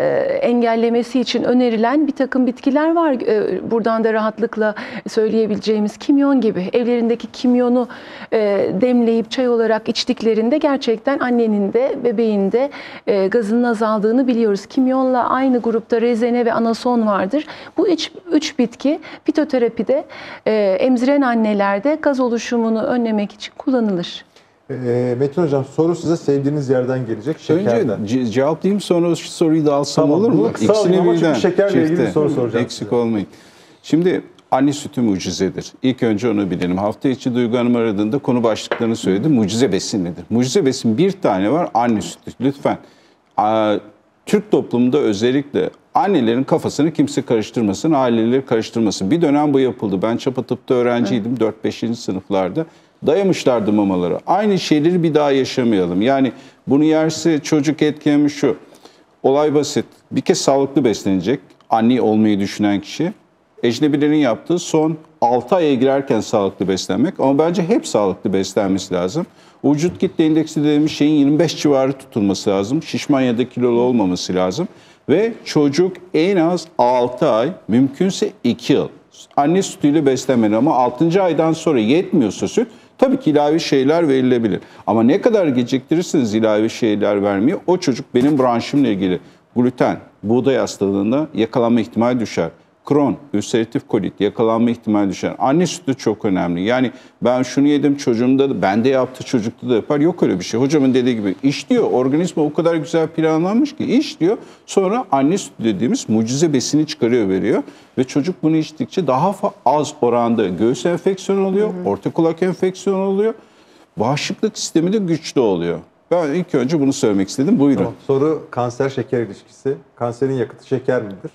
engellemesi için önerilen bir takım bitkiler var. E, buradan da rahatlıkla söyleyebileceğimiz kimyon gibi. Evlerindeki kimyonu e, demleyip çay olarak içtiklerinde gerçekten annenin de bebeğin de e, gazının azaldığını biliyoruz. Kimyonla aynı grupta rezene ve anason vardır. Bu üç, üç bitki fitoterapide e, emziren annelerde gaz oluşumunu önlemek için kullanılır. E, Metin Hocam, soru size sevdiğiniz yerden gelecek. Şekerden. Önce ce- cevaplayayım, sonra şu soruyu da alsam Tamam, olur mu? bunu kısa alayım ama çünkü şekerle ilgili bir çifte. soru soracağım Eksik size. olmayın. Şimdi anne sütü mucizedir. İlk önce onu bilelim. Hafta içi Duygu Hanım aradığında konu başlıklarını söyledi. Mucize besin nedir? Mucize besin bir tane var, anne sütü. Lütfen. Aa, Türk toplumunda özellikle annelerin kafasını kimse karıştırmasın, aileleri karıştırmasın. Bir dönem bu yapıldı. Ben Çapa Tıp'ta öğrenciydim, dört beşinci sınıflarda. Dayamışlardı mamaları. Aynı şeyleri bir daha yaşamayalım. Yani bunu yerse çocuk etkilemi şu. Olay basit. Bir kez sağlıklı beslenecek anne olmayı düşünen kişi. Ecnebilerin yaptığı son altı aya girerken sağlıklı beslenmek. Ama bence hep sağlıklı beslenmesi lazım. Vücut kitle indeksi dediğimiz şeyin yirmi beş civarı tutulması lazım. Şişman ya da kilolu olmaması lazım. Ve çocuk en az altı ay, mümkünse iki yıl anne sütüyle beslenmeli. Ama altıncı aydan sonra yetmiyorsa süt, tabii ki ilave şeyler verilebilir. Ama ne kadar geciktirirseniz ilave şeyler vermeye, o çocuk benim branşımla ilgili gluten, buğday hastalığında yakalanma ihtimali düşer. Kron, ülseratif kolit, yakalanma ihtimali düşer. Anne sütü çok önemli. Yani ben şunu yedim çocuğumda da, bende yaptı çocukta da yapar. Yok öyle bir şey. Hocamın dediği gibi işliyor. Organizma o kadar güzel planlanmış ki işliyor. Sonra anne sütü dediğimiz mucize besini çıkarıyor, veriyor. Ve çocuk bunu içtikçe daha az oranda göğüs enfeksiyonu oluyor, orta kulak enfeksiyonu oluyor. Bağışıklık sistemi de güçlü oluyor. Ben ilk önce bunu söylemek istedim. Buyurun. Tamam. Soru kanser şeker ilişkisi. Kanserin yakıtı şeker midir?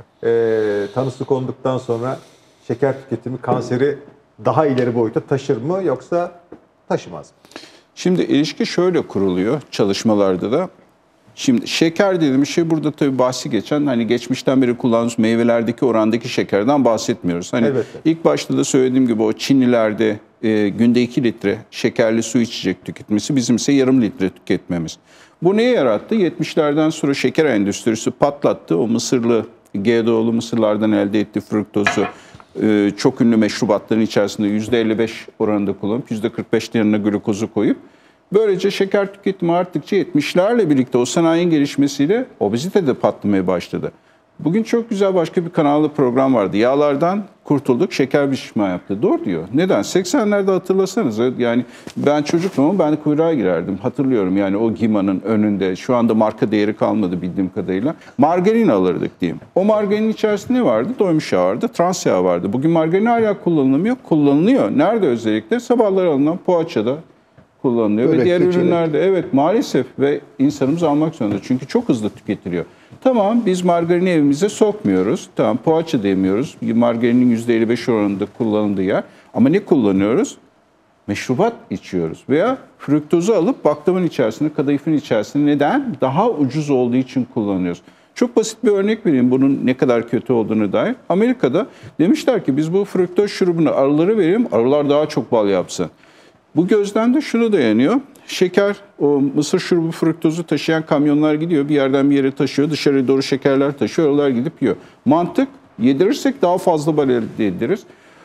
ee, tanısı konduktan sonra şeker tüketimi kanseri daha ileri boyuta taşır mı yoksa taşımaz mı? Şimdi ilişki şöyle kuruluyor çalışmalarda da. Şimdi şeker dediğimiz şey burada tabii bahsi geçen, hani geçmişten beri kullandığımız meyvelerdeki orandaki şekerden bahsetmiyoruz. Hani Elbette. ilk başta da söylediğim gibi o Çinlilerde e, günde iki litre şekerli su içecek tüketmesi, bizim ise yarım litre tüketmemiz. Bu neyi yarattı? yetmişlerden sonra şeker endüstrisi patlattı. O mısırlı, G D O'lu mısırlardan elde ettiği fruktozu çok ünlü meşrubatların içerisinde yüzde elli beş oranında kullanıp yüzde kırk beş yanına glukozu koyup Böylece şeker tüketimi arttıkça yetmişlerle birlikte o sanayinin gelişmesiyle obezite de patlamaya başladı. Bugün çok güzel başka bir kanalda program vardı. Yağlardan kurtulduk, şeker bir şişman yaptı. Doğru diyor. Neden? seksenlerde hatırlasanız, yani ben çocuktum ama ben kuyruğa girerdim. Hatırlıyorum yani o Gima'nın önünde. Şu anda marka değeri kalmadı bildiğim kadarıyla. Margarin alırdık diyeyim. O margarinin içerisinde ne vardı? Doymuş yağ vardı, trans yağ vardı. Bugün margarin hala kullanılmıyor. Kullanılıyor. Nerede özellikle? Sabahları alınan poğaçada kullanılıyor Börekte, ve diğer çörek. ürünlerde evet maalesef ve insanımız almak zorunda. Çünkü çok hızlı tüketiliyor. Tamam biz margarini evimize sokmuyoruz. Tamam poğaça da yemiyoruz. Margarinin yüzde elli beş oranında kullanıldığı yer. Ama ne kullanıyoruz? Meşrubat içiyoruz. Veya fruktozu alıp baklavanın içerisinde, kadayıfın içerisinde neden? Daha ucuz olduğu için kullanıyoruz. Çok basit bir örnek vereyim bunun ne kadar kötü olduğunu dair. Amerika'da demişler ki biz bu fruktoz şurubunu arılara verelim, arılar daha çok bal yapsın. Bu gözden de şuna dayanıyor. Şeker, o mısır şurubu fruktozu taşıyan kamyonlar gidiyor. Bir yerden bir yere taşıyor. Dışarıya doğru şekerler taşıyor. Arılar gidip yiyor. Mantık, yedirirsek daha fazla bal elde ederiz.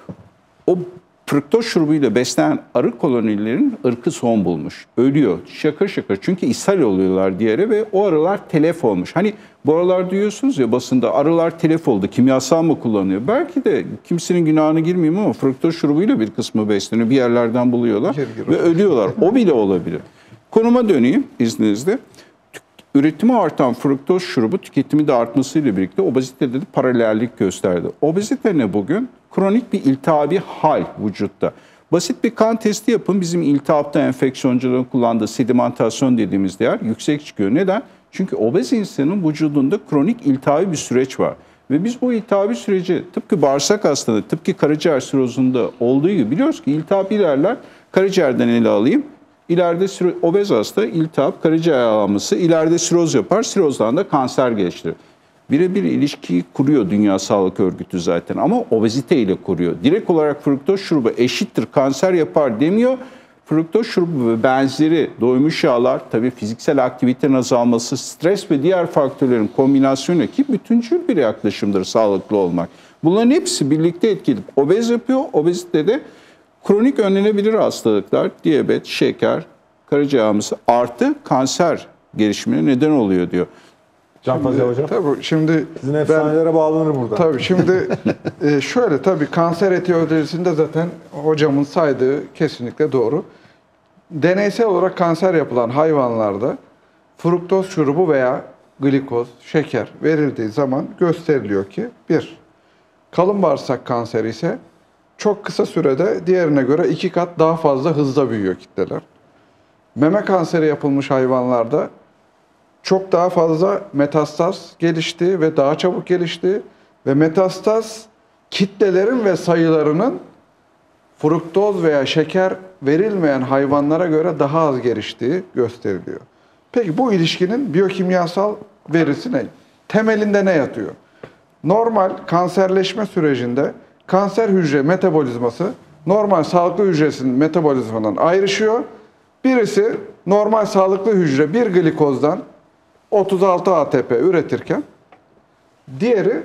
O fruktoz şurubuyla beslenen arı kolonilerin ırkı son bulmuş. Ölüyor. Şakır şakır. Çünkü ishal oluyorlar diğeri ve o arılar telef olmuş. Hani bu aralar duyuyorsunuz ya basında arılar telef oldu. Kimyasal mı kullanıyor? Belki de kimsenin günahına girmeyeyim ama fruktoz şurubuyla bir kısmı besleniyor. Bir yerlerden buluyorlar Gir, gir ve ölüyorlar. O bile olabilir. Konuma döneyim izninizle. Üretimi artan fruktoz şurubu tüketimi de artmasıyla birlikte obezitede de paralellik gösterdi. Obezite ne bugün? Kronik bir iltihabi hal vücutta. Basit bir kan testi yapın. Bizim iltihapta enfeksiyoncuların kullandığı sedimentasyon dediğimiz değer yüksek çıkıyor. Neden? Çünkü obez insanın vücudunda kronik iltihabi bir süreç var. Ve biz bu iltihabi süreci tıpkı bağırsak hastalığı, tıpkı karaciğer sirozunda olduğu gibi biliyoruz ki iltihap ilerler. Karaciğerden ele alayım. İleride obez hasta, iltihap, karaciğer yağlanması, ileride siroz yapar, sirozdan da kanser geliştirir. Birebir ilişkiyi kuruyor Dünya Sağlık Örgütü zaten ama obezite ile kuruyor. Direkt olarak fruktoz şurubu eşittir kanser yapar demiyor. Fruktoz şurubu ve benzeri doymuş yağlar, tabii fiziksel aktivitenin azalması, stres ve diğer faktörlerin kombinasyonu ki bütüncül bir yaklaşımdır sağlıklı olmak. Bunların hepsi birlikte etkili. Obez yapıyor, obezite de kronik önlenebilir hastalıklar, diyabet, şeker, karaciğer yağlanması artı kanser gelişimine neden oluyor diyor. Can Fazıl Hocam. Tabii şimdi Sizin efsanelere bağlanır burada. Tabii şimdi e, şöyle tabii kanser etiyolojisinde zaten hocamın saydığı kesinlikle doğru. Deneysel olarak kanser yapılan hayvanlarda fruktoz şurubu veya glikoz, şeker verildiği zaman gösteriliyor ki bir, kalın bağırsak kanseri ise çok kısa sürede diğerine göre iki kat daha fazla hızla büyüyor kitleler. Meme kanseri yapılmış hayvanlarda çok daha fazla metastaz gelişti ve daha çabuk gelişti ve metastaz kitlelerin ve sayılarının fruktoz veya şeker verilmeyen hayvanlara göre daha az geliştiği gösteriliyor. Peki bu ilişkinin biyokimyasal verisi ne? Temelinde ne yatıyor? Normal kanserleşme sürecinde kanser hücre metabolizması normal sağlıklı hücresinin metabolizmasından ayrışıyor. Birisi normal sağlıklı hücre bir glikozdan otuz altı A T P üretirken diğeri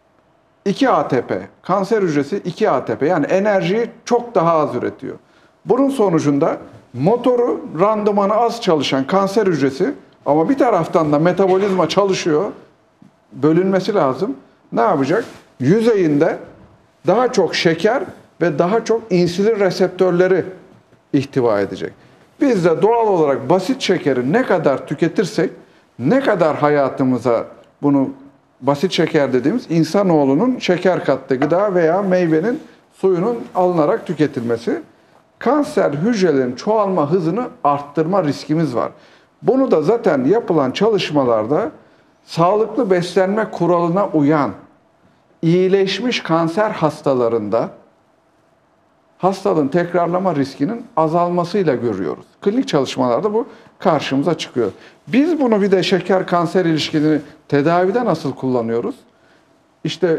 iki A T P. Kanser hücresi iki A T P. Yani enerjiyi çok daha az üretiyor. Bunun sonucunda motoru randımanı az çalışan kanser hücresi ama bir taraftan da metabolizma çalışıyor. Bölünmesi lazım. Ne yapacak? Yüzeyinde daha çok şeker ve daha çok insülin reseptörleri ihtiva edecek. Biz de doğal olarak basit şekeri ne kadar tüketirsek, ne kadar hayatımıza bunu basit şeker dediğimiz insanoğlunun şeker kattığı gıda veya meyvenin suyunun alınarak tüketilmesi, kanser hücrelerin çoğalma hızını arttırma riskimiz var. Bunu da zaten yapılan çalışmalarda sağlıklı beslenme kuralına uyan iyileşmiş kanser hastalarında hastalığın tekrarlama riskinin azalmasıyla görüyoruz. Klinik çalışmalarda bu karşımıza çıkıyor. Biz bunu bir de şeker kanser ilişkisini tedavide nasıl kullanıyoruz? İşte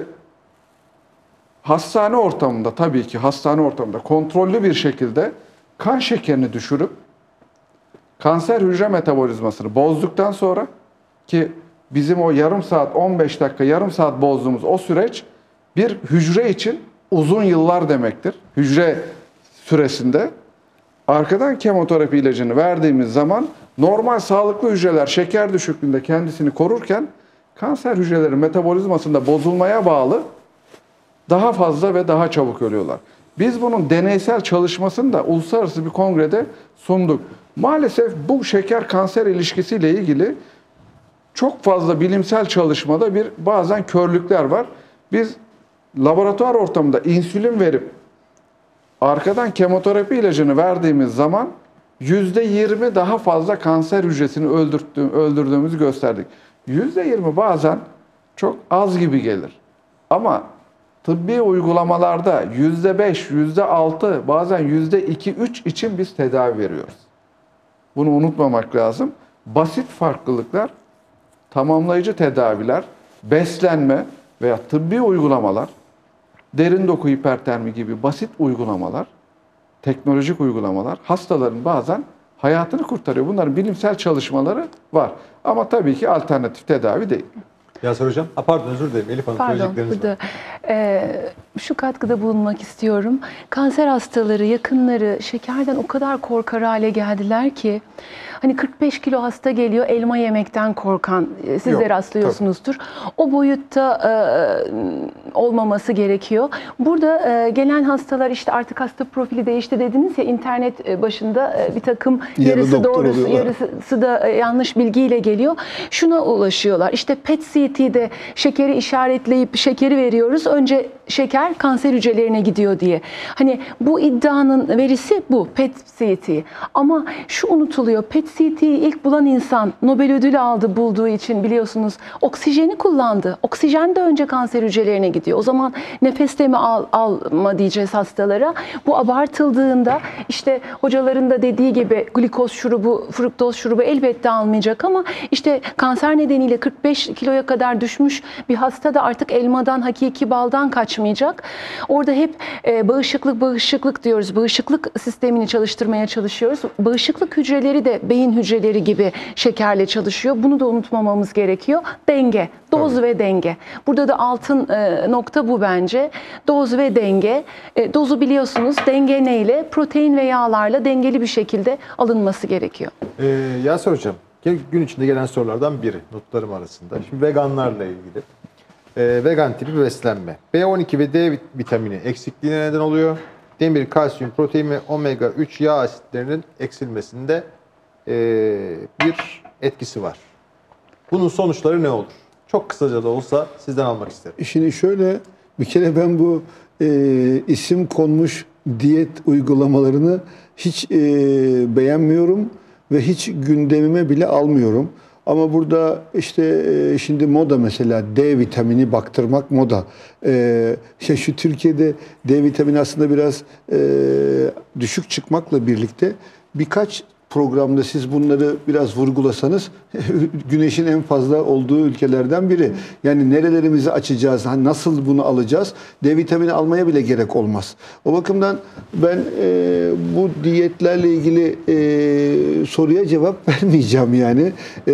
hastane ortamında tabii ki hastane ortamında kontrollü bir şekilde kan şekerini düşürüp kanser hücre metabolizmasını bozduktan sonra ki bizim o yarım saat, on beş dakika, yarım saat bozduğumuz o süreç bir hücre için uzun yıllar demektir. Hücre süresinde arkadan kemoterapi ilacını verdiğimiz zaman normal sağlıklı hücreler şeker düşüklüğünde kendisini korurken kanser hücreleri metabolizmasında bozulmaya bağlı daha fazla ve daha çabuk ölüyorlar. Biz bunun deneysel çalışmasını da uluslararası bir kongrede sunduk. Maalesef bu şeker kanser ilişkisiyle ilgili çok fazla bilimsel çalışmada bir bazen körlükler var. Biz laboratuvar ortamında insülin verip arkadan kemoterapi ilacını verdiğimiz zaman yüzde yirmi daha fazla kanser hücresini öldürdüğümüzü gösterdik. yüzde yirmi bazen çok az gibi gelir. Ama tıbbi uygulamalarda yüzde beş, yüzde altı, bazen yüzde iki üç için biz tedavi veriyoruz. Bunu unutmamak lazım. Basit farklılıklar, tamamlayıcı tedaviler, beslenme veya tıbbi uygulamalar, derin doku hipertermi gibi basit uygulamalar, teknolojik uygulamalar hastaların bazen hayatını kurtarıyor. Bunların bilimsel çalışmaları var. Ama tabii ki alternatif tedavi değil. Yaser Hocam, a, pardon özür dilerim Elif Hanım, Pardon, söyleyecekleriniz burada var. e, şu katkıda bulunmak istiyorum. Kanser hastaları, yakınları şekerden o kadar korkar hale geldiler ki, hani kırk beş kilo hasta geliyor, elma yemekten korkan, e, siz Yok, de rastlıyorsunuzdur. O boyutta e, olmaması gerekiyor. Burada e, gelen hastalar, işte artık hasta profili değişti dediniz ya, internet e, başında e, bir takım Yarı yarısı doktor doğrusu, oluyorlar. yarısı da e, yanlış bilgiyle geliyor. Şuna ulaşıyorlar. İşte P E T C T'de şekeri işaretleyip şekeri veriyoruz. Önce şeker kanser hücrelerine gidiyor diye. Hani bu iddianın verisi bu, P E T C T. Ama şu unutuluyor. P E T C T'yi ilk bulan insan Nobel ödülü aldı bulduğu için, biliyorsunuz. Oksijeni kullandı. Oksijen de önce kanser hücrelerine gidiyor. O zaman nefeste mi al, alma diyeceğiz hastalara. Bu abartıldığında işte hocaların da dediği gibi glikoz şurubu, fruktoz şurubu elbette almayacak ama işte kanser nedeniyle kırk beş kiloya kadar düşmüş bir hasta da artık elmadan, hakiki baldan kaçmayacak. Orada hep e, bağışıklık, bağışıklık diyoruz. Bağışıklık sistemini çalıştırmaya çalışıyoruz. Bağışıklık hücreleri de beyin hücreleri gibi şekerle çalışıyor. Bunu da unutmamamız gerekiyor. Denge, doz Tabii. ve denge. Burada da altın e, nokta bu bence. Doz ve denge. E, dozu biliyorsunuz, denge neyle? Protein ve yağlarla dengeli bir şekilde alınması gerekiyor. Ee, Yaser Hocam, gün içinde gelen sorulardan biri notlarım arasında. Şimdi veganlarla ilgili. Ee, vegan tipi beslenme. B on iki ve D vitamini eksikliğine neden oluyor. Demir, kalsiyum, protein ve omega üç yağ asitlerinin eksilmesinde ee, bir etkisi var. Bunun sonuçları ne olur? Çok kısaca da olsa sizden almak isterim. Şimdi şöyle, bir kere ben bu e, isim konmuş diyet uygulamalarını hiç e, beğenmiyorum ve hiç gündemime bile almıyorum. Ama burada işte e, şimdi moda mesela D vitamini baktırmak moda. E, işte şu Türkiye'de D vitamini aslında biraz e, düşük çıkmakla birlikte birkaç programda siz bunları biraz vurgulasanız güneşin en fazla olduğu ülkelerden biri. Yani nerelerimizi açacağız, hani nasıl bunu alacağız? D vitamini almaya bile gerek olmaz. O bakımdan ben e, bu diyetlerle ilgili e, soruya cevap vermeyeceğim yani. E,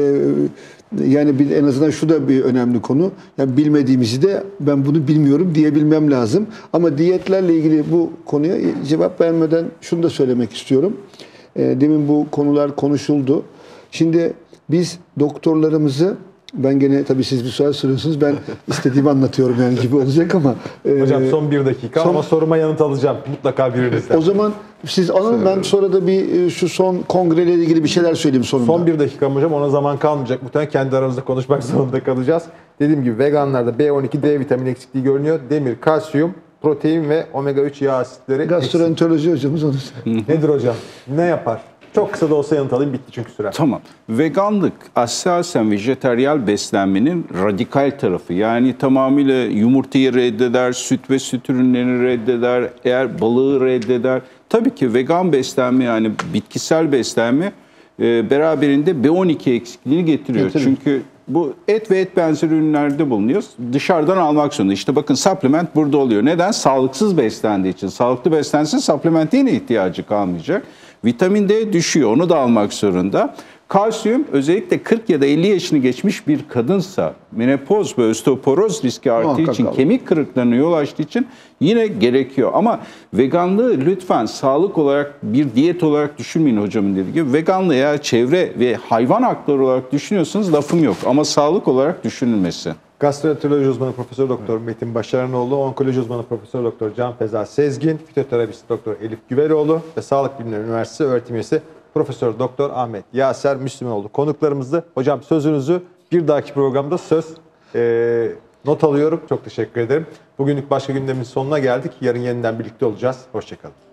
Yani bir, en azından şu da bir önemli konu. Yani bilmediğimizi de ben bunu bilmiyorum diyebilmem lazım. Ama diyetlerle ilgili bu konuya cevap vermeden şunu da söylemek istiyorum. Demin bu konular konuşuldu. Şimdi biz doktorlarımızı, ben gene tabii siz bir soru soruyorsunuz, ben istediğimi anlatıyorum yani gibi olacak ama. Hocam son bir dakika son, ama soruma yanıt alacağım mutlaka birinizden. O zaman siz alın, ben sonra da bir şu son kongreyle ilgili bir şeyler söyleyeyim sonunda. Son bir dakika hocam, ona zaman kalmayacak. Muhtemelen kendi aramızda konuşmak zorunda kalacağız. Dediğim gibi veganlarda B on iki, D vitamini eksikliği görünüyor. Demir, kalsiyum, protein ve omega üç yağ asitleri gastroenteroloji hocamız onu söylüyor. Nedir hocam? Ne yapar? Çok kısa da olsa yanıt alayım, bitti çünkü süre. Tamam. Veganlık esasen vejeteriyal beslenmenin radikal tarafı. Yani tamamıyla yumurtayı reddeder, süt ve süt ürünlerini reddeder, eğer balığı reddeder. Tabii ki vegan beslenme, yani bitkisel beslenme e, beraberinde B on iki eksikliğini getiriyor. Getirir. Çünkü bu et ve et benzeri ürünlerde bulunuyor. Dışarıdan almak zorunda. İşte bakın supplement burada oluyor. Neden? Sağlıksız beslendiği için. Sağlıklı beslense supplemente yine ihtiyacı kalmayacak. Vitamin D düşüyor, onu da almak zorunda. Kalsiyum özellikle kırk ya da elli yaşını geçmiş bir kadınsa menopoz ve osteoporoz riski arttığı Muhakkak için, alın. kemik kırıklarına yol açtığı için yine gerekiyor. Ama veganlığı lütfen sağlık olarak bir diyet olarak düşünmeyin hocamın dediği gibi. Veganlığı eğer çevre ve hayvan hakları olarak düşünüyorsanız lafım yok. Ama sağlık olarak düşünülmesi. Gastroenteroloji uzmanı Profesör Doktor Metin Başaranoğlu, onkoloji uzmanı Profesör Doktor Can Feza Sezgin, fitoterapist Doktor Elif Güveroğlu ve Sağlık Bilimleri Üniversitesi öğretim üyesi Profesör Doktor Ahmet Yaser Müslümoğlu konuklarımızdı. Hocam sözünüzü bir dahaki programda söz e, not alıyorum. Çok teşekkür ederim. Bugünlük başka gündemin sonuna geldik. Yarın yeniden birlikte olacağız. Hoşçakalın.